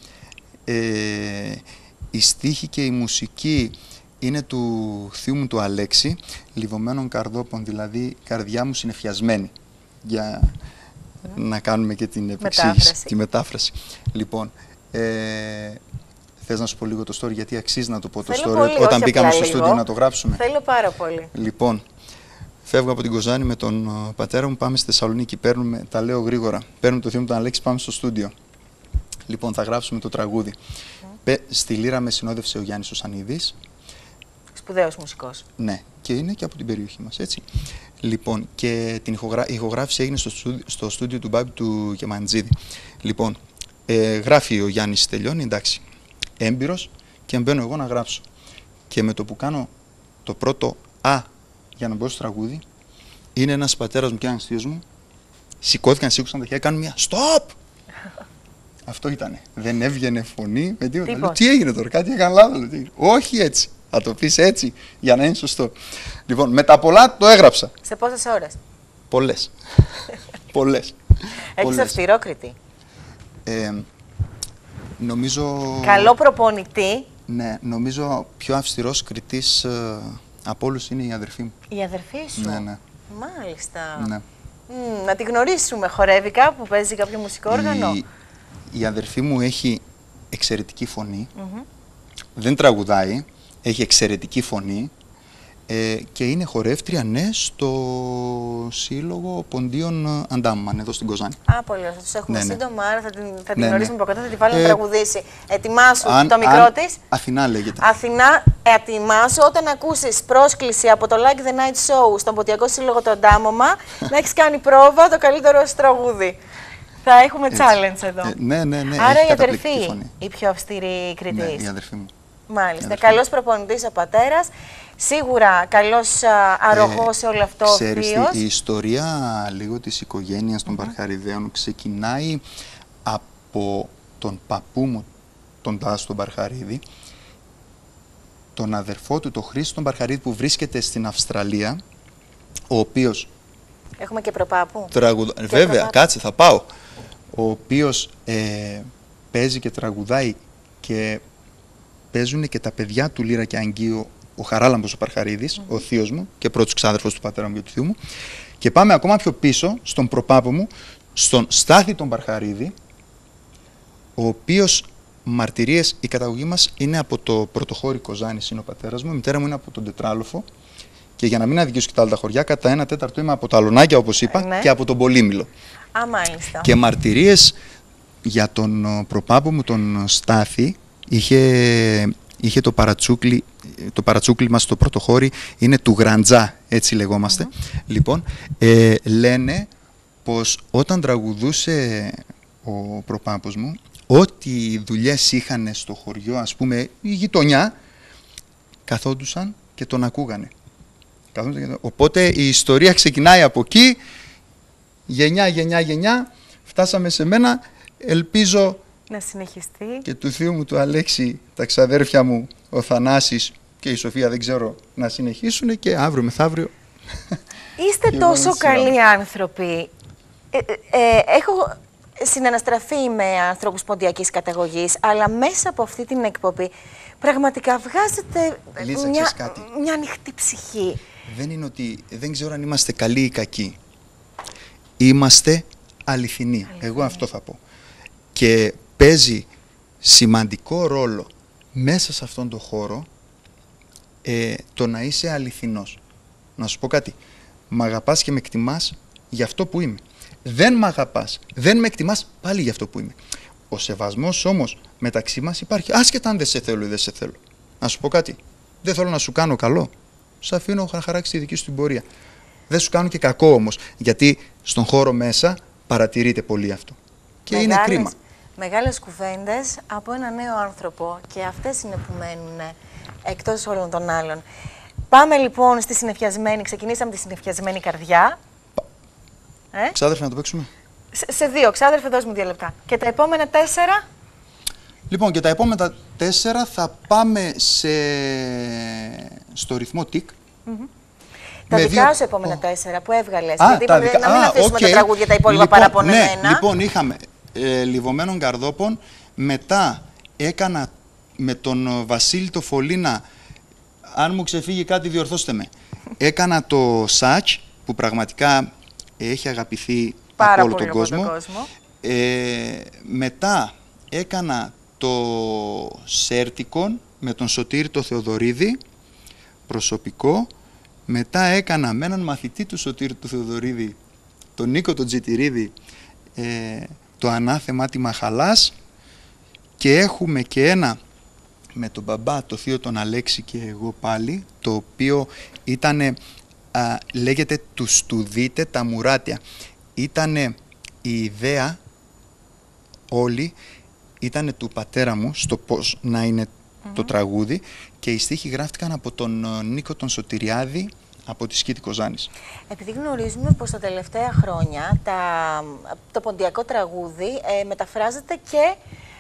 ε, η στίχη και η μουσική είναι του θείου μου του Αλέξη. Λιβωμένων Καρδόπων, δηλαδή η καρδιά μου συνεφιασμένη. Για mm. να κάνουμε και την επεξήγηση, τη μετάφραση. Λοιπόν, ε, θες να σου πω λίγο το story, γιατί αξίζει να το πω. Θέλω το story πολύ, όταν μπήκαμε στο στούντιο να το γράψουμε. Θέλω πάρα πολύ. Λοιπόν, φεύγω από την Κοζάνη με τον uh, πατέρα μου, πάμε στη Θεσσαλονίκη, παίρνουμε, τα λέω γρήγορα, παίρνουμε το θείο μου τον Αλέξη, πάμε στο στούντιο. Λοιπόν, θα γράψουμε το τραγούδι. Mm. Στη λύρα με συνόδευσε ο Γιάννης ο Σανίδης. Σπουδαίος μουσικός. Ναι, και είναι και από την περιοχή μας, έτσι. Λοιπόν, και την ηχογρα... η ηχογράφηση έγινε στο στούντιο, στο στούντιο του Μπάμπη του Κεμαντζίδη. Λοιπόν, ε, γράφει ο Γιάννης, τελειώνει, εντάξει, έμπειρος, και μπαίνω εγώ να γράψω. Και με το που κάνω το πρώτο «Α» για να μπω στο τραγούδι, είναι ένας πατέρας μου και ένας θείος μου, σηκώθηκαν, σήκωσαν τα χέρια, κάνουν μια «Stop!» Αυτό ήτανε. Δεν έβγαινε φωνή με τίποτα. Λέω, τι έγινε τώρα, κάτι έκανα λάθος. Όχι έτσι. Θα το πεις έτσι για να είναι σωστό. Λοιπόν, με τα πολλά το έγραψα. Σε πόσες ώρες? Πολλές. Πολλές. Έχεις αυστηρόκριτη. Ε, νομίζω... Καλό προπονητή. Ναι, νομίζω πιο αυστηρός κριτής ε, από όλους είναι η αδερφή μου. Η αδερφή σου? Ναι, ναι. Μάλιστα. Ναι. Mm, να τη γνωρίσουμε. Χορεύει κάπου, παίζει κάποιο μουσικό όργανο? Η, η αδερφή μου έχει εξαιρετική φωνή. Mm-hmm. Δεν τραγουδάει. Έχει εξαιρετική φωνή ε, και είναι χορεύτρια, ναι, στο Σύλλογο Ποντίων Αντάμμαν, εδώ στην Κοζάνη. Α, πολύ ωραία. Θα τους έχουμε, ναι, σύντομα, άρα θα την, θα την ναι, γνωρίσουμε ναι. από κοντά, θα τη βάλω ε, να τραγουδήσει. Ετοιμάσου αν, το μικρό αν, της. Αθηνά λέγεται. Αθηνά, ετοιμάσου όταν ακούσεις πρόσκληση από το Like the Night Show στον Ποτιακό Σύλλογο το Αντάμωμα να έχεις κάνει πρόβα το καλύτερο σου τραγούδι. Θα έχουμε έτσι challenge εδώ. Ε, ναι, ναι, ναι. Άρα η αδερφή, η πιο αυστηρή κριτής. Ναι, η αδερφή μου. Μάλιστα. Καλός προπονητής ο πατέρας. Σίγουρα καλός αρρωγός σε όλο αυτό ο θείος. Ξέρεις, η ιστορία λίγο της οικογένειας των mm-hmm. Παρχαριδαίων ξεκινάει από τον παππού μου, τον Τάσο τον Παρχαρίδη, τον αδερφό του, τον Χρήστο τον Παρχαρίδη, που βρίσκεται στην Αυστραλία, ο οποίος... Έχουμε και προπάπου. Τραγουδα... Και Βέβαια, προπάπου. κάτσε, θα πάω. Ο οποίος ε, παίζει και τραγουδάει και παίζουν και τα παιδιά του Λύρα και Αγγείου, ο Χαράλαμπος ο Παρχαρίδης, mm-hmm. ο θείος μου και πρώτος ξάδερφος του πατέρα μου και του θείου μου. Και πάμε ακόμα πιο πίσω, στον προπάπο μου, στον Στάθη τον Παρχαρίδη, ο οποίος μαρτυρίες, η καταγωγή μας είναι από το πρωτοχώρι Κοζάνης, είναι ο πατέρας μου, η μητέρα μου είναι από τον Τετράλοφο. Και για να μην αδικήσω και τα άλλα τα χωριά, κατά ένα τέταρτο είμαι από τα Αλωνάκια, όπως είπα, ναι. και από τον Πολύμηλο. Α, μάλιστα. Και μαρτυρίες για τον προπάπο μου, τον Στάθη, είχε, είχε το παρατσούκλι, το παρατσούκλι μας στο πρωτοχώρι, είναι του Γραντζά, έτσι λεγόμαστε. Mm-hmm. Λοιπόν, ε, λένε πως όταν τραγουδούσε ο προπάπος μου, ό,τι δουλειές είχαν στο χωριό, ας πούμε, η γειτονιά, καθόντουσαν και τον ακούγανε. Οπότε η ιστορία ξεκινάει από εκεί, γενιά, γενιά, γενιά, φτάσαμε σε μένα, ελπίζω να συνεχιστεί. Και του θείου μου του Αλέξη, τα ξαδέρφια μου, ο Θανάσης και η Σοφία, δεν ξέρω, να συνεχίσουν και αύριο μεθαύριο. Είστε τόσο καλοί άνθρωποι. Ε, ε, έχω, συναναστραφεί με ανθρώπους ποντιακής καταγωγής, αλλά μέσα από αυτή την εκπομπή πραγματικά βγάζετε Λίζα, μια, κάτι. μια ανοιχτή ψυχή. Δεν είναι ότι δεν ξέρω αν είμαστε καλοί ή κακοί. Είμαστε αληθινοί. αληθινοί. Εγώ αυτό θα πω. Και παίζει σημαντικό ρόλο μέσα σε αυτόν τον χώρο ε, το να είσαι αληθινός. Να σου πω κάτι. Μ' αγαπάς και με εκτιμάς για αυτό που είμαι. Δεν μ' αγαπάς, δεν με εκτιμάς πάλι για αυτό που είμαι. Ο σεβασμός όμως μεταξύ μας υπάρχει. Άσχετα αν δεν σε θέλω ή δεν σε θέλω. Να σου πω κάτι. Δεν θέλω να σου κάνω καλό. Σ' αφήνω να χαράξει τη δική σου την πορεία. Δεν σου κάνω και κακό όμως. Γιατί στον χώρο μέσα παρατηρείται πολύ αυτό. Και μεγάλες, είναι κρίμα. Μεγάλες κουβέντες από ένα νέο άνθρωπο. Και αυτές είναι που μένουν εκτός όλων των άλλων. Πάμε λοιπόν στη συνεφιασμένη. Ξεκινήσαμε τη συνεφιασμένη καρδιά. Ε? Ξάδερφε, να το παίξουμε. Σε, σε δύο, ξάδερφε, δώσ' μου δύο λεπτά. Και τα επόμενα τέσσερα. Λοιπόν, και τα επόμενα τέσσερα θα πάμε σε... στο ρυθμό τικ. Mm-hmm. Τα δικά δύο... σου επόμενα oh. τέσσερα που έβγαλες. Α, γιατί είπαμε δικα... να μην ah, αφήσουμε okay. τα τραγούδια τα υπόλοιπα λοιπόν, παραπονεμένα. Ναι, λοιπόν, είχαμε ε, Λιβωμένων Καρδόπων. Μετά έκανα με τον Βασίλη το Φωλίνα. Αν μου ξεφύγει κάτι, διορθώστε με. Έκανα το Σάτς, που πραγματικά έχει αγαπηθεί πάρα από όλο πολύ τον κόσμο. τον κόσμο. Ε, μετά έκανα το Σέρτικον με τον Σωτήρη το Θεοδωρίδη, προσωπικό. Μετά έκανα με έναν μαθητή του Σωτήρη του Θεοδωρίδη, τον Νίκο τον Τζιτηρίδη, ε, το Ανάθεμα τη Μαχαλάς. Και έχουμε και ένα με τον μπαμπά, το θείο τον Αλέξη και εγώ πάλι, το οποίο ήτανε, α, λέγεται «Τους του δείτε τα μουράτια». Ήτανε η ιδέα όλη, ήτανε του πατέρα μου στο πώς να είναι mm-hmm. το τραγούδι, και οι στίχοι γράφτηκαν από τον Νίκο τον Σωτηριάδη, από τη Σκήτη Κοζάνης. Επειδή γνωρίζουμε πως τα τελευταία χρόνια τα, το ποντιακό τραγούδι ε, μεταφράζεται και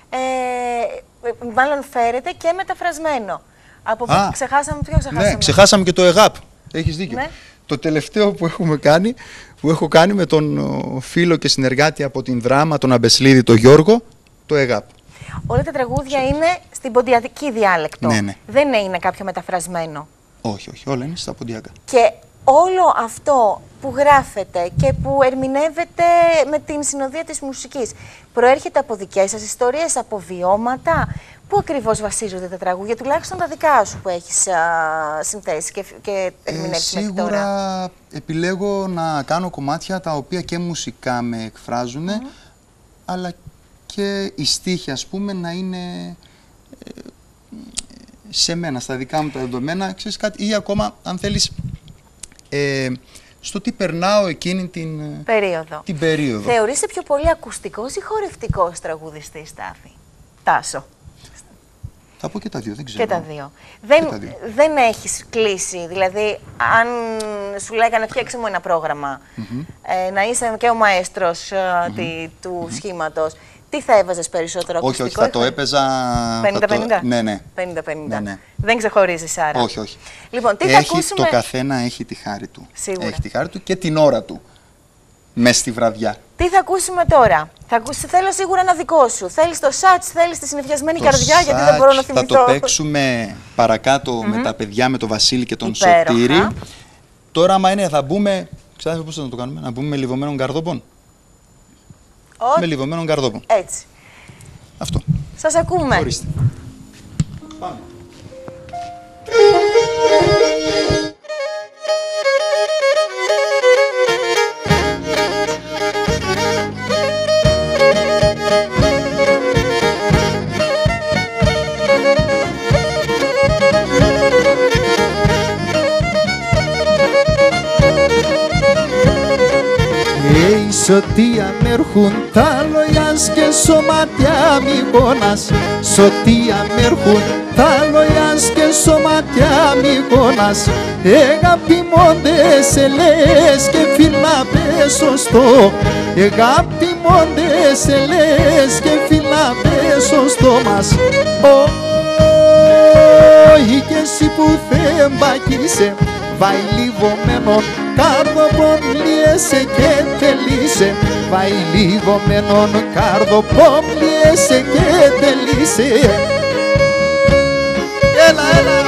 Ε, μάλλον φέρεται και μεταφρασμένο. Από Α, ξεχάσαμε, ποιο ξεχάσαμε. Ναι, ξεχάσαμε και το ΕΓΑΠ. Έχεις δίκιο. Ναι. Το τελευταίο που έχουμε κάνει, που έχω κάνει με τον φίλο και συνεργάτη από την Δράμα, τον Αμπεσλίδη, τον Γιώργο, το ΕΓΑΠ. Όλα τα τραγούδια είναι στην ποντιακή διάλεκτο. Ναι, ναι. Δεν είναι κάποιο μεταφρασμένο. Όχι, όχι. Όλα είναι στα ποντιακά. Και όλο αυτό που γράφεται και που ερμηνεύεται με την συνοδεία της μουσικής προέρχεται από δικές σας ιστορίες, από βιώματα? Πού ακριβώς βασίζονται τα τραγούδια, τουλάχιστον τα δικά σου που έχεις α, συνθέσει και, και ερμηνεύσει ε, μέχρι τώρα? Σίγουρα επιλέγω να κάνω κομμάτια τα οποία και μουσικά με εκφράζουν, mm. αλλά και οι στίχοι, ας πούμε, να είναι ε, σε μένα, στα δικά μου τα δεδομένα, ξέρεις κάτι, ή ακόμα, αν θέλεις, Ε, στο τι περνάω εκείνη την περίοδο. την περίοδο. Θεωρείσαι πιο πολύ ακουστικός ή χορευτικός τραγουδιστής, Τάφη? Τάσο. Θα πω και τα δύο, δεν ξέρω. Και τα δύο. Δεν, τα δύο. δεν έχεις κλείσει, δηλαδή αν σου λέγανε φτιάξε μου ένα πρόγραμμα, mm-hmm. ε, να είσαι και ο μαέστρος mm-hmm. τη, του mm-hmm. σχήματος, τι θα έβαζες περισσότερο ακουστικό? Όχι, όχι, θα το έπαιζα... πενήντα πενήντα. Το... Ναι, ναι. πενήντα πενήντα. Ναι, ναι. Δεν ξεχωρίζεις άρα? Όχι, όχι. Λοιπόν, τι έχει, θα ακούσουμε... Το καθένα έχει τη χάρη του. Σίγουρα. Έχει τη χάρη του και την ώρα του. Μες στη βραδιά. Τι θα ακούσουμε τώρα? Θα ακούσει, θέλω σίγουρα ένα δικό σου. Θέλεις το Σάτς, θέλεις τη συνεφιασμένη το καρδιά, σάτς, γιατί δεν μπορώ να θυμηθώ. Θα το παίξουμε παρακάτω mm-hmm. με τα παιδιά, με τον Βασίλη και τον Υπέροχα. Σωτήρη. Τώρα, άμα είναι, θα μπούμε... Ξέρετε πώς θα το κάνουμε? Να μπούμε με Λιβωμένων Καρδόπων. Ο... Με Λιβωμένων Καρδόπων. Έτσι. Αυτό. Σας ακούμε. Ορίστε. Πάμε. Σωτία μέρχουν τα λοιάς και σωματιά μηγώνας. Σωτία μέρχουν τα λοιάς και σωματιά μηγώνας. Εγαπημώνται σε λες και φίλα πες σωστό. Εγαπημώνται σε λες και φίλα πες σωστό μας. Όχι κι εσύ που θεμπακίσαι, βάει λιβωμένο καρδοπον λιέσαι και τελείσαι. Βάει λίγο μένον καρδοπον λιέσαι και τελείσαι. Έλα, έλα.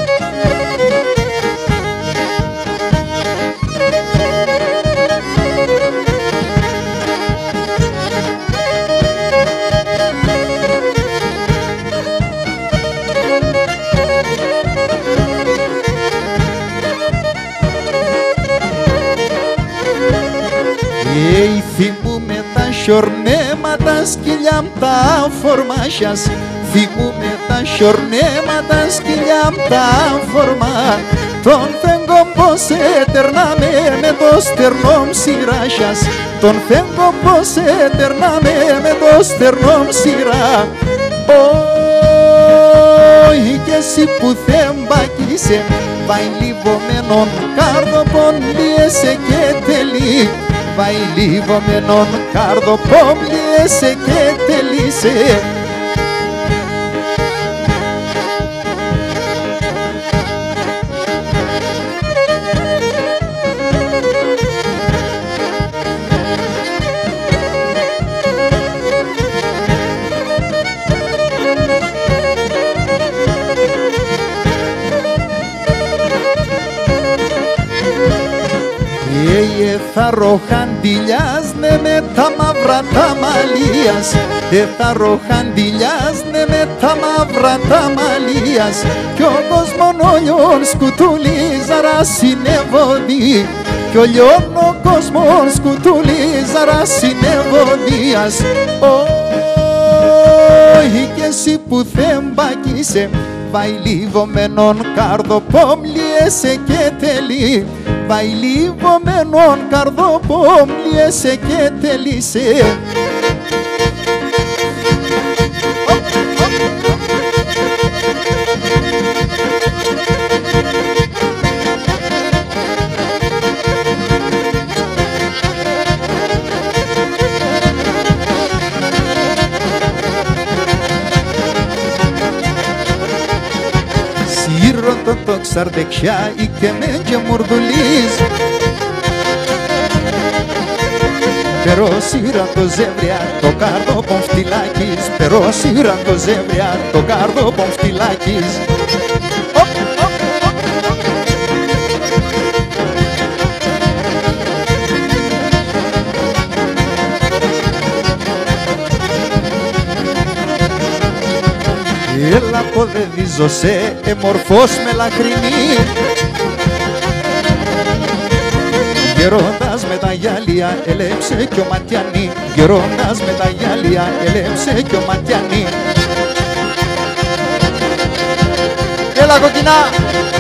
Ei, θυμούμε τα σιορνέματα σκυλιά μ' τα φορμάσιας. Θυμούμε τα σιορνέματα σκυλιά μ' τα φορμά. Τον φέγγω πως έτερναμε με το στερνό ψηράσιας. Τον φέγγω πως έτερναμε με το στερνό ψηρά. Όχι κι εσύ που θέμπακισε, πάει λιβωμένον καρδοπον λιέσαι και τελεί. Πάει λιβωμένον καρδοπον λιέσαι και τελείσαι. Ε, θα ροχαντιλιάζνε με τα μαύρα τα μαλλίας. Ε, θα ροχαντιλιάζνε με τα μαύρα τα μαλλίας. Κι ο κόσμον όλιον σκουτουλίζαρα συνεβοδί. Κι όλιον ο κόσμον σκουτουλίζαρα συνεβοδίας. Όχι κι εσύ που θέμπακισε, πάει λιβωμένον καρδοπομ λιέσαι και τελεί. Πάει λιβωμένον καρδοπομ λιέσαι και τελείσαι. Σύρρωτο το ξαρδεξιά ή και με και μουρδουλείς. Περόσυρα το ζεύρια το καρδοπομ φτυλάκης. Περόσυρα το ζεύρια το καρδοπομ φτυλάκης. Έλα ποδεδίζωσε εμορφός με λαχρινή. Γερόντας με τα γυάλια ελέψε κι ο Ματιανή. Γερόντας με τα γυάλια ελέψε κι ο Ματιανή. Έλα κοκκινά!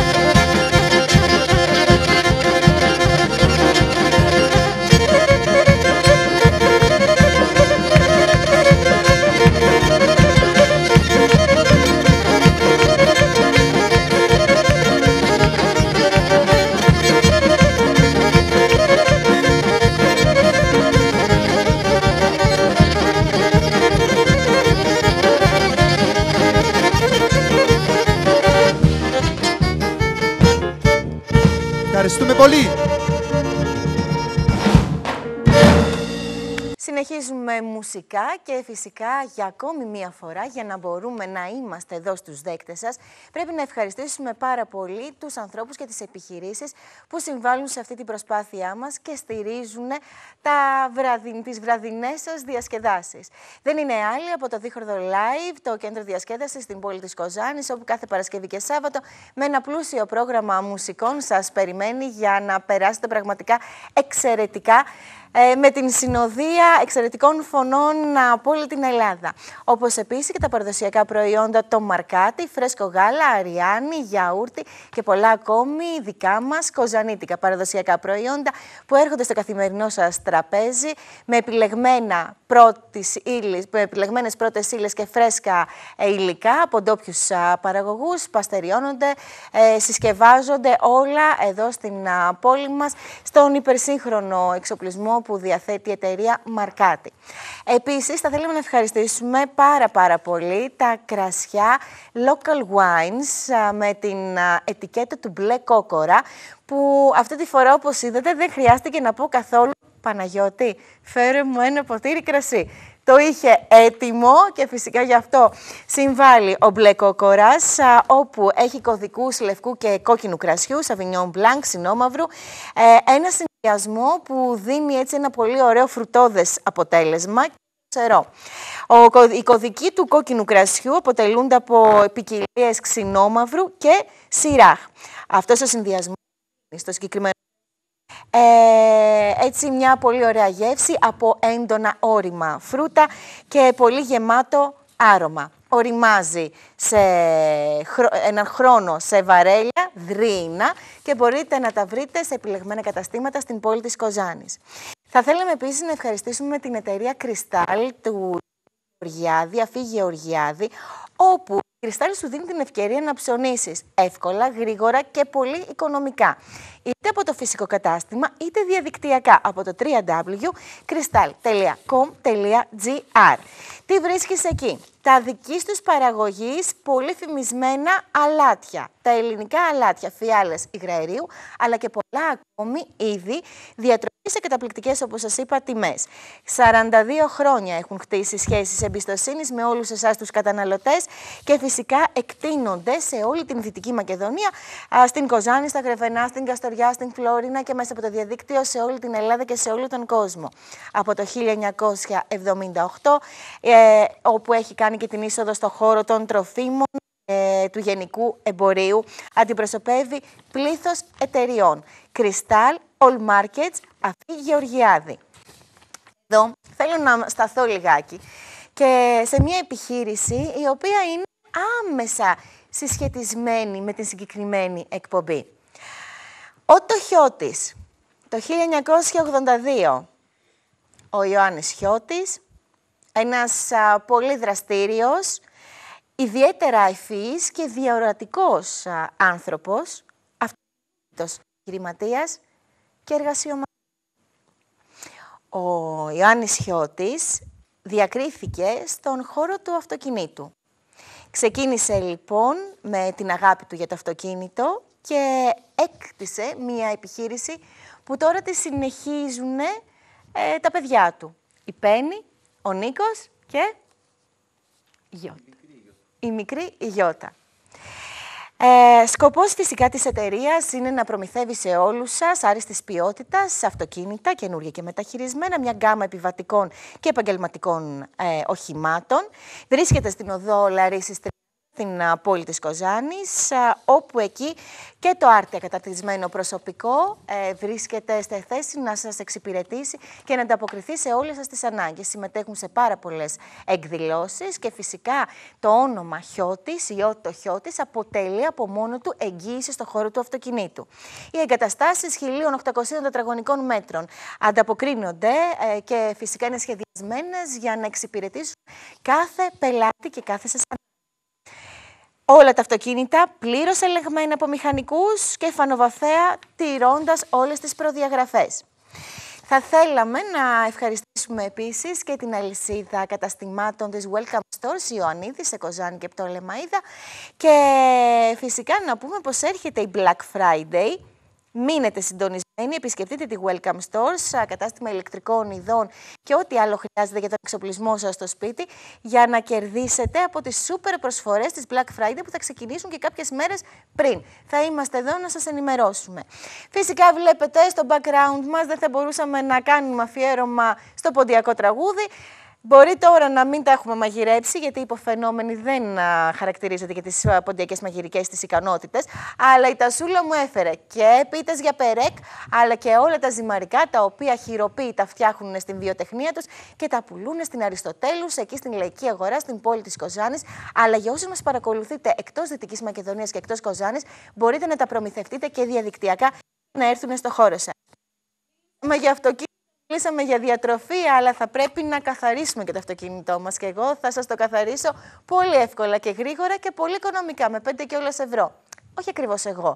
Ευχαριστούμε πολύ. Συνεχίζουμε μουσικά και φυσικά για ακόμη μία φορά, για να μπορούμε να είμαστε εδώ στους δέκτες σας, πρέπει να ευχαριστήσουμε πάρα πολύ τους ανθρώπους και τις επιχειρήσεις που συμβάλλουν σε αυτή την προσπάθειά μας και στηρίζουν τα βραδι... τις βραδινές σας διασκεδάσεις. Δεν είναι άλλοι από το Δίχορδο Live, το κέντρο διασκέδασης στην πόλη της Κοζάνης, όπου κάθε Παρασκευή και Σάββατο με ένα πλούσιο πρόγραμμα μουσικών σας περιμένει για να περάσετε πραγματικά εξαιρετικά, Ε, με την συνοδεία εξαιρετικών φωνών από όλη την Ελλάδα. Όπως επίσης και τα παραδοσιακά προϊόντα, το μαρκάτι, φρέσκο γάλα, αριάνι, γιαούρτι και πολλά ακόμη δικά μας κοζανίτικα παραδοσιακά προϊόντα που έρχονται στο καθημερινό σας τραπέζι με, επιλεγμένα πρώτης ύλης, με επιλεγμένες πρώτες ύλες και φρέσκα υλικά από ντόπιους παραγωγούς, παστεριώνονται, ε, συσκευάζονται όλα εδώ στην α, πόλη μας, στον υπερσύγχρονο εξοπλισμό συνδυασμό που διαθέτει η εταιρεία Marcati. Επίσης, θα θέλαμε να ευχαριστήσουμε πάρα πάρα πολύ τα κρασιά Local Wines με την ετικέτα του Μπλε Κόκορα, που αυτή τη φορά, όπως είδατε, δεν χρειάστηκε να πω καθόλου «Παναγιώτη, φέρε μου ένα ποτήρι κρασί». Το είχε έτοιμο και φυσικά γι' αυτό συμβάλλει ο Μπλε Κόκορας, όπου έχει κωδικούς λευκού και κόκκινου κρασιού, Sauvignon Blanc, συνόμαυρου, ένα συνδυασμό που δίνει έτσι ένα πολύ ωραίο φρουτώδες αποτέλεσμα. Ο, οι κωδικοί του κόκκινου κρασιού αποτελούνται από ποικιλίες ξινόμαυρου και σιράχ. Αυτός ο συνδυασμός στο συγκεκριμένο Ε, έτσι μια πολύ ωραία γεύση από έντονα όρημα φρούτα και πολύ γεμάτο άρωμα. Οριμάζει σε χρο... έναν χρόνο σε βαρέλια, δρύυνα, και μπορείτε να τα βρείτε σε επιλεγμένα καταστήματα στην πόλη της Κοζάνης. Θα θέλαμε επίσης να ευχαριστήσουμε την εταιρεία Crystal του Γεωργιάδη, Αφή Γεωργιάδη, όπου η Crystal σου δίνει την ευκαιρία να ψωνίσεις εύκολα, γρήγορα και πολύ οικονομικά. Είτε από το φυσικό κατάστημα, είτε διαδικτυακά από το double-u double-u double-u τελεία crystal τελεία com τελεία gr. Τι βρίσκεις εκεί? Τα δικής τους παραγωγής πολύ φημισμένα αλάτια. Τα ελληνικά αλάτια, φιάλες υγραερίου, αλλά και πολλά ακόμη είδη διατροφής σε καταπληκτικές, όπως σας είπα, τιμές. σαράντα δύο χρόνια έχουν χτίσει σχέσεις εμπιστοσύνης με όλους εσάς τους καταναλωτές και φυσικά εκτείνονται σε όλη την Δυτική Μακεδονία, στην Κοζάνη, στα Γρεβενά, στην Καστοριά, στην Φλόρινα και μέσα από το διαδίκτυο σε όλη την Ελλάδα και σε όλο τον κόσμο. Από το χίλια εννιακόσια εβδομήντα οκτώ, ε, όπου έχει κάνει και την είσοδο στο χώρο των τροφίμων ε, του γενικού εμπορίου, αντιπροσωπεύει πλήθος εταιριών. Crystal, All Markets, Αφή Γεωργιάδη. Εδώ θέλω να σταθώ λιγάκι και σε μια επιχείρηση η οποία είναι άμεσα συσχετισμένη με την συγκεκριμένη εκπομπή. Ο Τοχιώτης, το χίλια εννιακόσια ογδόντα δύο, ο Ιωάννης Χιώτης, ένας α, πολύ δραστήριος, ιδιαίτερα ευφυής και διαορατικός α, άνθρωπος, αυτός επιχειρηματίας και εργασιομανός. Ο Ιωάννης Χιώτης διακρίθηκε στον χώρο του αυτοκινήτου. Ξεκίνησε λοιπόν με την αγάπη του για το αυτοκίνητο και έκτισε μία επιχείρηση που τώρα τη συνεχίζουν ε, τα παιδιά του. Η Πέννη, ο Νίκος και η Γιώτα. Η μικρή η Γιώτα. Ε, σκοπός φυσικά της εταιρείας είναι να προμηθεύει σε όλους σας άριστης ποιότητας αυτοκίνητα, καινούργια και μεταχειρισμένα, μια γκάμα επιβατικών και επαγγελματικών ε, οχημάτων. Βρίσκεται στην οδό Λαρίσης στην πόλη της Κοζάνης, όπου εκεί και το άρτια καταρτισμένο προσωπικό ε, βρίσκεται στη θέση να σας εξυπηρετήσει και να ανταποκριθεί σε όλες σας τις ανάγκες. Συμμετέχουν σε πάρα πολλές εκδηλώσεις και φυσικά το όνομα Χιώτης, Ιώτο Χιώτης, αποτελεί από μόνο του εγγύηση στον χώρο του αυτοκινήτου. Οι εγκαταστάσεις χίλια οκτακόσια τετραγωνικών μέτρων ανταποκρίνονται ε, και φυσικά είναι σχεδιασμένες για να εξυπηρετήσουν κάθε πελάτη και κάθε σας ανάγκη. Όλα τα αυτοκίνητα πλήρως ελεγμένα από μηχανικούς και φανοβαθέα, τηρώντας όλες τις προδιαγραφές. Θα θέλαμε να ευχαριστήσουμε επίσης και την αλυσίδα καταστημάτων της Welcome Stores Ιωαννίδη σε Κοζάνη και Πτολεμαΐδα και φυσικά να πούμε πως έρχεται η Black Friday. Μείνετε συντονισμένοι, επισκεφτείτε τη Welcome Stores, κατάστημα ηλεκτρικών ειδών και ό,τι άλλο χρειάζεται για τον εξοπλισμό σας στο σπίτι, για να κερδίσετε από τις σούπερ προσφορές της Black Friday που θα ξεκινήσουν και κάποιες μέρες πριν. Θα είμαστε εδώ να σας ενημερώσουμε. Φυσικά βλέπετε στο background μας, δεν θα μπορούσαμε να κάνουμε αφιέρωμα στο ποντιακό τραγούδι. Μπορεί τώρα να μην τα έχουμε μαγειρέψει, γιατί οι υποφαινόμενοι δεν α, χαρακτηρίζονται για τις ποντιακές μαγειρικές τις ικανότητες, αλλά η Τασούλα μου έφερε και πίτες για περέκ, αλλά και όλα τα ζυμαρικά, τα οποία χειροποίητα φτιάχνουν στην βιοτεχνία τους και τα πουλούν στην Αριστοτέλους, εκεί στην Λαϊκή Αγορά, στην πόλη της Κοζάνης. Αλλά για όσους μας παρακολουθείτε εκτός Δυτικής Μακεδονίας και εκτός Κοζάνης, μπορείτε να τα προμηθευτείτε και διαδικτυακά να έρθουν στο χώρο σας. Μα για αυτοκίνητο μιλήσαμε για διατροφή, αλλά θα πρέπει να καθαρίσουμε και το αυτοκίνητό μας. Και εγώ θα σας το καθαρίσω πολύ εύκολα και γρήγορα και πολύ οικονομικά, με πέντε κιόλας ευρώ. Όχι ακριβώς εγώ.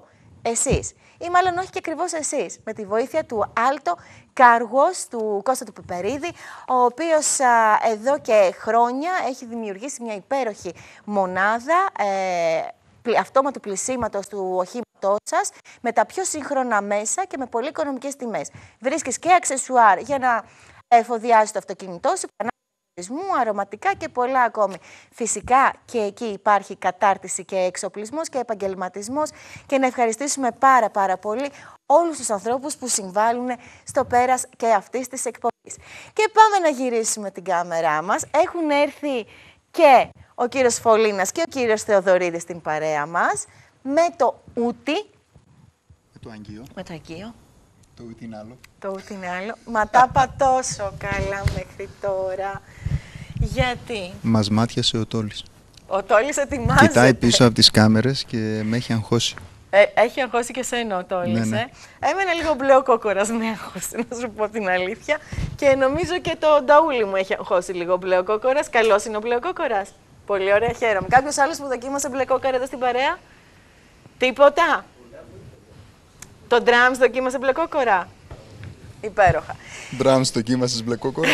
εσείς. Ή μάλλον όχι και ακριβώς εσείς, με τη βοήθεια του Άλτο Κάργος, του Κώστα του Πιπερίδη, ο οποίος α, εδώ και χρόνια έχει δημιουργήσει μια υπέροχη μονάδα ε, αυτόματου πλησίματος του οχήματός σας, με τα πιο σύγχρονα μέσα και με πολύ οικονομικές τιμές. Βρίσκεις και αξεσουάρ για να εφοδιάσεις το αυτοκίνητό σου, αρωματικά και πολλά ακόμη. Φυσικά και εκεί υπάρχει κατάρτιση και εξοπλισμός και επαγγελματισμός και να ευχαριστήσουμε πάρα πάρα πολύ όλους τους ανθρώπους που συμβάλλουν στο πέρας και αυτής της εκπομπής. Και πάμε να γυρίσουμε την κάμερά μας. Έχουν έρθει και ο κύριος Φωλίνας και ο κύριος Θεοδωρίδης στην παρέα μας με το ούτι. Με το αγγείο. Με το αγγείο. Το ούτι είναι άλλο. Το ούτι είναι άλλο. Μα τα είπα τόσο καλά μέχρι τώρα. Γιατί? Μας μάτιασε ο Τόλης. Ο Τόλης ετοιμάζεται. Κοιτάει πίσω από τις κάμερες και με έχει αγχώσει. Ε, έχει αγχώσει και σένα ο Τόλης, ναι, ναι. ε. Έμενε λίγο μπλε ο κόκορας με αγχώσει, να σου πω την αλήθεια. Και νομίζω και το νταούλι μου έχει αγχώσει λίγο μπλε ο κόκορας. Καλός είναι ο μπλε ο κόκορας. Πολύ ωραία, χαίρομαι. Κάποιος άλλος που δοκίμασε μπλε κόκορα εδώ στην παρέα? Τίποτα? Το drums δοκίμασε μπλε κόκορα? Υπέροχα. Drums δοκίμασες μπλε κόκορα?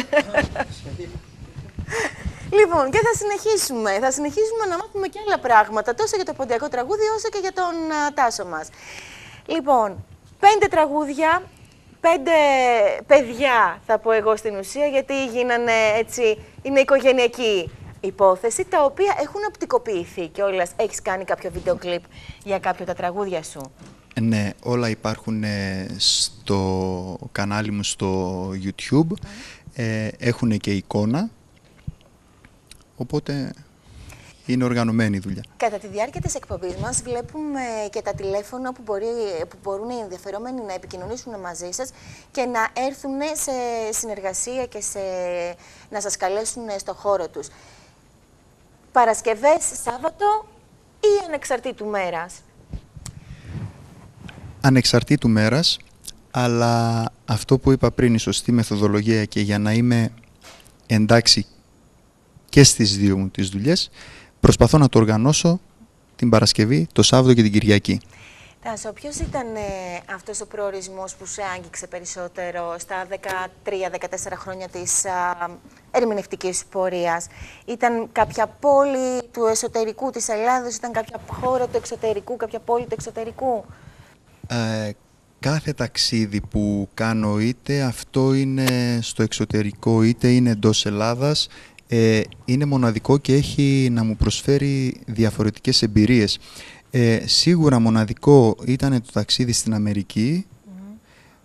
Λοιπόν, και θα συνεχίσουμε. Θα συνεχίσουμε να μάθουμε και άλλα πράγματα, τόσο για το ποντιακό τραγούδι, όσο και για τον α, Τάσο μας. Λοιπόν, πέντε τραγούδια, πέντε παιδιά, θα πω εγώ στην ουσία, γιατί γίνανε έτσι, είναι οικογενειακή υπόθεση, τα οποία έχουν οπτικοποιηθεί κιόλας. Έχεις κάνει κάποιο βίντεο κλιπ για κάποιο τα τραγούδια σου? Ναι, όλα υπάρχουν ε, στο κανάλι μου στο YouTube, mm. ε, έχουν και εικόνα. Οπότε είναι οργανωμένη η δουλειά. Κατά τη διάρκεια της εκπομπής μας βλέπουμε και τα τηλέφωνα που, μπορεί, που μπορούν οι ενδιαφερόμενοι να επικοινωνήσουν μαζί σας και να έρθουν σε συνεργασία και σε, να σας καλέσουν στο χώρο τους. Παρασκευές, Σάββατο ή ανεξαρτήτου μέρας? Ανεξαρτήτου μέρας, αλλά αυτό που είπα πριν, η σωστή μεθοδολογία και για να είμαι εντάξει και στις δύο μου τις δουλειές, προσπαθώ να το οργανώσω την Παρασκευή, το Σάββατο και την Κυριακή. Τάσο, ποιος ήταν ε, αυτός ο προορισμός που σε άγγιξε περισσότερο στα δεκατρία δεκατέσσερα χρόνια της α, ερμηνευτικής σου πορείας? Ήταν κάποια πόλη του εσωτερικού της Ελλάδος, ήταν κάποια χώρα του εξωτερικού, κάποια πόλη του εξωτερικού? Ε, κάθε ταξίδι που κάνω, είτε αυτό είναι στο εξωτερικό είτε είναι εντός Ελλάδας, Ε, είναι μοναδικό και έχει να μου προσφέρει διαφορετικές εμπειρίες. Ε, σίγουρα μοναδικό ήταν το ταξίδι στην Αμερική, mm.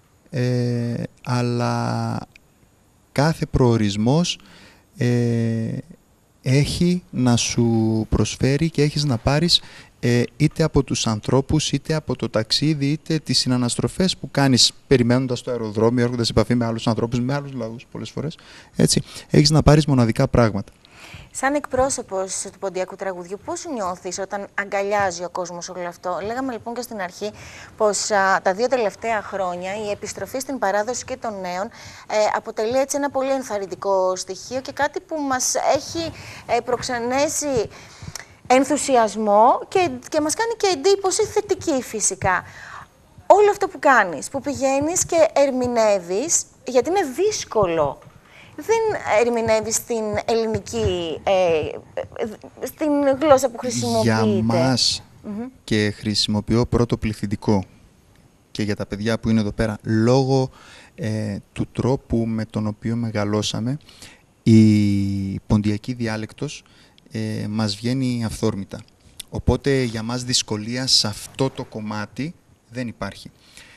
ε, αλλά κάθε προορισμός ε, έχει να σου προσφέρει και έχεις να πάρεις ε, είτε από τους ανθρώπους, είτε από το ταξίδι, είτε τις συναναστροφές που κάνεις περιμένοντας το αεροδρόμιο, έρχοντας σε επαφή με άλλους ανθρώπους, με άλλους λαούς πολλές φορές. Έτσι, έχεις να πάρεις μοναδικά πράγματα. Σαν εκπρόσωπος του ποντιακού τραγουδιού, πώς νιώθεις όταν αγκαλιάζει ο κόσμος όλο αυτό? Λέγαμε λοιπόν και στην αρχή πως α, τα δύο τελευταία χρόνια η επιστροφή στην παράδοση και των νέων ε, αποτελεί έτσι ένα πολύ ενθαρρυντικό στοιχείο και κάτι που μας έχει ε, προξενέσει ενθουσιασμό και, και μας κάνει και εντύπωση θετική φυσικά. Όλο αυτό που κάνεις, που πηγαίνεις και ερμηνεύεις, γιατί είναι δύσκολο. Δεν ερμηνεύεις στην ελληνική, ε, στην γλώσσα που χρησιμοποιείται. Για μας mm-hmm. και χρησιμοποιώ πρώτο πληθυντικό και για τα παιδιά που είναι εδώ πέρα, λόγω ε, του τρόπου με τον οποίο μεγαλώσαμε, η ποντιακή διάλεκτος ε, μας βγαίνει αυθόρμητα. Οπότε για μας δυσκολία σε αυτό το κομμάτι δεν υπάρχει.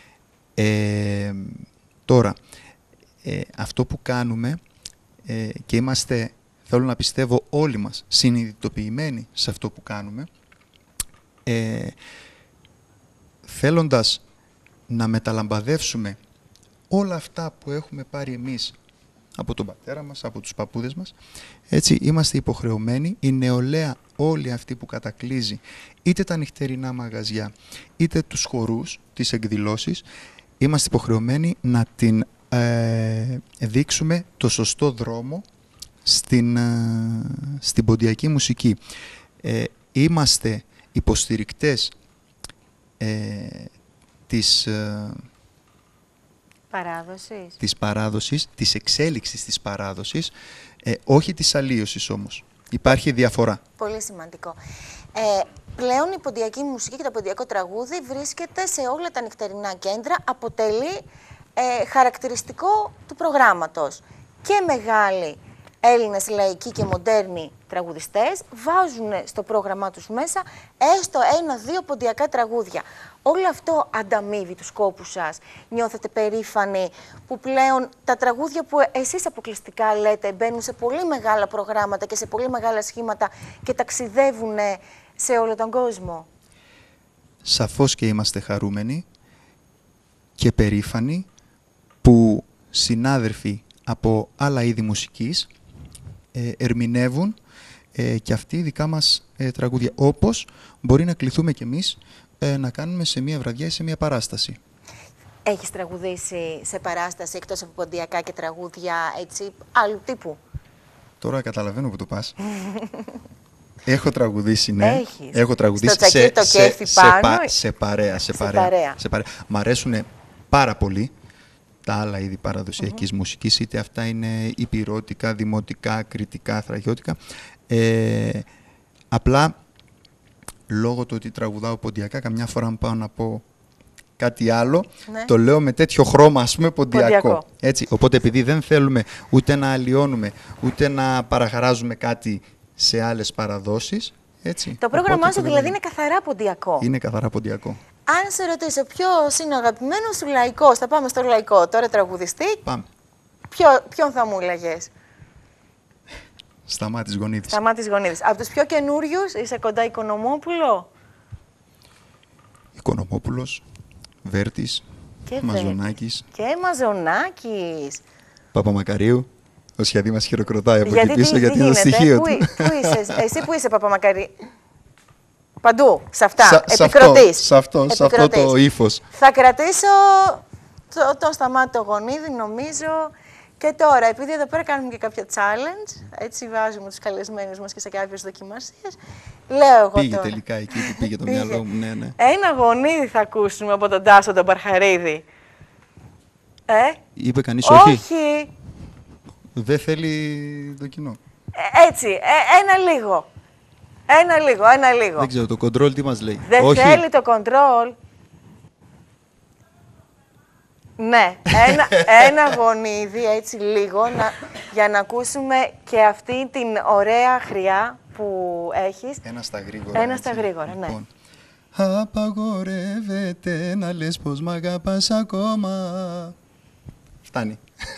Ε, τώρα, ε, αυτό που κάνουμε ε, και είμαστε, θέλω να πιστεύω όλοι μας, συνειδητοποιημένοι σε αυτό που κάνουμε, ε, θέλοντας να μεταλαμπαδεύσουμε όλα αυτά που έχουμε πάρει εμείς από τον πατέρα μας, από τους παππούδες μας, έτσι είμαστε υποχρεωμένοι, η νεολαία όλη αυτή που κατακλείζει είτε τα νυχτερινά μαγαζιά, είτε τους χορούς, τις εκδηλώσεις, είμαστε υποχρεωμένοι να την ε, δείξουμε το σωστό δρόμο στην, ε, στην ποντιακή μουσική. Ε, είμαστε υποστηρικτές ε, της, ε, παράδοσης. της παράδοσης, της εξέλιξης της παράδοσης, ε, όχι της αλλίωσης όμως. Υπάρχει διαφορά. Πολύ σημαντικό. Ε, πλέον η ποντιακή μουσική και το ποντιακό τραγούδι βρίσκεται σε όλα τα νυχτερινά κέντρα, αποτελεί ε, χαρακτηριστικό του προγράμματος. Και μεγάλοι Έλληνες λαϊκοί και μοντέρνοι τραγουδιστές βάζουν στο πρόγραμμά τους μέσα έστω ένα-δύο ποντιακά τραγούδια. Όλο αυτό ανταμείβει τους κόπους σας. Νιώθετε περήφανοι που πλέον τα τραγούδια που εσείς αποκλειστικά λέτε μπαίνουν σε πολύ μεγάλα προγράμματα και σε πολύ μεγάλα σχήματα και ταξιδεύουν σε όλο τον κόσμο? Σαφώς και είμαστε χαρούμενοι και περήφανοι που συνάδελφοι από άλλα είδη μουσικής ε, ερμηνεύουν ε, και αυτοί δικά μας ε, τραγούδια. Όπως μπορεί να κληθούμε κι εμείς ε, να κάνουμε σε μία βραδιά ή σε μία παράσταση. Έχεις τραγουδήσει σε παράσταση εκτός από ποντιακά και τραγούδια έτσι άλλου τύπου? Τώρα καταλαβαίνω που το πας. Έχω τραγουδήσει, ναι. Έχεις. Έχω τραγουδήσει στο σε, το σε, κέφι σε, πάνω. πα, σε παρέα. Σε, σε παρέα, παρέα. σε παρέα. Μ' αρέσουν πάρα πολύ τα άλλα είδη παραδοσιακής mm-hmm. μουσικής, είτε αυτά είναι υπηρώτικα, δημοτικά, κριτικά, θραγιώτικα. Ε, απλά, λόγω του ότι τραγουδάω ποντιακά, καμιά φορά αν πάω να πω κάτι άλλο, ναι. το λέω με τέτοιο χρώμα, ας πούμε, ποντιακό. ποντιακό. Έτσι. Οπότε, επειδή δεν θέλουμε ούτε να αλλοιώνουμε, ούτε να παραχαράζουμε κάτι σε άλλες παραδόσεις, έτσι. Το πρόγραμμά σου δηλαδή είναι... είναι καθαρά ποντιακό. Είναι καθαρά ποντιακό. Αν σε ρωτήσω ποιος είναι ο αγαπημένος σου λαϊκός, θα πάμε στο λαϊκό τώρα τραγουδιστή. Πάμε. Ποιο, ποιον θα μου έλεγες? Σταμάτης Γονίδης. Σταμάτης Γονίδης. Από τους πιο καινούριους είσαι κοντά Οικονομόπουλο. Οικονομόπουλος, Βέρτης, και Μαζονάκης. Και Μαζονάκης. Παπαμακαρίου. Ο Σχεδί μας χειροκροτάει από γιατί εκεί πίσω τι, γιατί τι είναι το στοιχείο πού, του. Πού είσαι, εσύ που είσαι Παπαμακαρίου? Παντού, σε αυτά, Σα, επικροτής. Σε αυτό, σε αυτό το ύφος. Θα κρατήσω το, το Σταμάτη το Γονίδη, νομίζω. Και τώρα, επειδή εδώ πέρα κάνουμε και κάποια challenge, έτσι βάζουμε τους καλεσμένους μας και σε κάποιες δοκιμασίες, λέω εγώ πήγε τώρα. τελικά εκεί που πήγε το μυαλό μου, ναι, ναι. Ένα Γονίδη θα ακούσουμε από τον Τάσο τον Παρχαρίδη. Ε? Είπε κανείς όχι. Όχι. Δεν θέλει το κοινό. Ε, έτσι, ε, ένα λίγο. Ένα λίγο, ένα λίγο. Δεν ξέρω, το control τι μας λέει. Δεν όχι. θέλει το control. Ναι, ένα, ένα Γονίδι έτσι λίγο να, για να ακούσουμε και αυτή την ωραία χρειά που έχεις. Ένα στα γρήγορα. Ένα έτσι. στα γρήγορα, ναι. Λοιπόν. Απαγορεύεται να λες πως μ' αγαπάς ακόμα. Φτάνει.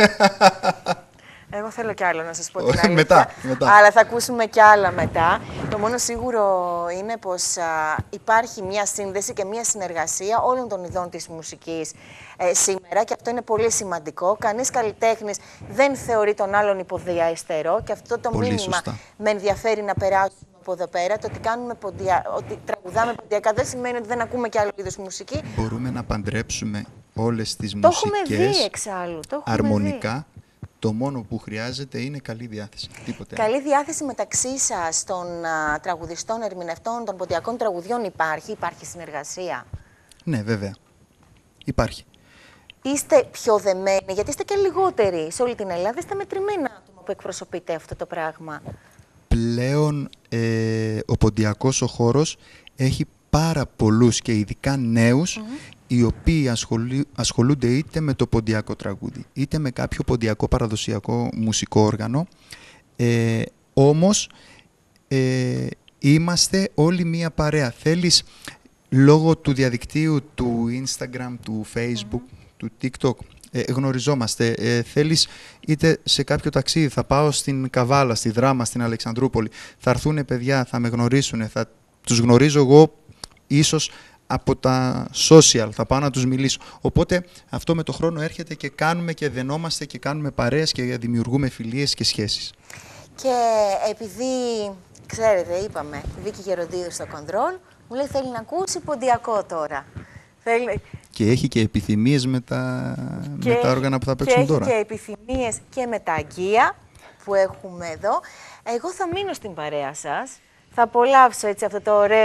Εγώ θέλω κι άλλο να σας πω την αλήθεια. μετά, μετά. Αλλά θα ακούσουμε κι άλλα μετά. Το μόνο σίγουρο είναι πως α, υπάρχει μια σύνδεση και μια συνεργασία όλων των ειδών της μουσικής ε, σήμερα και αυτό είναι πολύ σημαντικό. Κανείς καλλιτέχνης δεν θεωρεί τον άλλον υποδιαεστερό και αυτό το πολύ μήνυμα σωστά. με ενδιαφέρει να περάσουμε από εδώ πέρα. Το ότι, κάνουμε ποντια... ότι τραγουδάμε ποντιακά δεν σημαίνει ότι δεν ακούμε κι άλλο είδος μουσική. Μπορούμε να παντρέψουμε όλες τις το μουσικές έχουμε δει εξάλλου. Το έχουμε αρμονικά. Δει. Το μόνο που χρειάζεται είναι καλή διάθεση. Τίποτε καλή άλλο. διάθεση μεταξύ σας, των α, τραγουδιστών, ερμηνευτών, των ποντιακών τραγουδιών υπάρχει, υπάρχει συνεργασία. Ναι, βέβαια. Υπάρχει. Είστε πιο δεμένοι, γιατί είστε και λιγότεροι σε όλη την Ελλάδα, είστε μετρημένα άτομα που εκπροσωπείτε αυτό το πράγμα. Πλέον ε, ο ποντιακός ο χώρος έχει πάρα πολλούς και ειδικά νέους mm-hmm. οι οποίοι ασχολεί, ασχολούνται είτε με το ποντιακό τραγούδι, είτε με κάποιο ποντιακό παραδοσιακό μουσικό όργανο. Ε, όμως, ε, είμαστε όλοι μία παρέα. Θέλεις, λόγω του διαδικτύου, του Instagram, του Facebook, mm-hmm. του TikTok, ε, γνωριζόμαστε. Ε, θέλεις, είτε σε κάποιο ταξίδι, θα πάω στην Καβάλα, στη Δράμα, στην Αλεξανδρούπολη, θα έρθουν παιδιά, θα με γνωρίσουν, θα τους γνωρίζω εγώ ίσως από τα social, θα πάω να τους μιλήσω. Οπότε αυτό με το χρόνο έρχεται και κάνουμε και δενόμαστε και κάνουμε παρέες και δημιουργούμε φιλίες και σχέσεις. Και επειδή, ξέρετε, είπαμε, Βίκη Γεροντίδου στο Control, μου λέει θέλει να ακούσει ποντιακό τώρα. Θέλει... Και έχει και επιθυμίες με τα, και, με τα όργανα που θα παίξουν και τώρα. Και έχει και επιθυμίες και με τα αγκία που έχουμε εδώ. Εγώ θα μείνω στην παρέα σας. Θα απολαύσω έτσι αυτό το ωραίο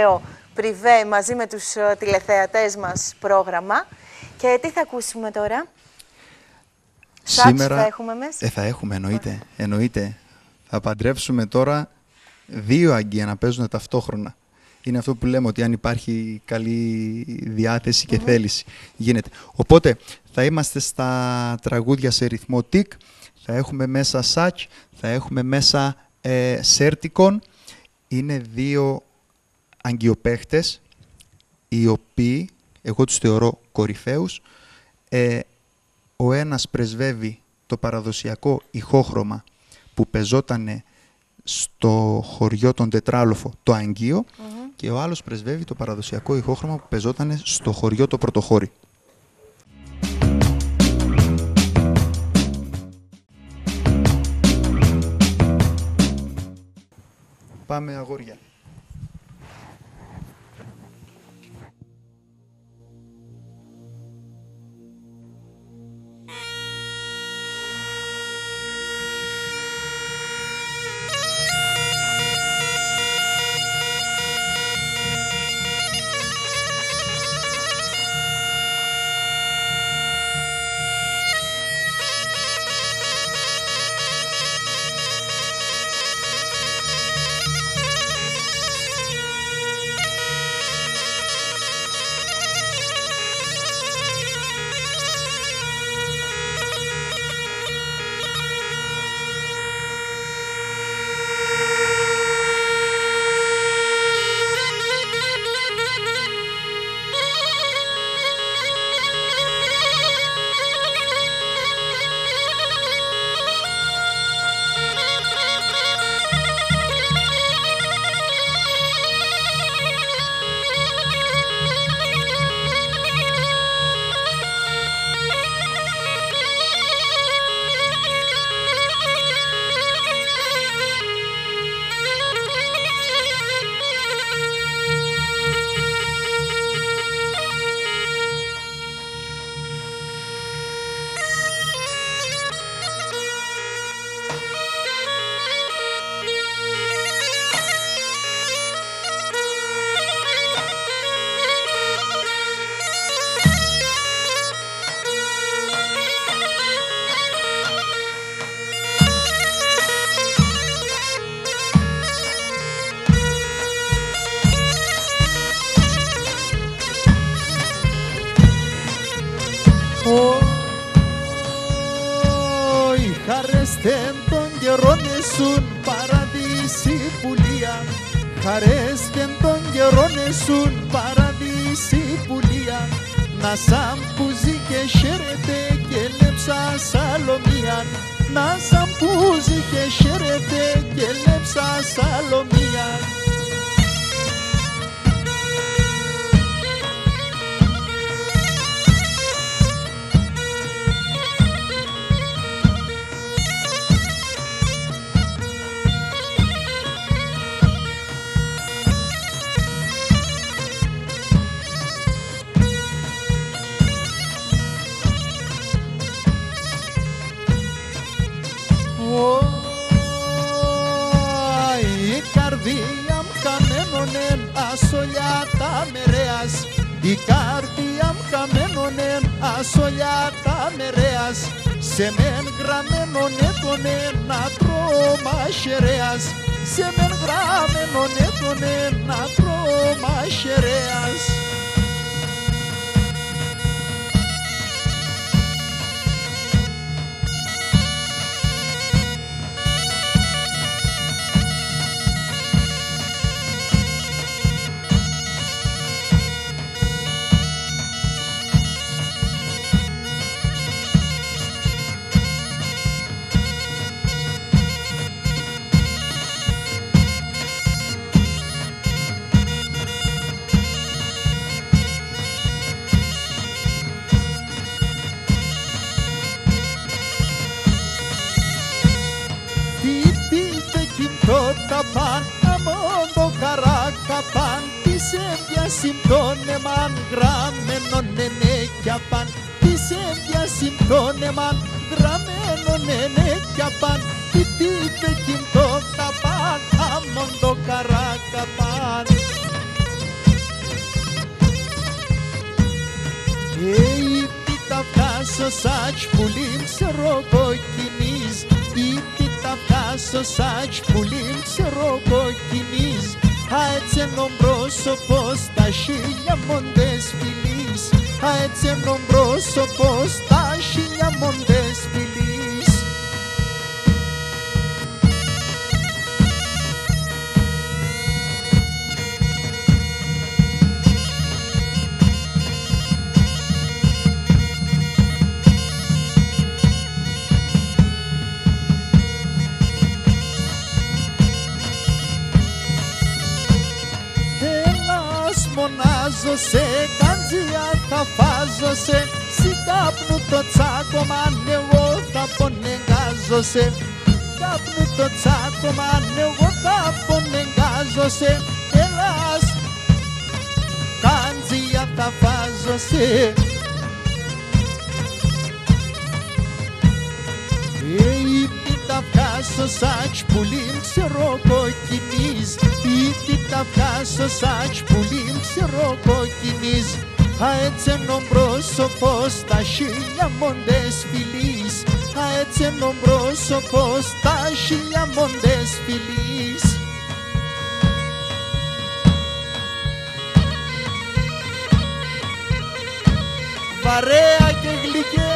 πριβέ μαζί με τους uh, τηλεθεατές μας πρόγραμμα. Και τι θα ακούσουμε τώρα? Σήμερα θα έχουμε μέσα. Ε, θα έχουμε, εννοείται, εννοείται. Θα παντρέψουμε τώρα δύο αγγεία να παίζουν ταυτόχρονα. Είναι αυτό που λέμε, ότι αν υπάρχει καλή διάθεση και mm-hmm. θέληση, γίνεται. Οπότε θα είμαστε στα τραγούδια σε ρυθμό τικ, θα έχουμε μέσα σάτς, θα έχουμε μέσα ε, σέρτικον. Είναι δύο αγγιοπαίχτες, οι οποίοι, εγώ τους θεωρώ κορυφαίους. Ε, ο ένας πρεσβεύει το παραδοσιακό ηχόχρωμα που πεζότανε στο χωριό των Τετράλοφο, το Αγγείο, mm-hmm. και ο άλλος πρεσβεύει το παραδοσιακό ηχόχρωμα που πεζότανε στο χωριό το Πρωτοχώρι. Πάμε αγόρια. Χαρέστεν των καιρών εσούν παραδείσι πουλία. Χαρέστεν των καιρών εσούν παραδείσι πουλία. Να σαν πουζί και χαίρετε και λέψα Σαλομία. Να σαν πουζί και χαίρετε και λέψα Σαλομία. Ασολιά τα μερέας, η καρδιά μου χαμένονεν ασολιά τα μερέας, σε μεν γραμμένον τον ένα τρώμα χερέας, σε μεν γραμμένον τον ένα τρώμα χερέας. Καπάν, αμόν το καράκαπαν, της έμβιας συμπτώνεμαν, γραμμένον ενέκιαπαν, της έμβιας συμπτώνεμαν, γραμμένον ενέκιαπαν, τι τίτε κιντό καπάν, αμόν το καράκαπαν. σάч πουλίν ξεροκοκκινής. Ήπι τα βγάσω σάч πουλίν ξεροκοκκινής. Α έτσι εννοώ πρόσωπος τα χίλια μοντές φιλής. Α έτσι εννοώ πρόσωπος τα χίλια μοντές φιλής. Μονάζωσε, καντζία θα φάζωσε. Συγκάπνου το τσάκωμα, εγώ θα πονεγάζωσε. Κάπνου το τσάκωμα, εγώ θα πονεγάζωσε. Ελλάς, καντζία θα φάζωσε. Ήπι τα βγάσω σάч πουλίν ξεροκοκκινής. Ήπι τα βγάσω σάч πουλίν ξεροκοκκινής. Α έτσι εννοώ πρόσωπος τα χίλια μοντές φιλής. Α έτσι εννοώ πρόσωπος τα χίλια μοντές φιλής. Βαρέα και γλυκαία.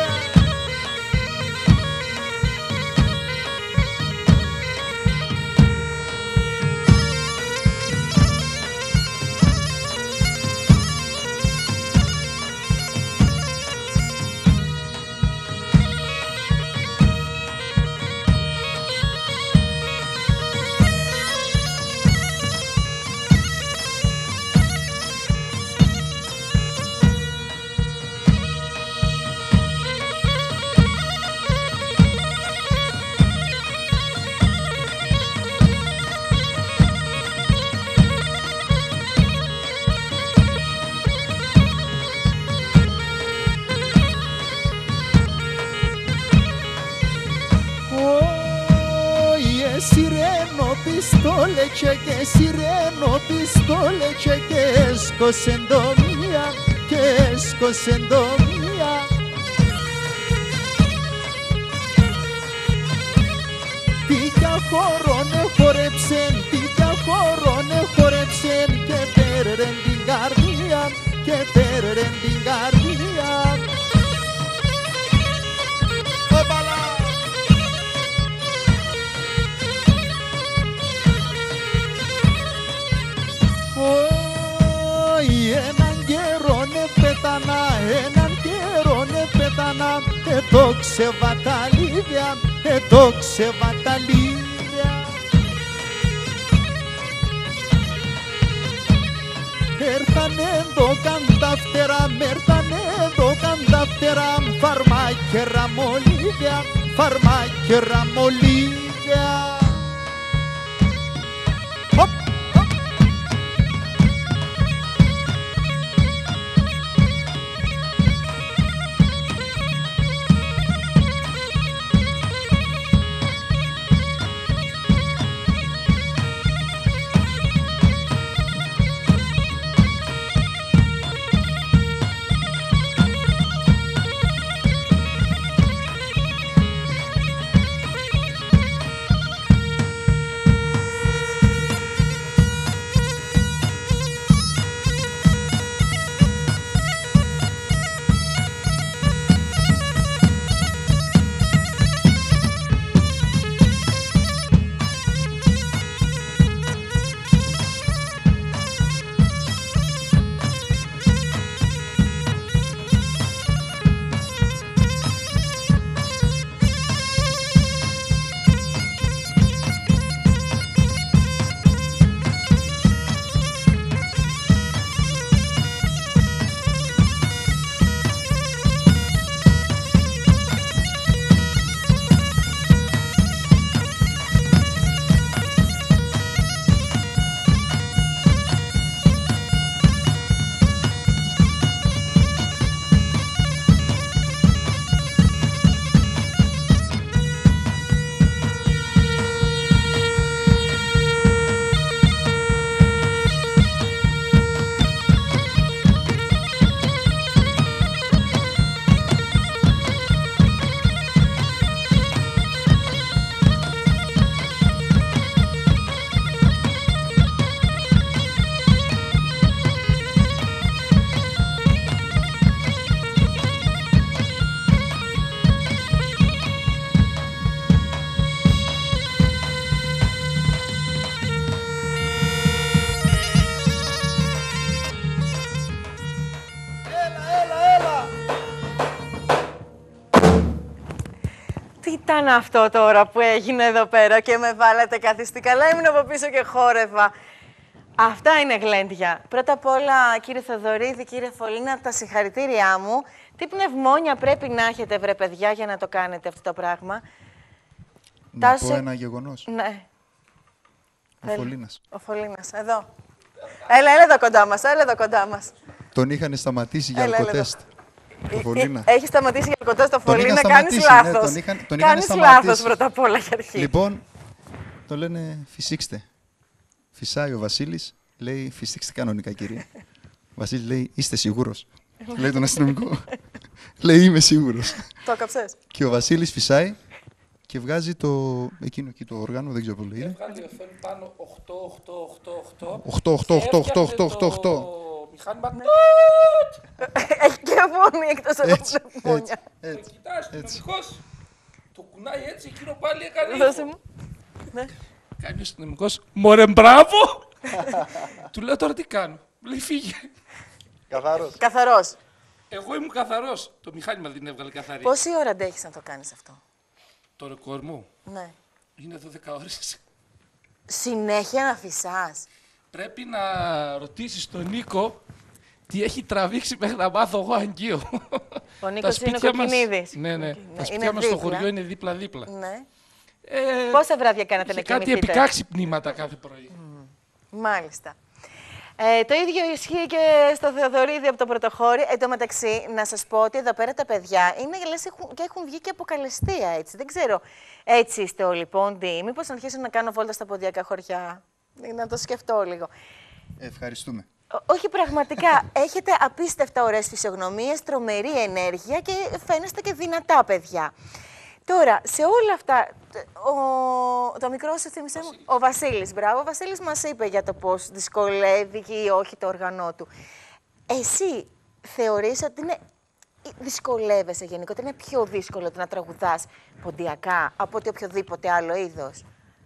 Και σιρένο πιστόλε και έσκωσε ντομία, και έσκωσε ντομία. Τι για χωρώνε χορέψεν, τι για χωρώνε χορέψεν. Και πέρρεν την καρδία, και πέρρεν την καρδία. Έναν καιρό πέτανα, εδώ ξεβαταλίδια, εδώ ξεβαταλίδια. Έρθανε εδώ καν τα φτερά, μέρθανε εδώ καν τα φτερά. Φαρμάκια ραμολίδια, φαρμάκια ραμολίδια. Τι ήταν αυτό τώρα που έγινε εδώ πέρα και με βάλατε καθιστικά, αλλά ήμουν από πίσω και χόρευα. Αυτά είναι γλέντια. Πρώτα απ' όλα, κύριε Θοδωρίδη, κύριε Φωλίνα, τα συγχαρητήριά μου. Τι πνευμόνια πρέπει να έχετε, βρε παιδιά, για να το κάνετε αυτό το πράγμα. Να Τάσο... πω ένα γεγονός. Ναι. Ο Φωλίνας. Ο Φωλίνας, εδώ. Έλα, έλα εδώ κοντά μας, έλα εδώ κοντά μας. Τον είχαν σταματήσει για Έλα, έλα αλκοτέστ. Το Φωλίνα. Έχει σταματήσει για αλκοτέστ το Φωλίνα, κάνεις ναι, λάθος. τον είχαν, τον είχαν κάνεις σταματήσει. λάθος πρώτα απ' όλα για αρχή. Λοιπόν, το λένε φυσήξτε. Φυσάει ο Βασίλης, λέει φυσήξτε κανονικά κυρία. Ο Βασίλης λέει είστε σίγουρος. Λέει τον αστυνομικό. Λέει είμαι σίγουρος. Το έκαψες. Και ο Βασίλης φυσάει και βγάζει το εκείνο εκεί το όργανο, δεν ξέρω πώς λέει. Βγάζει ο Φέλ πάνω οκτώ οκτώ οκτώ οκτώ. οκτώ οκτώ οκτώ οκτώ οκτώ οκτώ οκτώ. Μηχάνημα. Έχει και φωνή εκτός από πνευμόνια. Το κοιτάς, το αστυνομικός. Το κουνάει έτσι, εκείνο πάλι έκανε Δώσε ήχο. μου. Ναι. Κάνει ο αστυνομικός, μωρέ μπράβο! Του λέω τώρα τι κάνω. Μου λέει φύγε. Καθαρός. Καθαρός. Εγώ ήμουν καθαρός. Το μηχάνημα δεν έβγαλε καθαρή. Πόση ώρα αντέχεις να το κάνεις αυτό? Το ρεκόρ μου Ναι. είναι δώδεκα ώρες. Συνέχεια να φυσάς. Πρέπει να ρωτήσεις τον Νίκο τι έχει τραβήξει μέχρι να μάθω εγώ αγγείο. Ο Νίκος είναι ο Κοκκινίδης. Ναι, ναι. Ναι, Τα σπίτια είναι μας στο δίπλα. χωριό είναι δίπλα-δίπλα. Ναι. Ε, Πόσα βράδια κάνατε να είχε κάτι κοιμηθείτε? επί ξυπνήματα κάθε πρωί. Mm. Μάλιστα. Ε, το ίδιο ισχύει και στο Θεοδωρίδη από το Πρωτοχώρι. Εν τω μεταξύ, να σας πω ότι εδώ πέρα τα παιδιά είναι λες έχουν, και έχουν βγει και από καλεστία, έτσι. Δεν ξέρω, έτσι είστε όλοι πόντι. Μήπως να αρχίσω να κάνω βόλτα στα ποντιακά χωριά. Να το σκεφτώ λίγο. Ευχαριστούμε. Ό, όχι, πραγματικά. Έχετε απίστευτα ωραίες φυσιογνωμίες, τρομερή ενέργεια και φαίνεστε και δυνατά παιδιά. Τώρα, σε όλα αυτά, ο, το μικρό σου θύμισε μου, ο Βασίλης, μπράβο, ο Βασίλης μας είπε για το πώς δυσκολεύει ή όχι το όργανό του. Εσύ θεωρείς ότι είναι, δυσκολεύεσαι γενικότερα, είναι πιο δύσκολο το να τραγουδάς ποντιακά από ότι οποιοδήποτε άλλο είδος?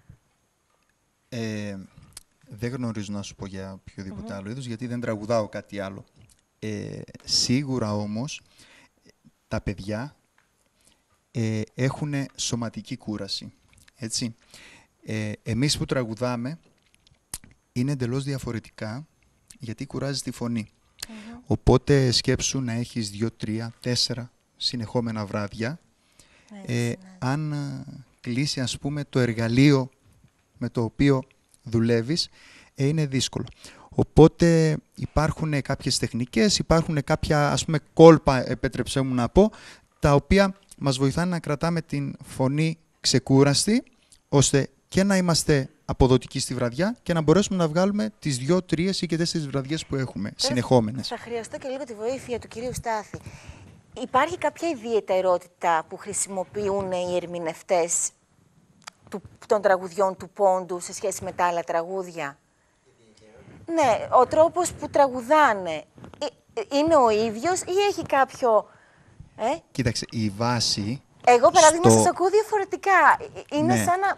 Ε, δεν γνωρίζω να σου πω για οποιοδήποτε Mm-hmm. άλλο είδος, γιατί δεν τραγουδάω κάτι άλλο. Ε, σίγουρα όμως, τα παιδιά ε, έχουν σωματική κούραση, έτσι. Ε, εμείς που τραγουδάμε είναι εντελώς διαφορετικά, γιατί κουράζει τη φωνή. Mm-hmm. Οπότε σκέψου να έχεις δύο, τρία, τέσσερα συνεχόμενα βράδια, Έτσι, ε, ναι. αν κλείσει ας πούμε το εργαλείο με το οποίο δουλεύεις, ε, είναι δύσκολο. Οπότε υπάρχουν κάποιες τεχνικές, υπάρχουν κάποια ας πούμε κόλπα, επέτρεψέ μου να πω, τα οποία μας βοηθάνε να κρατάμε την φωνή ξεκούραστη, ώστε και να είμαστε αποδοτικοί στη βραδιά και να μπορέσουμε να βγάλουμε τις δύο, τρεις ή και τέσσερις βραδιές που έχουμε, Τώρα συνεχόμενες. Θα χρειαστώ και λίγο τη βοήθεια του κυρίου Στάθη. Υπάρχει κάποια ιδιαιτερότητα που χρησιμοποιούν οι ερμηνευτές του, των τραγουδιών του Πόντου σε σχέση με τα άλλα τραγούδια? Ναι, ο τρόπος που τραγουδάνε είναι ο ίδιος ή έχει κάποιο... Ε? Κοίταξε, η βάση... Εγώ παράδειγμα στο... σας ακούω διαφορετικά. Είναι ναι. σαν να...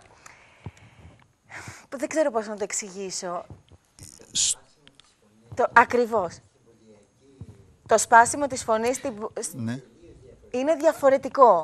Δεν ξέρω πώς να το εξηγήσω. Σ... Το... Ακριβώς. Το σπάσιμο της φωνής στην... ναι. είναι διαφορετικό.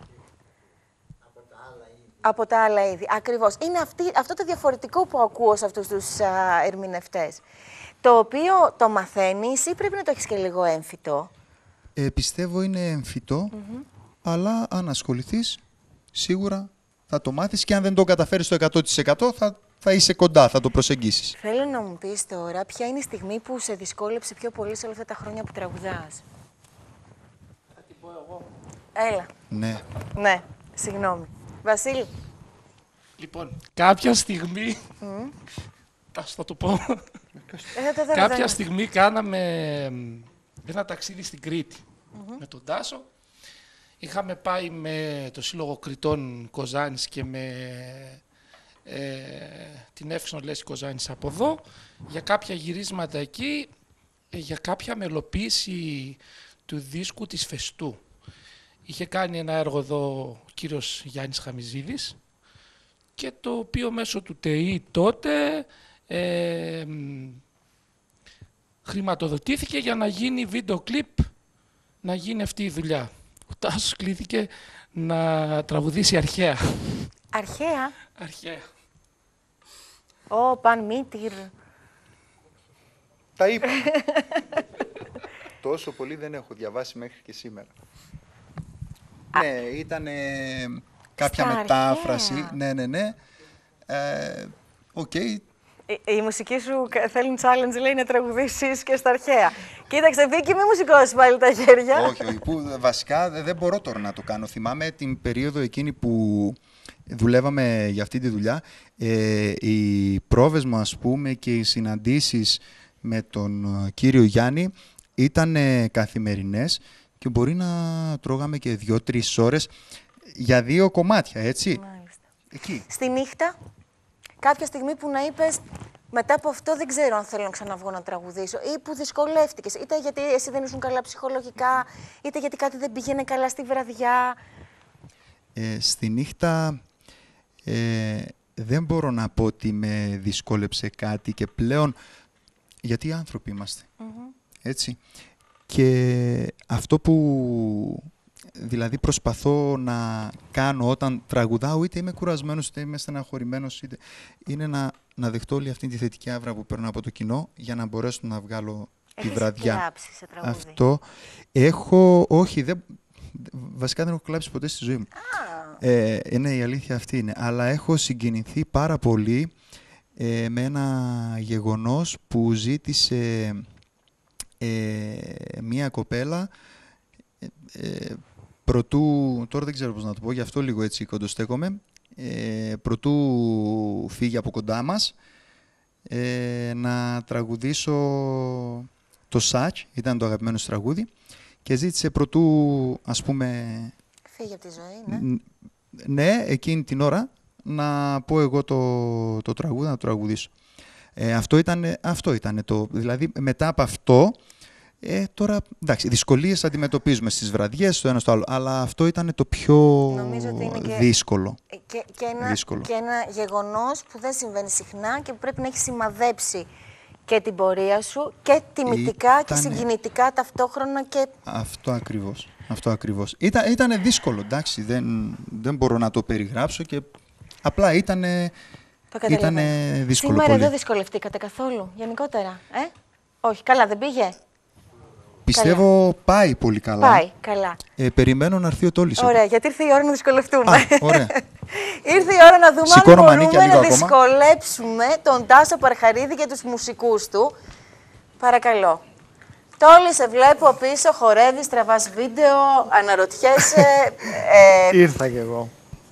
Από τα άλλα είδη. Ακριβώς. Είναι αυτή, αυτό το διαφορετικό που ακούω σε αυτούς τους α, ερμηνευτές. Το οποίο το μαθαίνεις ή πρέπει να το έχεις και λίγο έμφυτο? Ε, πιστεύω είναι εμφυτό, mm-hmm. αλλά αν ασχοληθείς, σίγουρα θα το μάθεις και αν δεν το καταφέρεις το εκατό τοις εκατό θα, θα είσαι κοντά, θα το προσεγγίσεις. Θέλω να μου πεις τώρα ποια είναι η στιγμή που σε δυσκόλεψε πιο πολύ σε όλα αυτά τα χρόνια που τραγουδάς. Θα την πω εγώ. Έλα. Ναι. Ναι, συγγνώμη. Βασίλη. Λοιπόν, κάποια στιγμή, Mm. θα το πω, Ε, κάποια στιγμή κάναμε ένα ταξίδι στην Κρήτη Mm-hmm. με τον Τάσο. Είχαμε πάει με το Σύλλογο Κρητών Κοζάνης και με ε, την Εύξηνο Λέση Κοζάνης από εδώ για κάποια γυρίσματα εκεί, ε, για κάποια μελοποίηση του δίσκου της Φεστού. Είχε κάνει ένα έργο εδώ ο κύριος Γιάννης Χαμιζίδης και το οποίο μέσω του ΤΕΙ τότε ε, χρηματοδοτήθηκε για να γίνει βίντεο κλιπ, να γίνει αυτή η δουλειά. Ο Τάσος κλήθηκε να τραγουδήσει αρχαία. Αρχαία. Αρχαία. Ω, παν μήτυρ. Τα είπα. Τόσο πολύ δεν έχω διαβάσει μέχρι και σήμερα. Α, ναι, ήταν κάποια μετάφραση. Αρχαία. Ναι, ναι, ναι. Οκ. Ε, okay. Η, η μουσική σου θέλει challenge, λέει, να τραγουδήσεις και στα αρχαία. Κοίταξε, Βίκυ, μη μου σηκώσεις πάλι τα χέρια. Όχι, όχι. Που, βασικά δεν μπορώ τώρα να το κάνω. Θυμάμαι την περίοδο εκείνη που δουλεύαμε για αυτή τη δουλειά. Ε, οι πρόβες μου, ας πούμε, και οι συναντήσεις με τον κύριο Γιάννη ήταν καθημερινές και μπορεί να τρώγαμε και δύο-τρεις ώρες για δύο κομμάτια, έτσι. Μάλιστα. Εκεί. Στη νύχτα, κάποια στιγμή που να είπες, μετά από αυτό δεν ξέρω αν θέλω να ξαναβγώ να τραγουδήσω, ή που δυσκολεύτηκες, είτε γιατί εσύ δεν ήσουν καλά ψυχολογικά, είτε γιατί κάτι δεν πήγαινε καλά στη βραδιά. Ε, στη νύχτα ε, δεν μπορώ να πω ότι με δυσκόλεψε κάτι και πλέον, γιατί άνθρωποι είμαστε, mm-hmm. έτσι. Και αυτό που δηλαδή προσπαθώ να κάνω όταν τραγουδάω, είτε είμαι κουρασμένος, είτε είμαι στεναχωρημένος, είτε είναι να, να δεχτώ όλη αυτή τη θετική άβρα που παίρνω από το κοινό για να μπορέσω να βγάλω Έχεις τη βραδιά. Κλάψει σε τραγούδι? Αυτό έχω, όχι, δεν, βασικά δεν έχω κλάψει ποτέ στη ζωή μου. Ah. Ε, είναι η αλήθεια αυτή είναι. Αλλά έχω συγκινηθεί πάρα πολύ ε, με ένα γεγονός που ζήτησε ε, μία κοπέλα ε, προτού, τώρα δεν ξέρω πώς να το πω, γι' αυτό λίγο έτσι κοντοστέκομαι, ε, προτού φύγει από κοντά μας, ε, να τραγουδήσω το Σάτς, ήταν το αγαπημένο σου τραγούδι, και ζήτησε προτού, ας πούμε... Φύγει από τη ζωή, ναι. Ναι, εκείνη την ώρα, να πω εγώ το, το τραγούδι, να το τραγουδήσω. Ε, αυτό ήταν, αυτό ήταν το, δηλαδή μετά από αυτό, Ε, τώρα, εντάξει, δυσκολίες αντιμετωπίζουμε στις βραδιές, το ένα στο άλλο, αλλά αυτό ήταν το πιο και, δύσκολο. Και, και, ένα, δύσκολο. και ένα γεγονός που δεν συμβαίνει συχνά και που πρέπει να έχει σημαδέψει και την πορεία σου και τιμητικά Ήτανε... και συγκινητικά ταυτόχρονα. Και... Αυτό ακριβώς. Αυτό ακριβώς. Ήταν, ήτανε δύσκολο, εντάξει, δεν, δεν μπορώ να το περιγράψω και απλά ήτανε, ήτανε δύσκολο. Σήμερα πολύ. δεν δυσκολευτήκατε καθόλου, γενικότερα, ε? Όχι, καλά δεν πήγε. Πιστεύω καλά. Πάει πολύ καλά. Πάει, καλά. Ε, περιμένω να έρθει ο Τόλης. Ωραία, γιατί ήρθε η ώρα να δυσκολευτούμε. Α, ωραία. Ήρθε η ώρα να δούμε Σηκώνω αν μπορούμε να ακόμα. δυσκολέψουμε τον Τάσο Παρχαρίδη και τους μουσικούς του. Παρακαλώ. Τόλη, σε βλέπω πίσω, χορεύεις, τραβάς βίντεο, αναρωτιέσαι. ε... Ήρθα κι εγώ.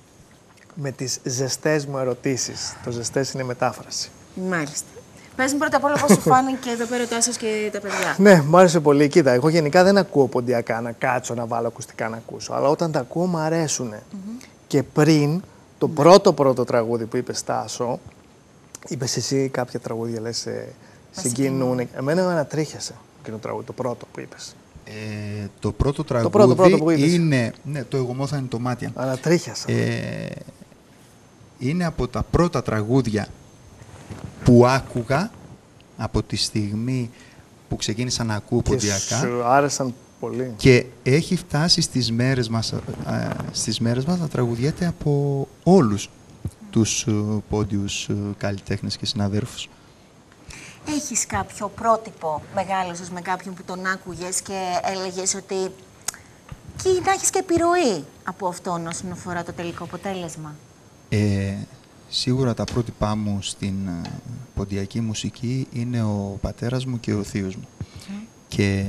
Με τις ζεστές μου ερωτήσεις. Το ζεστές είναι μετάφραση. Μάλιστα. Πες μου πρώτα απ' όλα πώς σου φάνηκε εδώ πέρα ο Τάσος και τα παιδιά. Ναι, μου άρεσε πολύ. Κοίτα, εγώ γενικά δεν ακούω ποντιακά να κάτσω να βάλω ακουστικά να ακούσω. Αλλά όταν τα ακούω μου αρέσουν. Mm-hmm. Και πριν, το mm-hmm. πρώτο πρώτο τραγούδι που είπες, Τάσο, είπες εσύ κάποια τραγούδια, λες, ε, συγκινούν. Εμένα με ανατρίχιασε εκείνο το τραγούδι, το πρώτο που είπες. Ε, το πρώτο τραγούδι το πρώτο, πρώτο που είπες. Είναι, ναι, το εγώ θα είναι το μάτια. Ανατρίχιασα. Ε, είναι από τα πρώτα τραγούδια που άκουγα από τη στιγμή που ξεκίνησα να ακούω ποντιακά. Και σου άρεσαν πολύ. Και έχει φτάσει στις μέρες μας, α, στις μέρες μας να τραγουδιέται από όλους mm. τους uh, πόντιους uh, καλλιτέχνες και συναδέρφους. Έχεις κάποιο πρότυπο μεγάλο με κάποιον που τον άκουγες και έλεγες ότι και να έχεις και επιρροή από αυτόν όσον αφορά το τελικό αποτέλεσμα? Ε, Σίγουρα τα πρότυπά μου στην uh, ποντιακή μουσική είναι ο πατέρας μου και ο θείος μου. Mm. Και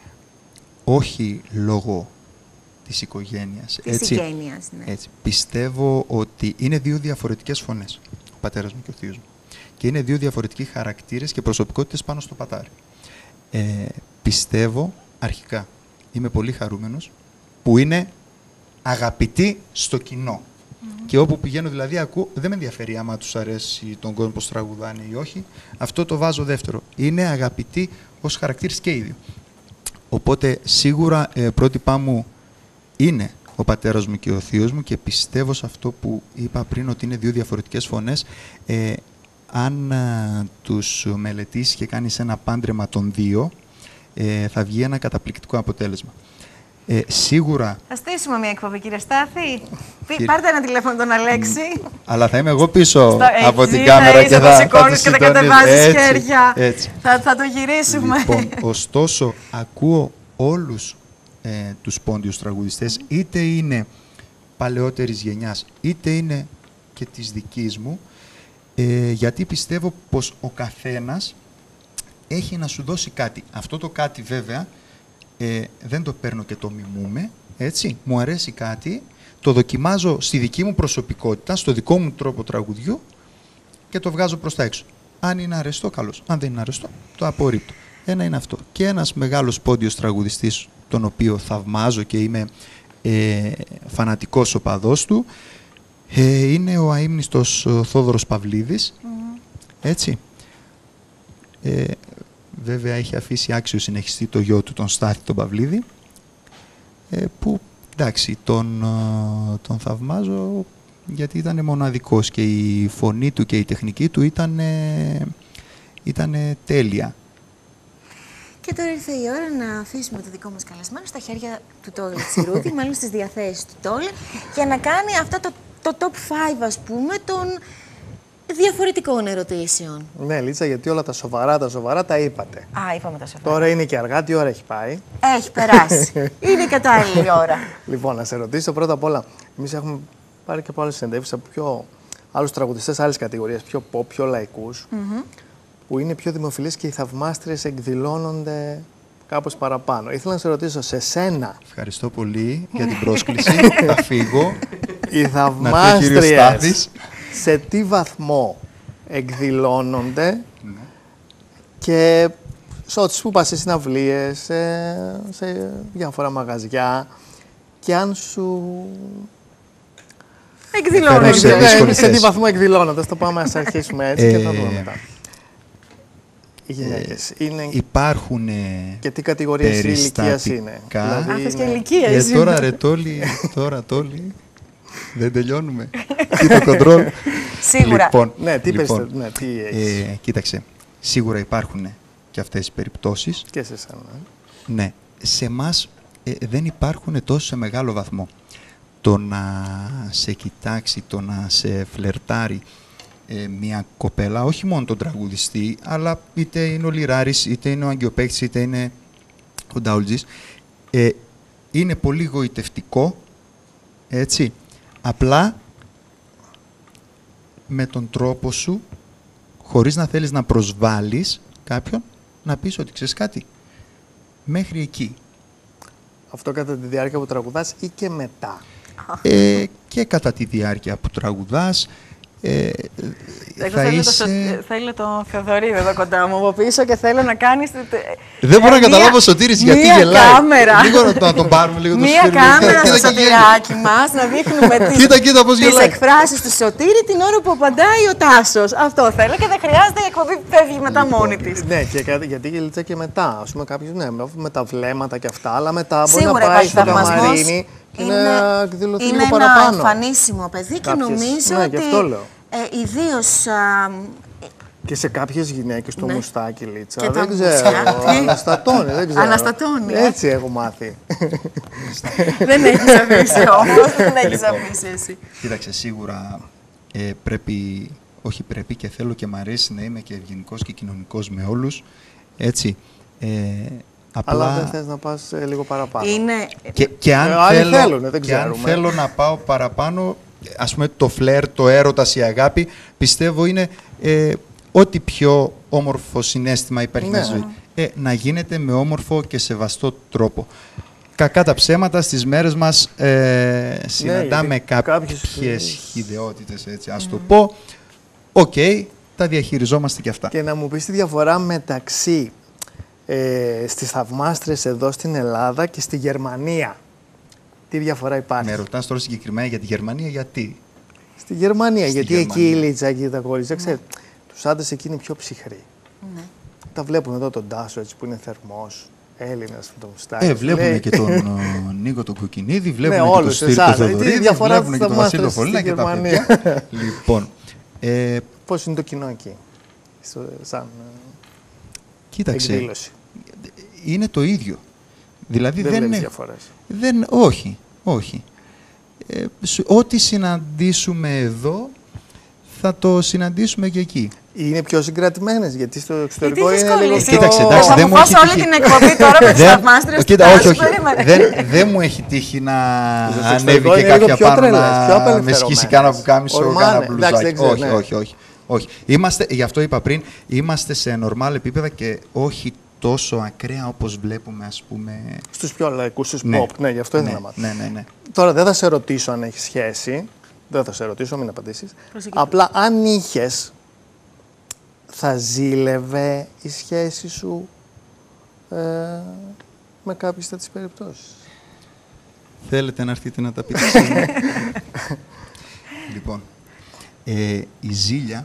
όχι λόγω της οικογένειας. Της έτσι, οικογένειας, ναι. Έτσι, πιστεύω ότι είναι δύο διαφορετικές φωνές, ο πατέρας μου και ο θείος μου. Και είναι δύο διαφορετικοί χαρακτήρες και προσωπικότητες πάνω στο πατάρι. Ε, πιστεύω, αρχικά, είμαι πολύ χαρούμενος, που είναι αγαπητοί στο κοινό. Mm-hmm. Και όπου πηγαίνω δηλαδή ακούω, δεν με ενδιαφέρει άμα τους αρέσει τον κόσμο πώς τραγουδάνε ή όχι. Αυτό το βάζω δεύτερο. Είναι αγαπητοί ως χαρακτήρες και οι δύο. Οπότε σίγουρα ε, πρότυπά μου είναι ο πατέρας μου και ο θείος μου και πιστεύω σε αυτό που είπα πριν ότι είναι δύο διαφορετικές φωνές. Ε, αν α, τους μελετήσεις και κάνεις ένα πάντρεμα των δύο, ε, θα βγει ένα καταπληκτικό αποτέλεσμα. Ε, σίγουρα. Θα στήσουμε μια εκπομπή, κύριε Στάθη. Κύριε... Πάρτε ένα τηλέφωνο τον Αλέξη. Αλλά θα είμαι εγώ πίσω Στο από εκεί, την κάμερα και θα, θα, θα, και θα κατεβάζεις χέρια. Έτσι. Θα, θα το γυρίσουμε. Λοιπόν, ωστόσο, ακούω όλους ε, τους πόντιους τραγουδιστές, είτε είναι παλαιότερης γενιάς, είτε είναι και της δικής μου, ε, γιατί πιστεύω πως ο καθένας έχει να σου δώσει κάτι. Αυτό το κάτι βέβαια ε, δεν το παίρνω και το μιμούμε, έτσι. Μου αρέσει κάτι, το δοκιμάζω στη δική μου προσωπικότητα, στο δικό μου τρόπο τραγουδιού και το βγάζω προς τα έξω. Αν είναι αρεστό, καλώς. Αν δεν είναι αρεστό, το απορρίπτω. Ένα είναι αυτό. Και ένας μεγάλος πόντιος τραγουδιστής, τον οποίο θαυμάζω και είμαι ε, φανατικός οπαδός του, ε, είναι ο αείμνηστος Θόδωρος Παυλίδης. Mm. Έτσι. Ε, βέβαια έχει αφήσει άξιο συνεχιστή το γιο του, τον Στάθη τον Παυλίδη, ε, που εντάξει, τον, τον θαυμάζω γιατί ήταν μοναδικός και η φωνή του και η τεχνική του ήταν, ήταν τέλεια. Και τώρα ήρθε η ώρα να αφήσουμε το δικό μας καλεσμένο στα χέρια του Τόλι Τσιρούτη, μάλλον στις διαθέσεις του Τόλι, για να κάνει αυτό το, το top πέντε, ας πούμε, των διαφορετικών ερωτήσεων. Ναι, Λίτσα, γιατί όλα τα σοβαρά, τα σοβαρά τα είπατε. Α, είπαμε τα σοβαρά. Τώρα είναι και αργά, τι ώρα έχει πάει? Έχει περάσει. Είναι κατάλληλη η ώρα. Λοιπόν, να σε ρωτήσω πρώτα απ' όλα, εμείς έχουμε πάρει και από άλλες συνεντεύξεις από πιο άλλους τραγουδιστές, άλλες κατηγορίες, πιο pop, πιο λαϊκούς, mm-hmm. που είναι πιο δημοφιλείς και οι θαυμάστριες εκδηλώνονται κάπως παραπάνω. Ήθελα να σε ρωτήσω, σε σένα... Ευχαριστώ πολύ για την πρόσκληση. Θα φύγω. Οι θαυμάστριες σε τι βαθμό εκδηλώνονται ναι. και σε ό,τι που πας σε συναυλίες, σε, σε διάφορα μαγαζιά και αν σου... Εκδηλώνονται. Σε, ναι, σε τι βαθμό εκδηλώνονται. Το πάμε να αρχίσουμε έτσι ε, και θα δούμε μετά. Οι γυναίκες ε, είναι... Υπάρχουν και τι κατηγορίες ηλικίας είναι. Δηλαδή Άχας και ηλικίας είναι. Τώρα ρε Τόλι, τώρα Τόλι, δεν τελειώνουμε. Τι το κοντρόλ. Σίγουρα. Λοιπόν, ναι, τι, λοιπόν, ναι, τι έχεις. Ε, κοίταξε, σίγουρα υπάρχουν και αυτές οι περιπτώσεις. Και σε εσένα. Ναι, σε εμάς ε, δεν υπάρχουν τόσο σε μεγάλο βαθμό. Το να σε κοιτάξει, το να σε φλερτάρει ε, μια κοπέλα, όχι μόνο τον τραγουδιστή, αλλά είτε είναι ο Λιράρης, είτε είναι ο Αγκιοπαίκτης, είτε είναι ο Ντάουλτζης, ε, είναι πολύ γοητευτικό, έτσι, απλά με τον τρόπο σου, χωρίς να θέλεις να προσβάλλεις κάποιον, να πεις ότι ξέρεις κάτι, μέχρι εκεί. Αυτό κατά τη διάρκεια που τραγουδάς ή και μετά? Ε, και κατά τη διάρκεια που τραγουδάς, ε, θα είσαι... Το, θέλω τον Θεοδωρίδη εδώ κοντά μου από πίσω και θέλω να κάνεις... Δεν μπορώ να καταλάβω Σωτήρης γιατί γελάει. Κάμερα. Λίγο να, να τον πάρουμε λίγο το Μία κάμερα στο Σωτηράκι μας, να δείχνουμε τις, κοίτα, κοίτα, πώς τις εκφράσεις του Σωτήρη την ώρα που απαντάει ο Τάσος. Αυτό θέλω και δεν χρειάζεται η εκπομπή που φεύγει μετά λοιπόν, μόνη της. Ναι, και, γιατί γελίτσα και μετά. Ας πούμε κάποιος, ναι, με τα βλέμματα και αυτά, αλλά μετά μπορεί να πάει στο καμαρίνι. Είναι, είναι, είναι ένα παραπάνω. εμφανίσιμο παιδί και νομίζω ναι, ότι ε, ιδίως... Α, και σε κάποιες γυναίκες το ναι. μουστάκι, Λίτσα, και δεν ξέρω, αναστατώνει, δεν ξέρω. Αναστατώνει, έτσι έχω μάθει. Δεν έχεις αφήσει όμως, δεν έχεις αφήσει εσύ. Κοίταξε, σίγουρα ε, πρέπει, όχι πρέπει και θέλω και μ' αρέσει να είμαι και ευγενικός και κοινωνικός με όλους, έτσι. Ε, Απλά... Αλλά δεν θες να πας ε, λίγο παραπάνω. Είναι... Και, και, αν, ε, θέλω, θέλουν, δεν και αν θέλω να πάω παραπάνω, ας πούμε το φλερ, το έρωτας, η αγάπη, πιστεύω είναι ε, ό,τι πιο όμορφο συναίσθημα υπάρχει ναι. μέσα στη ζωή. Ε, να γίνεται με όμορφο και σεβαστό τρόπο. Κακά τα ψέματα, στις μέρες μας ε, συναντάμε ναι, κάποιες χυδαιότητες, έτσι, ας mm. το πω. Οκ, okay, τα διαχειριζόμαστε και αυτά. Και να μου πεις τη διαφορά μεταξύ Ε, στις θαυμάστρες εδώ στην Ελλάδα και στη Γερμανία. Τι διαφορά υπάρχει? Με ρωτάς τώρα συγκεκριμένα για τη Γερμανία, γιατί? Στη Γερμανία, στη γιατί Γερμανία. εκεί η Λίτσα και τα κορίτσια, ναι. ξέρετε, τους άντρες εκεί είναι πιο ψυχροί. Ναι. Τα βλέπουν εδώ τον Τάσο έτσι που είναι θερμός, Έλληνας με το μουστάκι. Ε, βλέπουν λέει... και τον Νίκο τον Κοκκινίδη, βλέπουν ναι, και όλους, τον Στήρι τον Θοδωρίδη, βλέπουν και τον Βασίλο Φωλίνα και τα παιδιά. Λοιπόν, ε, πώς είναι το κοινό εκεί, σαν κοίταξε, εκδήλωση? Είναι το ίδιο. Δηλαδή δεν δεν βλέπεις είναι. διαφορές. Δεν, όχι, όχι. Ε, σου- ό,τι συναντήσουμε εδώ, θα το συναντήσουμε και εκεί. Είναι πιο συγκρατημένες, γιατί στο εξωτερικό τι είναι δυσκολίες λίγο είναι. πιο... Κοίταξε, εντάξει, Θα δεν μου μου φας έχει όλη τύχει. την εκπομπή τώρα με τους Δεν- θαυμάστριους Κοίτα, του όχι, Τάσου, όχι. περίμενε. Δεν, δεν μου έχει τύχει να Στο ανέβει εξωτερικό και είναι λίγο κάποια πιο πάνω τρελές, πιο να με απελευθερωμένες. σκίσει κάνα πουκάμισο, Ορμάνε. κάνα Εντάξει, μπλουζάκι. δεν ξέρω, Όχι, ναι. όχι, όχι. όχι. Είμαστε, γι' αυτό είπα πριν, είμαστε σε normal επίπεδα και όχι τόσο ακραία όπως βλέπουμε, ας πούμε. Στους πιο λαϊκούς, στους Ναι. pop. Ναι, γι' αυτό ήθελα Ναι, να μάθω. ναι, ναι, ναι. Τώρα δεν θα σε ρωτήσω αν έχει σχέση. Δεν θα σε ρωτήσω, μην απαντήσεις. Προσοχή. Απλά αν είχες, θα ζήλευε η σχέση σου ε, με κάποιες τέτοιες περιπτώσεις. Θέλετε να έρθετε να τα πείτε σήμερα? Λοιπόν, ε, η ζήλια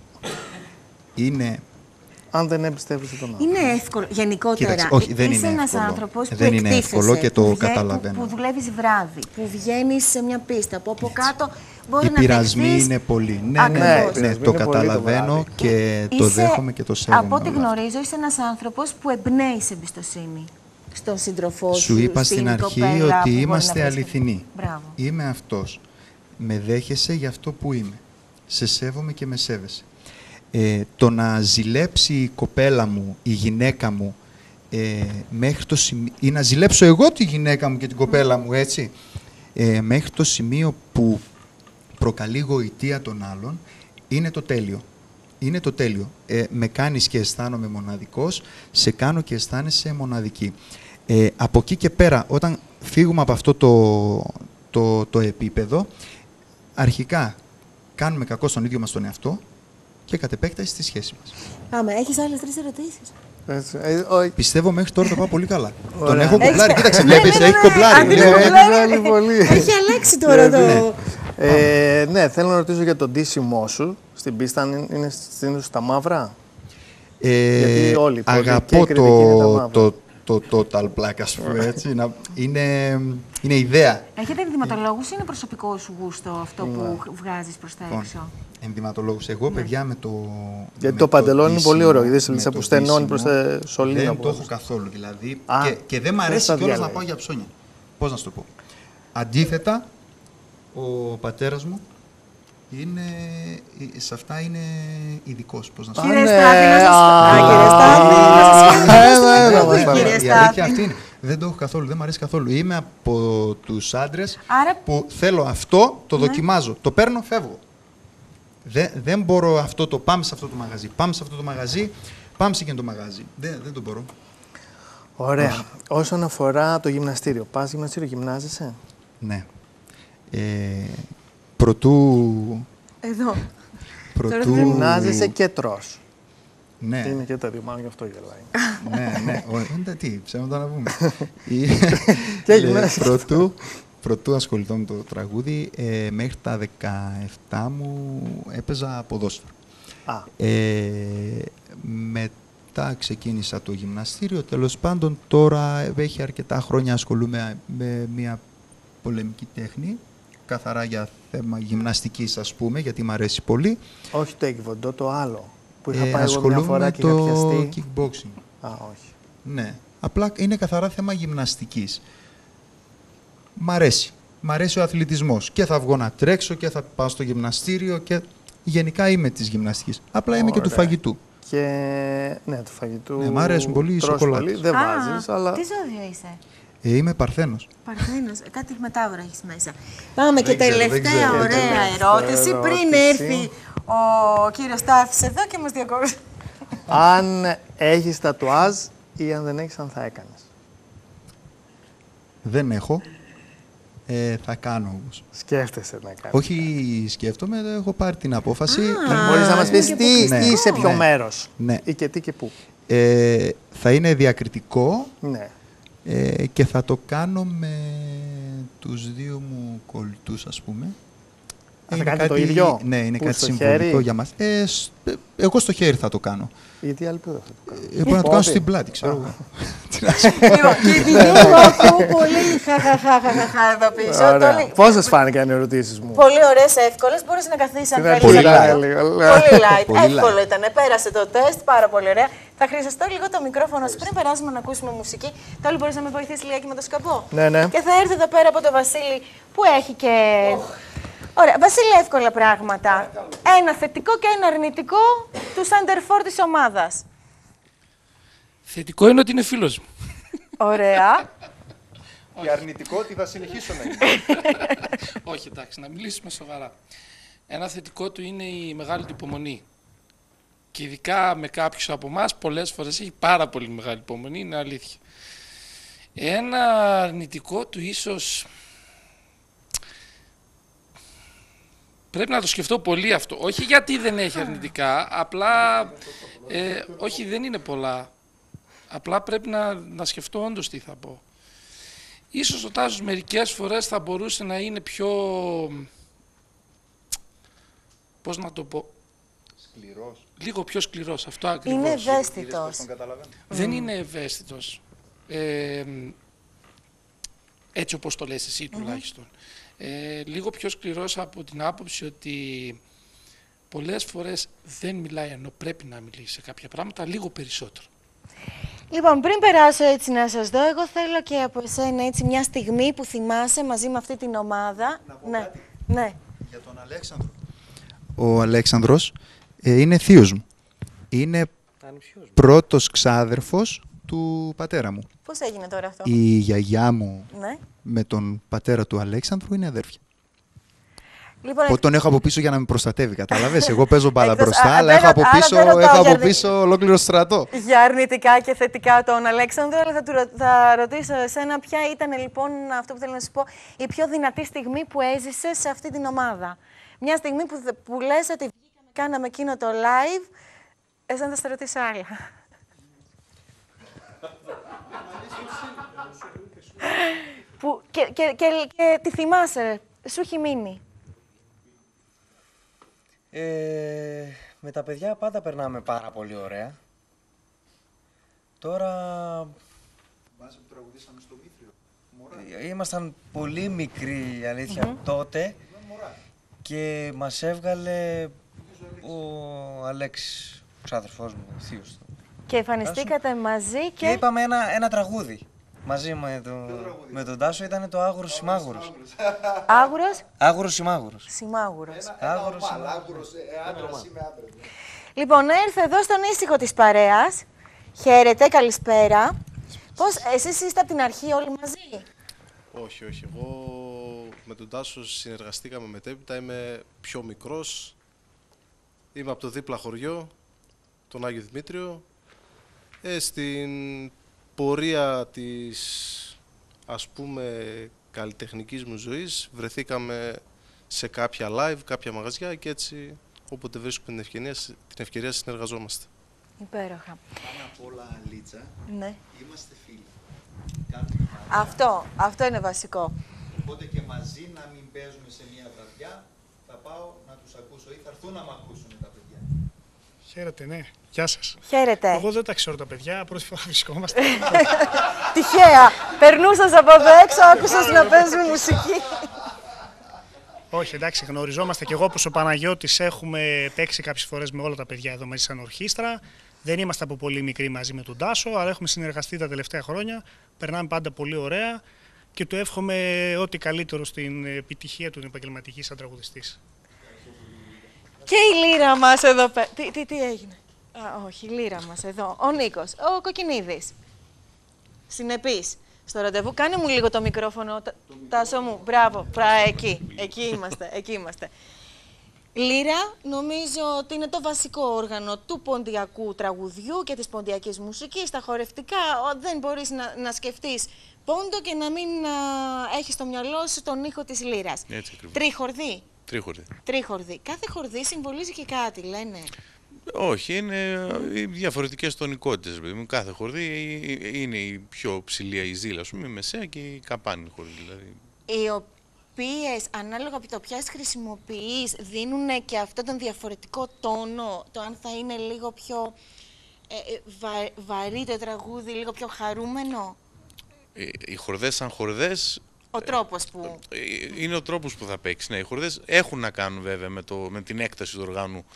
είναι... Αν δεν εμπιστεύεσαι τον άλλο. Είναι εύκολο. Γενικότερα, Κοίταξε, όχι, δεν είσαι είναι ένας εύκολο. άνθρωπος που Δεν είναι εκτίθεσαι, εύκολο και το που βγαίνει- καταλαβαίνω. Που, που δουλεύεις βράδυ, που βγαίνεις σε μια πίστα, που από κάτω μπορεί Οι να πειρασμοί δεχτείς... είναι πολλοί. Ναι, ναι, Ακριβώς. ναι, οι ναι, πειρασμοί το είναι πολύ το καταλαβαίνω βράδυ. και το Είσαι, δέχομαι και το σέβομαι. από ό,τι όλα αυτά. γνωρίζω, είσαι ένας άνθρωπος που εμπνέεις εμπιστοσύνη στον σύντροφό σου, Σου είπα στην στην αρχή κοπέλα που ότι μπορεί να είμαστε βρίσκεται. αληθινοί. Μπράβο. Είμαι αυτός. Με δέχεσαι για αυτό που είμαι. Σε σέβομαι και με σέβεσαι. Ε, το να ζηλέψει η κοπέλα μου, η γυναίκα μου, ε, μέχρι το σημείο, ή να ζηλέψω εγώ τη γυναίκα μου και την κοπέλα μου, έτσι, ε, μέχρι το σημείο που προκαλεί γοητεία των άλλων, είναι το τέλειο. Είναι το τέλειο. Ε, με κάνεις και αισθάνομαι μοναδικός, σε κάνω και αισθάνεσαι μοναδική. Ε, από εκεί και πέρα, όταν φύγουμε από αυτό το, το, το επίπεδο, αρχικά κάνουμε κακό στον ίδιο μας τον εαυτό και κατ' επέκταση στη σχέση μας. Πάμε, έχεις άλλες τρεις ερωτήσεις. Έτσι, ε, όχι. Πιστεύω μέχρι τώρα το πάω πολύ καλά. Τον Ωραία. έχω κομπλάρει. Έχεις- Κοίταξε, Ναι, βλέπεις, ναι, ναι, έχει ναι. κομπλάρει. Αντί Ναι, να ναι. κομπλάρει, Έχει πολύ. έχει αλλάξει τώρα το... Ναι. Ε, ναι, θέλω να ρωτήσω για τον ντύσιμό σου. Στην πίστα αν είναι συνήθως στα μαύρα. Ε, Γιατί όλοι, πολλοί και η αγαπώ κριτική είναι τα μαύρα. το, το, το total black, ας πούμε, έτσι. να, είναι, είναι ιδέα. Έχετε ενδυματολόγους ή είναι προσωπικό σου γούστο αυτό που βγάζεις προς τα Λοιπόν, έξω? ενδυματολόγους. Εγώ, παιδιά, με το. Γιατί με το παντελόνι είναι πολύ ντύσιμο- ωραίο. Είδες, με Λίσσα, το που στενώνει ντύσιμο προς τα σωλήνα. Δεν που το έχω βάζεις. καθόλου. Δηλαδή, Α, και, και δεν μ' δεν αρέσει στα κιόλας να διαλέγει. πάω για ψώνια. Πώς να σου το πω. Αντίθετα, ο πατέρας μου είναι, σε αυτά είναι ειδικός. Πώς να σου το πω. Κύριε ναι. Στάθη, να σας... Α, Α, κύριε Στάθη, να σας έλα, ευχαριστώ. έλα, μας Κύριε παρακαλώ. Η αλήθεια Στάθη. αυτή είναι. Δεν το έχω καθόλου, δεν μου αρέσει καθόλου. Είμαι από τους άντρες Άρα- που θέλω αυτό, το δοκιμάζω. Το παίρνω, φεύγω. Δεν, δεν μπορώ αυτό το πάμε σε αυτό το μαγαζί. Πάμε σε αυτό το μαγαζί, πάμε σε εκείνο το μαγαζί. Δεν, δεν το μπορώ. Ωραία. Όσον αφορά το γυμναστήριο, πας γυμναστήριο, γυμνάζεσαι. Ναι. Ε, προτού... Εδώ. προτού... Γυμνάζεσαι και τρως. Ναι. Είναι και τα δύο, μάλλον γι' αυτό γελάει. ναι, ναι. Ο, ε, τι, ψέματα να πούμε. Ή- Και ε, γυμνάζεσαι. Προτού, προτού ασχοληθώ με το τραγούδι, ε, μέχρι τα δεκαεπτά μου έπαιζα ποδόσφαιρο. Α. Ε, μετά ξεκίνησα το γυμναστήριο. Τέλος πάντων, τώρα έχει αρκετά χρόνια ασχολούμαι με μια πολεμική τέχνη. Καθαρά για θέμα γυμναστικής, ας πούμε, γιατί μου αρέσει πολύ. Όχι το εκβοντό, το άλλο. Που είχα Ε, πάει εγώ μια ασχολούμαι φορά με και είχα το πιαστεί. kickboxing. Α, όχι. Ναι. Απλά είναι καθαρά θέμα γυμναστικής. Μ' αρέσει. Μ' αρέσει ο αθλητισμός. Και θα βγω να τρέξω και θα πάω στο γυμναστήριο και γενικά είμαι της γυμναστικής. Απλά είμαι και του Ωραία. φαγητού. Και ναι, του φαγητού. Ναι, μ' αρέσουν πολύ οι τρως σοκολάτες. πολύ, δεν Α, βάζεις, αλλά. τι ζώδιο είσαι? Ε, είμαι Παρθένος. Παρθένος, ε, κάτι μετάβρα έχεις μέσα. Πάμε και Δεν ξέρω, δεν τελευταία ξέρω. ωραία Τελευταία ερώτηση, πριν ερώτηση. έρθει ο κύριος Στάθης εδώ και μας διακόψει. Αν έχεις τατουάζ ή αν δεν έχεις, αν θα έκανες. Δεν έχω. Ε, θα κάνω όμως. Σκέφτεσαι να κάνεις. Όχι σκέφτομαι, έχω πάρει την απόφαση. Α, Μπορείς να μας πεις είναι τι, και τι αποκλειστικό. είσαι ποιο Ναι. μέρος. Ναι. Ή και τι και πού. Ε, θα είναι διακριτικό. Ναι. Ε, και θα το κάνω με τους δύο μου κολλητούς, ας πούμε. Θα κάνετε το ίδιο? Ναι, είναι Πού, κάτι στο συμβολικό χέρι? για μας. Ε, σ- ε, εγώ στο χέρι θα το κάνω. Γιατί άλλοι που δεν θα το κάνουν. Ε, μπορώ να το κάνω Πότε? στην πλάτη, ξέρω εγώ. Λοιπόν, και επειδή εγώ ακούω πολύ χαχαχαχαχαχα εδώ πίσω. το Ωραία. λέει- Πώς σας φάνηκαν οι ερωτήσεις μου. Πολύ ωραίες, εύκολες. Μπορείς να καθίσεις αν Την θέλεις. αρχή Πολύ να- light. λίγο, Πολύ light. Πολύ Εύκολο light. ήταν. Πέρασε το τεστ, πάρα πολύ ωραία. Θα χρειαστώ λίγο το μικρόφωνο σου πριν περάσουμε να ακούσουμε μουσική. Τόλι, μπορείς να με βοηθήσεις λιγάκι με το σκαμπό? Ναι, ναι. Και θα έρθει εδώ πέρα από το Βασίλη που έχει και. Oh. Ωραία, Βασίλη, εύκολα πράγματα. Ένα θετικό και ένα αρνητικό του Σάντερφορ της ομάδας. Θετικό είναι ότι είναι φίλος μου. Ωραία. Και αρνητικό ότι θα συνεχίσω να είναι. Όχι, εντάξει, να μιλήσουμε σοβαρά. Ένα θετικό του είναι η μεγάλη του υπομονή. Και ειδικά με κάποιους από εμάς πολλές φορές έχει πάρα πολύ μεγάλη υπομονή, είναι αλήθεια. Ένα αρνητικό του ίσως... Πρέπει να το σκεφτώ πολύ αυτό. Όχι γιατί δεν έχει αρνητικά, απλά... Ε, όχι, δεν είναι πολλά. Απλά πρέπει να, να σκεφτώ όντως τι θα πω. Ίσως ο Τάσος μερικές φορές θα μπορούσε να είναι πιο... Πώς να το πω... Σκληρός. Λίγο πιο σκληρός, αυτό ακριβώς. Είναι ευαίσθητος. Δεν mm. είναι ευαίσθητος. Ε, έτσι όπως το λες εσύ τουλάχιστον. Mm-hmm. Ε, λίγο πιο σκληρός από την άποψη ότι πολλές φορές δεν μιλάει ενώ πρέπει να μιλήσει σε κάποια πράγματα, λίγο περισσότερο. Λοιπόν, πριν περάσω έτσι να σας δω, εγώ θέλω και από εσένα έτσι μια στιγμή που θυμάσαι μαζί με αυτή την ομάδα. Να πω ναι. κάτι. Ναι. Για τον Αλέξανδρο. Ο Αλέξανδρος ε, είναι θείος μου. Είναι πρώτος ξάδερφος του πατέρα μου. Πώς έγινε τώρα αυτό? Η γιαγιά μου ναι. με τον πατέρα του Αλέξανδρου είναι αδέρφια. Λοιπόν, Οπότε τον έχω από πίσω για να με προστατεύει, καταλαβες. Εγώ παίζω μπάλα Εκτός, μπροστά, α, αλλά δεν, έχω από πίσω, ρωτάω, έχω από για... πίσω ολόκληρο στρατό. Για αρνητικά και θετικά τον Αλέξανδρο, αλλά θα, του, θα ρωτήσω εσένα ποια ήταν λοιπόν αυτό που θέλω να σου πω, η πιο δυνατή στιγμή που έζησες σε αυτή την ομάδα. Μια στιγμή που, που λες ότι βγήκαμε, κάναμε εκείνο το live, εσένα θα σε ρωτήσω άλλα. που, και, και, και, και τι θυμάσαι, σου έχει μείνει? Ε, με τα παιδιά πάντα περνάμε πάρα πολύ ωραία. Τώρα... Βάζει που τραγουδήσαμε στο Μήθριο. Ήμασταν πολύ μικροί, η αλήθεια, mm-hmm. τότε. Και μας έβγαλε ο Αλέξης, ο ξάδερφός μου, ο θείος του. Και εμφανιστήκατε μαζί και... Και είπαμε ένα, ένα τραγούδι. Μαζί με, το, με τον Τάσο ήταν το Άγουρος Σημάγουρος. Άγουρος? Άγουρος Σημάγουρος. Σημάγουρος. Άγουρος Σημάγουρος. Λοιπόν, έρθε εδώ στον ήσυχο της παρέας. Χαίρετε, καλησπέρα. Πώς, εσείς είστε από την αρχή όλοι μαζί? Όχι, όχι. Εγώ με τον Τάσο συνεργαστήκαμε μετέπειτα. Είμαι πιο μικρός. Είμαι από το δίπλα χωριό, τον Άγιο Δημήτριο. Ε, στην πορεία της, ας πούμε, καλλιτεχνικής μου ζωής βρεθήκαμε σε κάποια live, κάποια μαγαζιά και έτσι όποτε βρίσκουμε την ευκαιρία, την ευκαιρία συνεργαζόμαστε. Υπέροχα. Πάνω απ' όλα, Λίτσα, ναι. είμαστε φίλοι. Αυτό, αυτό είναι βασικό. Οπότε και μαζί να μην παίζουμε σε μία βραδιά, θα πάω να τους ακούσω ή θα έρθουν να με ακούσουν τα παιδιά. Χαίρετε, ναι. Γεια σας. Χαίρετε. Εγώ δεν τα ξέρω τα παιδιά, πρώτη φορά βρισκόμαστε. Τυχαία. Περνούσας από εδώ έξω, άκουσας να παίζουν μουσική. Όχι, εντάξει, γνωριζόμαστε κι εγώ όπως ο Παναγιώτης έχουμε παίξει κάποιες φορές με όλα τα παιδιά εδώ μαζί σαν ορχήστρα. Δεν είμαστε από πολύ μικροί μαζί με τον Τάσο, αλλά έχουμε συνεργαστεί τα τελευταία χρόνια. Περνάμε πάντα πολύ ωραία και του εύχομαι ό,τι καλύτερο στην επιτυχία του επαγγελματική σαν τραγουδιστής. Και η λύρα μας εδώ πέρα. Τι, τι, τι έγινε? Α, όχι, η λύρα μας εδώ. Ο Νίκος, ο Κοκκινίδης. Συνεπής. Στο ραντεβού, κάνε μου λίγο το μικρόφωνο, το Τάσο μου. Μπράβο, πρα, εκεί, εκεί είμαστε, εκεί είμαστε. Λύρα, νομίζω ότι είναι το βασικό όργανο του ποντιακού τραγουδιού και της ποντιακής μουσικής. Τα χορευτικά, δεν μπορείς να, να σκεφτείς πόντο και να μην α, έχεις στο μυαλό σου τον ήχο της λύρας. Έτσι ακριβώς. Τρίχορδη. Τρίχορδη. Τρίχορδη. Κάθε χορδή συμβολίζει και κάτι, λένε. Όχι, είναι διαφορετικές τονικότητες. Κάθε χορδή είναι η πιο ψηλή αϊζήλα, ας πούμε, η μεσαία και η καπάνη χορδή. Δηλαδή. Οι οποίες, ανάλογα από το ποιες χρησιμοποιείς, δίνουν και αυτόν τον διαφορετικό τόνο, το αν θα είναι λίγο πιο ε, βα, βαρύ το τραγούδι, λίγο πιο χαρούμενο. Οι χορδές σαν χορδές... Ο τρόπος που... Είναι ο τρόπος που θα παίξει. Ναι, οι χορδές έχουν να κάνουν βέβαια με, το, με την έκταση του οργάνου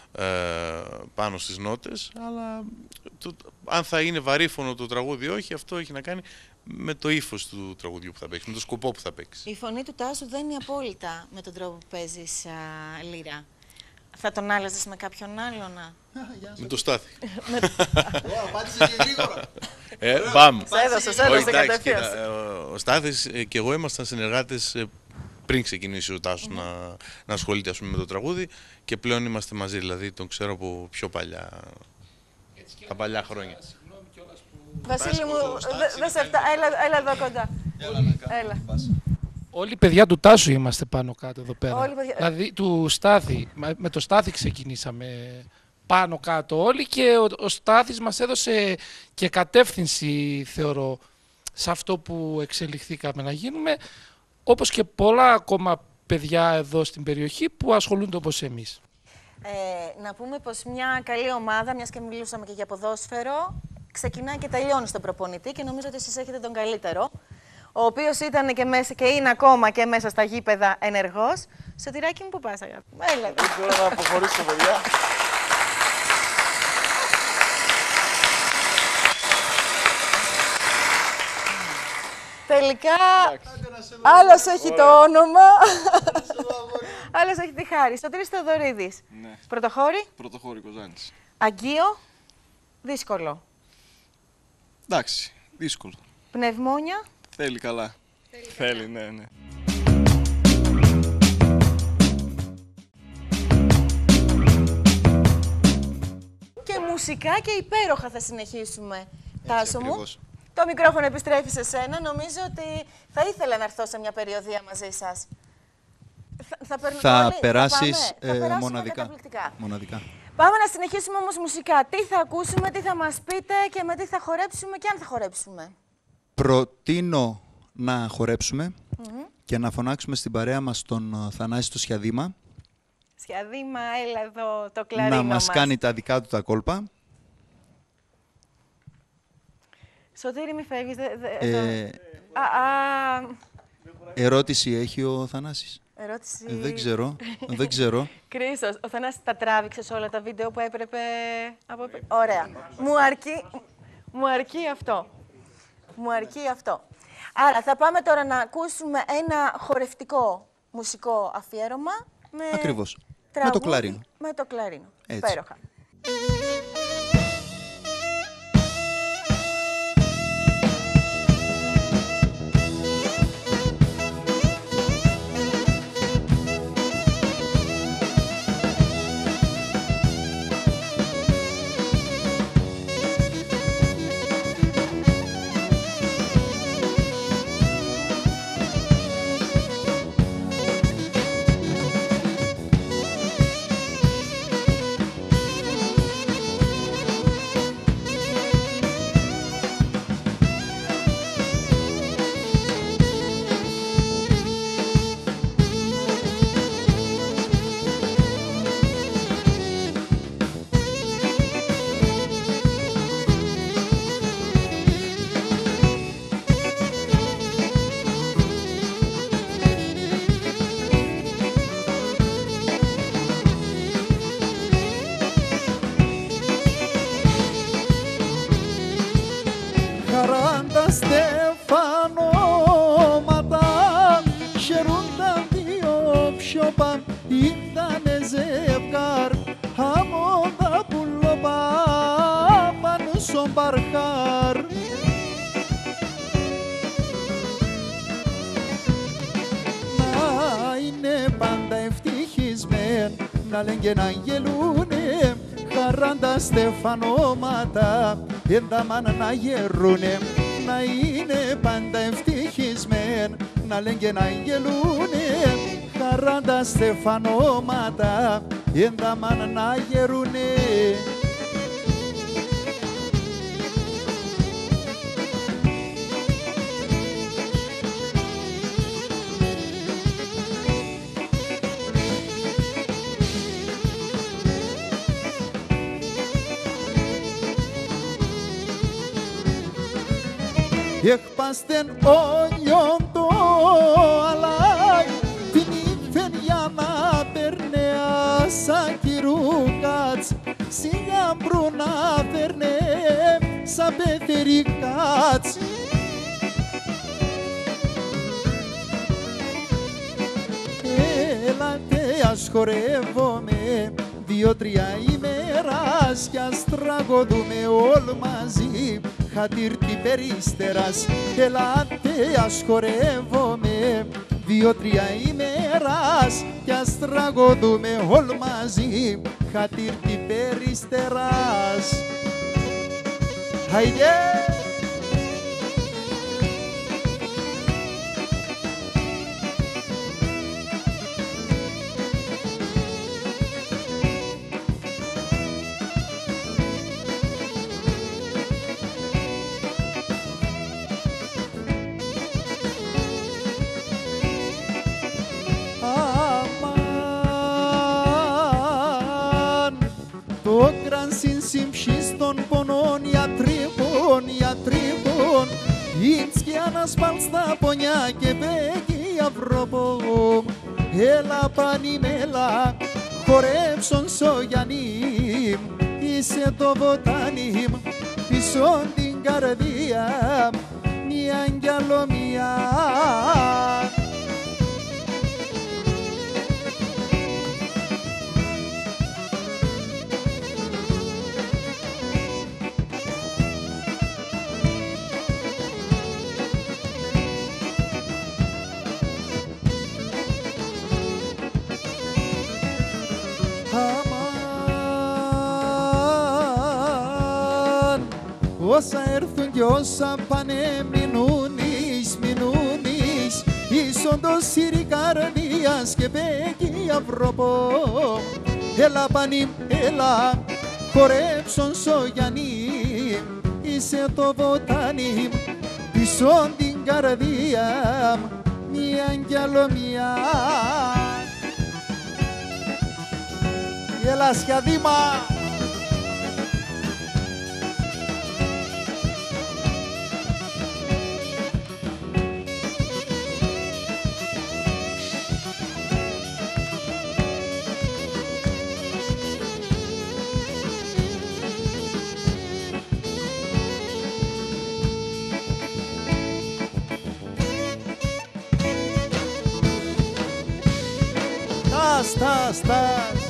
ε, πάνω στις νότες, αλλά το, αν θα είναι βαρύφωνο το τραγούδι όχι, αυτό έχει να κάνει με το ύφος του τραγουδιού που θα παίξει, με το σκοπό που θα παίξει. Η φωνή του Τάσου δεν είναι απόλυτα με τον τρόπο που παίζεις α, λύρα. Θα τον άλλαζες με κάποιον άλλον? Με το Στάθη. Απάντησε και γρήγορα. Ε, μπαμ. Σε έδωσε, σε έδωσε κατευθείαν. Ο Στάθης και εγώ ήμασταν συνεργάτες πριν ξεκινήσει ο Τάσος να, να ασχολείται, ας πούμε, με το τραγούδι, και πλέον είμαστε μαζί, δηλαδή τον ξέρω από πιο παλιά, τα παλιά χρόνια. Βασίλη μου, δεν σε φτάνει, έλα εδώ κοντά. Έλα. Όλοι οι παιδιά του Τάσου είμαστε πάνω κάτω εδώ πέρα. Όλοι παιδιά... Δηλαδή του Στάθη, με το Στάθη ξεκινήσαμε πάνω κάτω όλοι, και ο, ο Στάθης μας έδωσε και κατεύθυνση, θεωρώ, σε αυτό που εξελιχθήκαμε να γίνουμε, όπως και πολλά ακόμα παιδιά εδώ στην περιοχή που ασχολούνται όπως εμείς. Ε, να πούμε πως μια καλή ομάδα, μιας και μιλούσαμε και για ποδόσφαιρο, ξεκινάει και τελειώνει στον προπονητή, και νομίζω ότι εσείς έχετε τον καλύτερο, ο οποίος ήταν και, μέσα, και είναι ακόμα και μέσα στα γήπεδα ενεργός. Σωτηράκι μου, πού πας, αγάπη μου? Έλα. Δεν μπορώ να αποχωρήσω, παιδιά. Τελικά, άλλος έχει το όνομα, άλλος έχει τη χάρη. Σωτήρης Θεοδωρίδης. Ναι. Πρωτοχώρη. Πρωτοχώρη Κοζάνης. Αγκείο. Δύσκολο. Εντάξει, δύσκολο. Πνευμόνια. Θέλει καλά. Θέλει, Θέλει ναι, ναι. Και μουσικά και υπέροχα θα συνεχίσουμε. Έτσι, Τάσο μου, ακριβώς. το μικρόφωνο επιστρέφει σε σένα. Νομίζω ότι θα ήθελα να έρθω σε μια περιοδία μαζί σας. Θα, θα, περν... Θα όλοι, περάσεις θα πάμε, ε, θα μοναδικά. καταπληκτικά. μοναδικά. Πάμε να συνεχίσουμε όμως μουσικά. Τι θα ακούσουμε, τι θα μας πείτε και με τι θα χορέψουμε και αν θα χορέψουμε? Προτείνω να χορέψουμε Mm-hmm. και να φωνάξουμε στην παρέα μας τον Θανάση το Σιαδήμα. Σιαδήμα, έλα εδώ, το κλαρίνο να μας μας. κάνει τα δικά του τα κόλπα. Σωτήρη, μη φεύγεις. Δε, δε, Ε, το... α, α... ερώτηση έχει ο Θανάσης? Ερώτηση... Ε, δεν ξέρω, δεν ξέρω. Κρίσος, ο Θανάσης τα τράβηξες όλα τα βίντεο που έπρεπε από... Ωραία. Μου αρκεί, μου αρκεί αυτό. Μου αρκεί αυτό. Άρα θα πάμε τώρα να ακούσουμε ένα χορευτικό μουσικό αφιέρωμα με Ακριβώς. τραγούδι, Με το κλαρίνο. Με το κλαρίνο. Έτσι. Υπέροχα. Χαράντα στεφανώματα χαιρούνταν δύο πιόπαν, ήρθανε ζευγάρ αμόντα πουλόπα πάνω στον παρχάρ. Να είναι πάντα ευτυχισμένοι, να λένε και να γελούνε, χαράντα στεφανώματα έντα μάνα να γερούνε, να είναι πάντα ευτυχισμένοι, να λένε και να γελούνε, χαράντα στεφανώματα έντα μάνα να γερούνε. Εκπάστεν όλιον το αλάι, την ήθεν για να περνέας σαν κυρούκατς, σιγά μπρούνα φέρνε σαν πεθερικάτς. Έλατε ας χορεύομαι δύο-τρία ημέρας κι ας τραγωδούμε όλοι μαζί χατήρτη περίστερας. Έλατε ας χορεύομαι δύο-τρία ημέρας κι ας τραγωδούμε όλοι μαζί χατήρτη περίστερας. Χαϊδέ! Το κράνσιν συμψής των πονών ιατρικών, ιατρικών ίντς και ανασπάλ στα πονιά και μπέγει αυρόπο. Έλα πανιμέλα, χορέψον σογιανίμ, είσαι το βοτάνιμ, πίσω την καρδία, μια αγγελομία. Όσα έρθουν κι όσα πάνε μεινούνις, μεινούνις ίσον το σύρι καρδίας και μπέγει αυρόπο. Έλα πανίμ, έλα, χορέψον σογιανίμ, είσαι το βοτάνιμ, πισόν την καρδία, μια αγγελομία. Έλα σχαδίμα! Τας, τας, τας.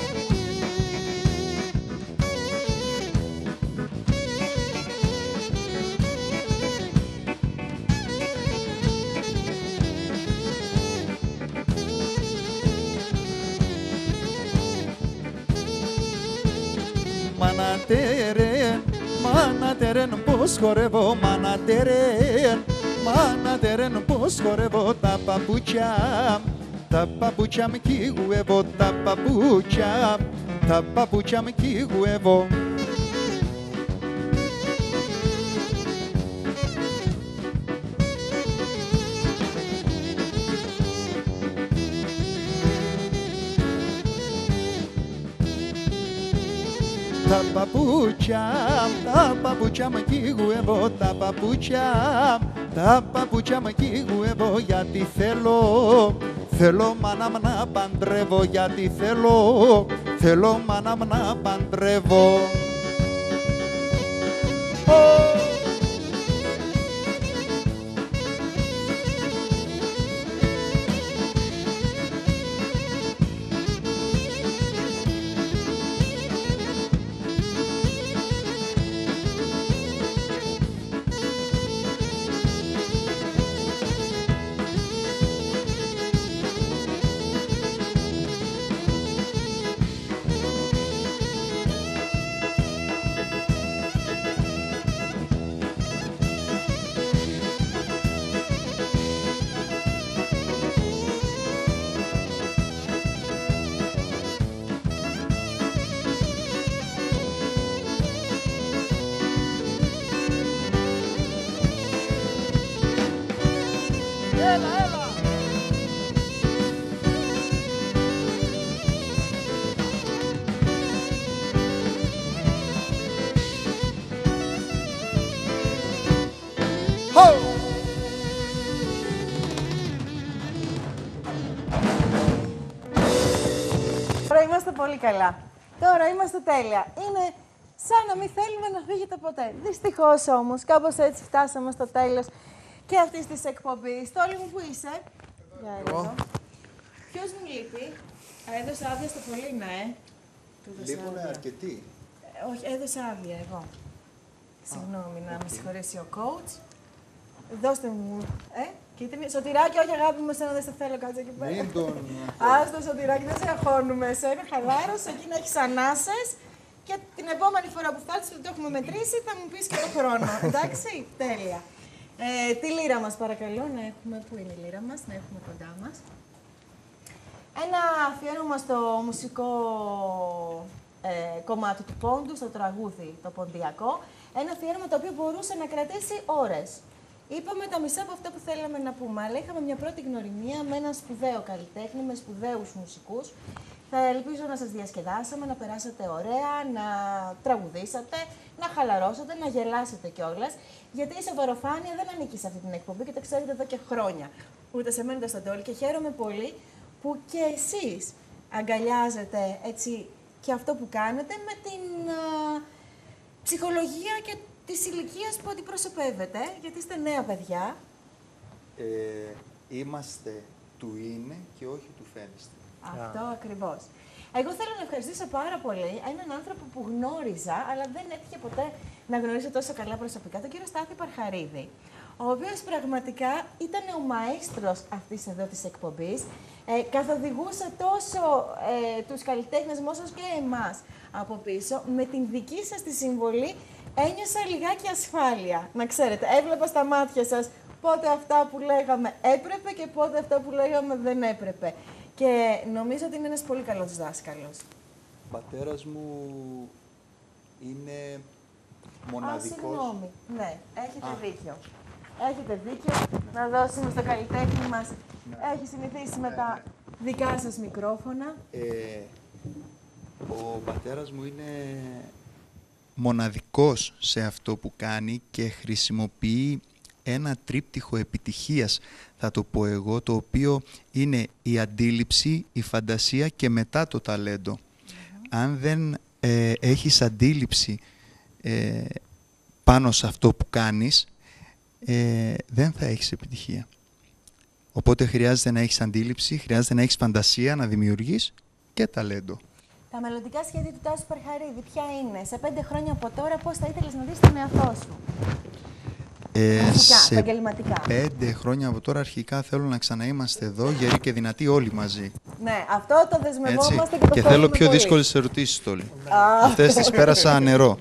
Μανατέρεν, μανατέρεν πως χορεύω, μανατέρεν, μανατέρεν πως χορεύω τα παπούτσια. Τα παπούτσια με κυγουεύω, τα παπούτσια, τα παπούτσια με κυγουεύω. Τα παπούτσια, τα παπούτσια με κυγουεύω, τα παπούτσια, τα παπούτσια με κυγουεύω γιατί θέλω. Θέλω μάνα μου να παντρεύω γιατί θέλω, θέλω μάνα μου να παντρεύω. Τώρα είμαστε πολύ καλά. Τώρα είμαστε τέλεια. Είναι σαν να μην θέλουμε να φύγετε ποτέ. Δυστυχώς όμως, κάπως έτσι φτάσαμε στο τέλος και αυτής της εκπομπής. Τόλι μου, που είσαι? Για εδώ. Ποιος μου λείπει? Έδωσα άδεια στο Πολίνα, ε. Λείπουνε αρκετοί. Ε, όχι, έδωσα άδεια εγώ. Συγγνώμη, να με συγχωρέσει ο coach. Δώστε μου, ε, κοίτρινη. Σωτηράκι, όχι αγάπη μου, εσένα δεν σε θέλω, κάτσε εκεί πέρα. Μην τον... Ας το Σωτηράκι, δεν σε αγχώνουμε εσένα, χαλάρωσε, εκεί να έχεις ανάσες. Και την επόμενη φορά που φτάσεις, ότι το έχουμε μετρήσει, θα μου πεις και το χρόνο. Εντάξει, τέλεια. Ε, τη λύρα μας παρακαλώ, να έχουμε, πού είναι η λύρα μας, να έχουμε κοντά μας. Ένα αφιέρωμα στο μουσικό ε, κομμάτι του πόντου, στο τραγούδι το ποντιακό. Ένα αφιέρωμα το οποίο μπορούσε να κρατήσει ώρες. Είπαμε τα μισά από αυτά που θέλαμε να πούμε, αλλά είχαμε μια πρώτη γνωριμία με έναν σπουδαίο καλλιτέχνη, με σπουδαίους μουσικούς. Θα ελπίζω να σας διασκεδάσαμε, να περάσετε ωραία, να τραγουδήσατε, να χαλαρώσετε, να γελάσετε κιόλας. Γιατί η σοβαροφάνεια δεν ανήκει σε αυτή την εκπομπή και το ξέρετε εδώ και χρόνια. Ούτε σε μένα ούτε στον Τόλι. Και χαίρομαι πολύ που και εσείς αγκαλιάζετε έτσι και αυτό που κάνετε με την α, ψυχολογία και της ηλικίας που αντιπροσωπεύετε, γιατί είστε νέα παιδιά. Ε, είμαστε του είναι και όχι του φαίνεστε. Αυτό yeah. ακριβώς. Εγώ θέλω να ευχαριστήσω πάρα πολύ έναν άνθρωπο που γνώριζα, αλλά δεν έτυχε ποτέ να γνωρίσω τόσο καλά προσωπικά, τον κύριο Στάθη Παρχαρίδη, ο οποίος πραγματικά ήταν ο μαΐστρος αυτής εδώ της εκπομπής. Ε, καθοδηγούσε τόσο ε, τους καλλιτέχνες μας όσο και εμάς από πίσω. Με την δική σας τη συμβολή ένιωσα λιγάκι ασφάλεια. Να ξέρετε, έβλεπα στα μάτια σας πότε αυτά που λέγαμε έπρεπε και πότε αυτά που λέγαμε δεν έπρεπε. Και νομίζω ότι είναι ένας πολύ καλός δάσκαλος. Ο πατέρας μου είναι μοναδικός. Α, συγγνώμη. Ναι, έχετε Α. δίκιο. Έχετε δίκιο. Να δώσουμε στο καλλιτέχνη μας. Ναι. Έχει συνηθίσει ναι, με τα ναι. δικά σας μικρόφωνα. Ε, ο πατέρας μου είναι μοναδικός σε αυτό που κάνει και χρησιμοποιεί ένα τρίπτυχο επιτυχίας, θα το πω εγώ, το οποίο είναι η αντίληψη, η φαντασία και μετά το ταλέντο. Mm-hmm. Αν δεν ε, έχεις αντίληψη ε, πάνω σε αυτό που κάνεις, ε, δεν θα έχεις επιτυχία. Οπότε χρειάζεται να έχεις αντίληψη, χρειάζεται να έχεις φαντασία, να δημιουργείς και ταλέντο. Τα μελλοντικά σχέδια του Τάσου Παρχαρίδη ποια είναι? Σε πέντε χρόνια από τώρα πώς θα ήθελες να δεις τον εαυτό σου? Ε, Αρχικά, σε επαγγελματικά. Πέντε χρόνια από τώρα αρχικά θέλω να ξαναείμαστε εδώ, γεροί και δυνατοί όλοι μαζί. Ναι, αυτό το δεσμευόμαστε Έτσι. και το Και θέλω πιο πολύ. δύσκολες ερωτήσεις όλοι. Αυτές τις πέρασα νερό.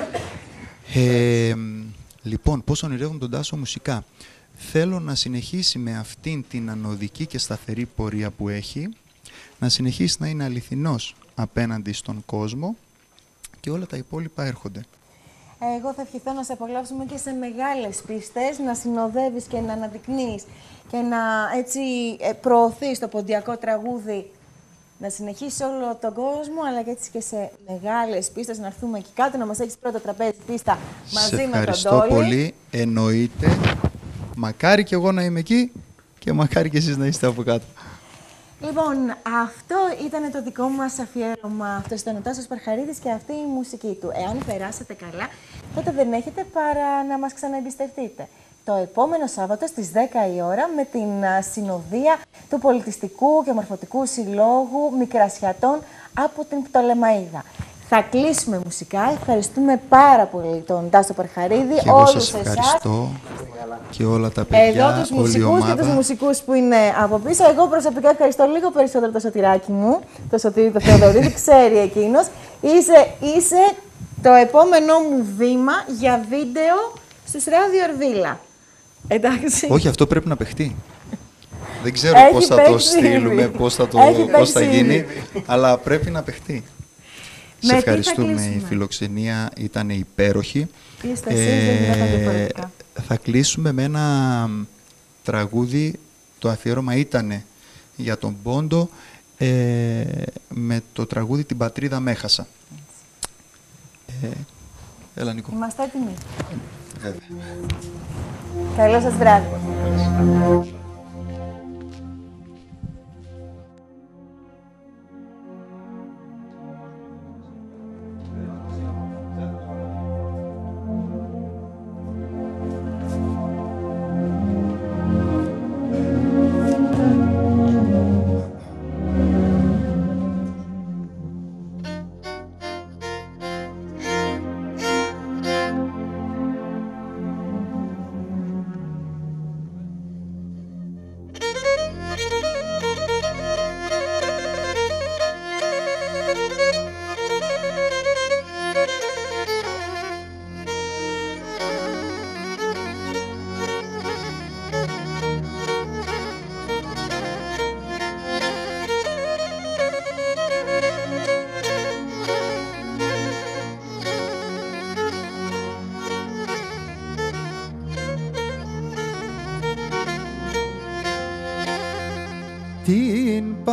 Ε, λοιπόν, πώς ονειρεύομαι τον Τάσο μουσικά? Θέλω να συνεχίσει με αυτήν την ανωδική και σταθερή πορεία που έχει, να συνεχίσει να είναι αληθινός απέναντι στον κόσμο και όλα τα υπόλοιπα έρχονται. Εγώ θα ευχηθώ να σε απολαύσουμε και σε μεγάλες πίστες, να συνοδεύεις και να αναδεικνύεις και να έτσι προωθείς το ποντιακό τραγούδι, να συνεχίσεις όλο τον κόσμο, αλλά και έτσι και σε μεγάλες πίστες, να έρθουμε εκεί κάτω, να μας έχεις πρώτο τραπέζι πίστα μαζί με τον Τόλι. Σε ευχαριστώ πολύ, εννοείται. Μακάρι και εγώ να είμαι εκεί και μακάρι και εσείς να είστε από κάτω. Λοιπόν, αυτό ήταν το δικό μας αφιέρωμα. Αυτό ήταν ο Τάσος Παρχαρίδης και αυτή η μουσική του. Εάν περάσατε καλά, τότε δεν έχετε παρά να μας ξαναεμπιστευτείτε. Το επόμενο Σάββατο στις δέκα η ώρα με την συνοδεία του Πολιτιστικού και Μορφωτικού Συλλόγου Μικρασιατών από την Πτολεμαΐδα. Θα κλείσουμε μουσικά. Ευχαριστούμε πάρα πολύ τον Τάσο Παρχαρίδη, και όλους εσάς. Ευχαριστώ και όλα τα παιδιά, εδώ τους όλη μουσικούς η ομάδα. και τους μουσικούς που είναι από πίσω. Εγώ προσωπικά ευχαριστώ λίγο περισσότερο το Σωτηράκι μου, το Σωτήρι το Θεοδωρίδη, ξέρει εκείνος. Είσαι, είσαι το επόμενό μου βήμα για βίντεο στους Ράδιο Αρβίλα. Εντάξει. Όχι, αυτό πρέπει να παιχτεί. Δεν ξέρω Έχει πώς θα το στείλουμε, πώς θα, το, πώς θα γίνει, αλλά πρέπει να παιχτεί. Σε ευχαριστούμε, η φιλοξενία ήταν υπέροχη. Είστε εσείς, ε, θα κλείσουμε με ένα τραγούδι, το αφιέρωμα ήταν για τον Πόντο, ε, με το τραγούδι «Την πατρίδα μ' έχασα». Ε, έλα, Νίκο. Είμαστε έτοιμοι. Βέβαια. Καλό σας βράδυ.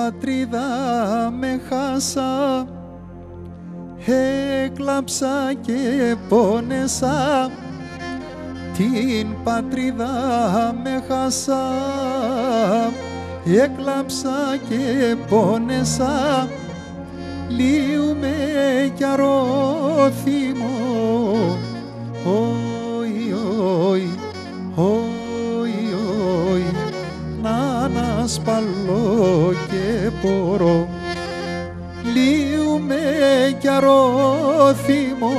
πατρίδα με χάσα, έκλαψα και πόνεσα, την πατρίδα με χάσα, έκλαψα και πόνεσα, λίου με κι αρρώθυμο, όι, όι, όι, όι, να ανασπαλώ και πορώ, λίου με κι αρρώθυμο,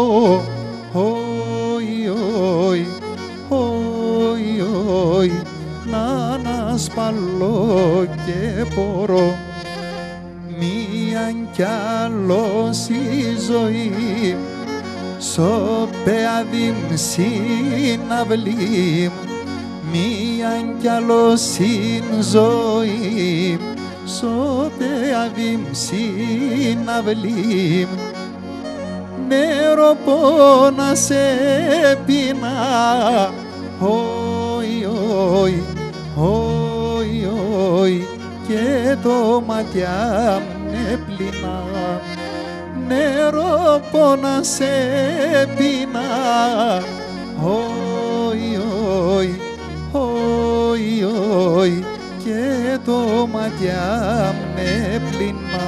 όι, όι, όι, όι, να ανασπαλώ και πορώ. Μίαν κι άλλος η ζωή, σοπεαδήμ συναυλήμ, μίαν κι άλλος η ζωή, σοπεαδήμ συναυλήμ, νεροπόνα σε πεινά, όι, όι, όι, όι, και το ματιά με πλυνά, νερό πόνα σε πεινά, όι, όι, όι, όι, και το ματιά με πλυνά.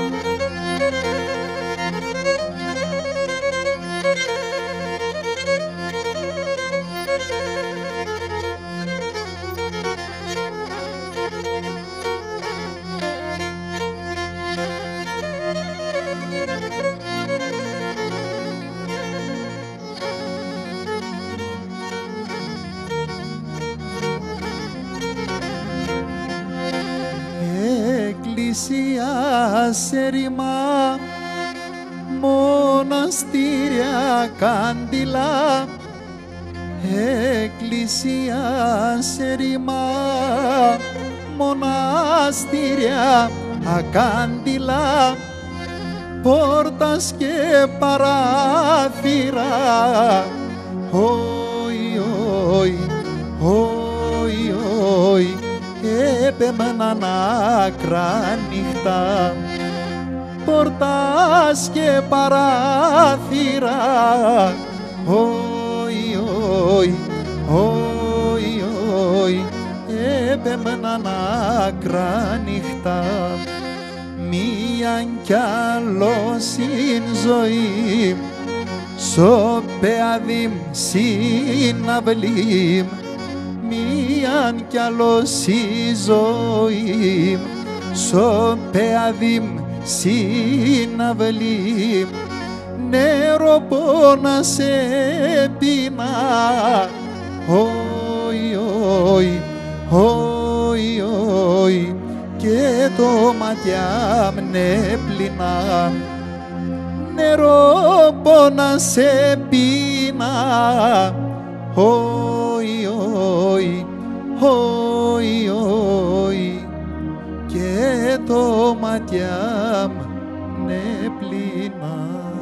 Εκκλησία σε ρημά, μοναστήρια κάντιλα, εκκλησία σε ρημά, μοναστήρια ακάντιλα, πόρτας και παράθυρα, όι, όι, όι, όι, έπεμναν άκρα νύχτα, πόρτας και παράθυρα, όι, όι, όι, όι, έπεμναν άκρα νύχτα, μίαν κι άλλος η ζωή, σοπεαδήμ συναυλήμ, μίαν κι άλλος η ζωή, σοπεαδήμ συναυλήμ, νερό πόνα σε πεινά, όι, όι, όι, όι, και το ματιά με πλυνά, νερό πόνα σε πεινά, όι, όι, όι, όι, και το ματιά με πλυνά.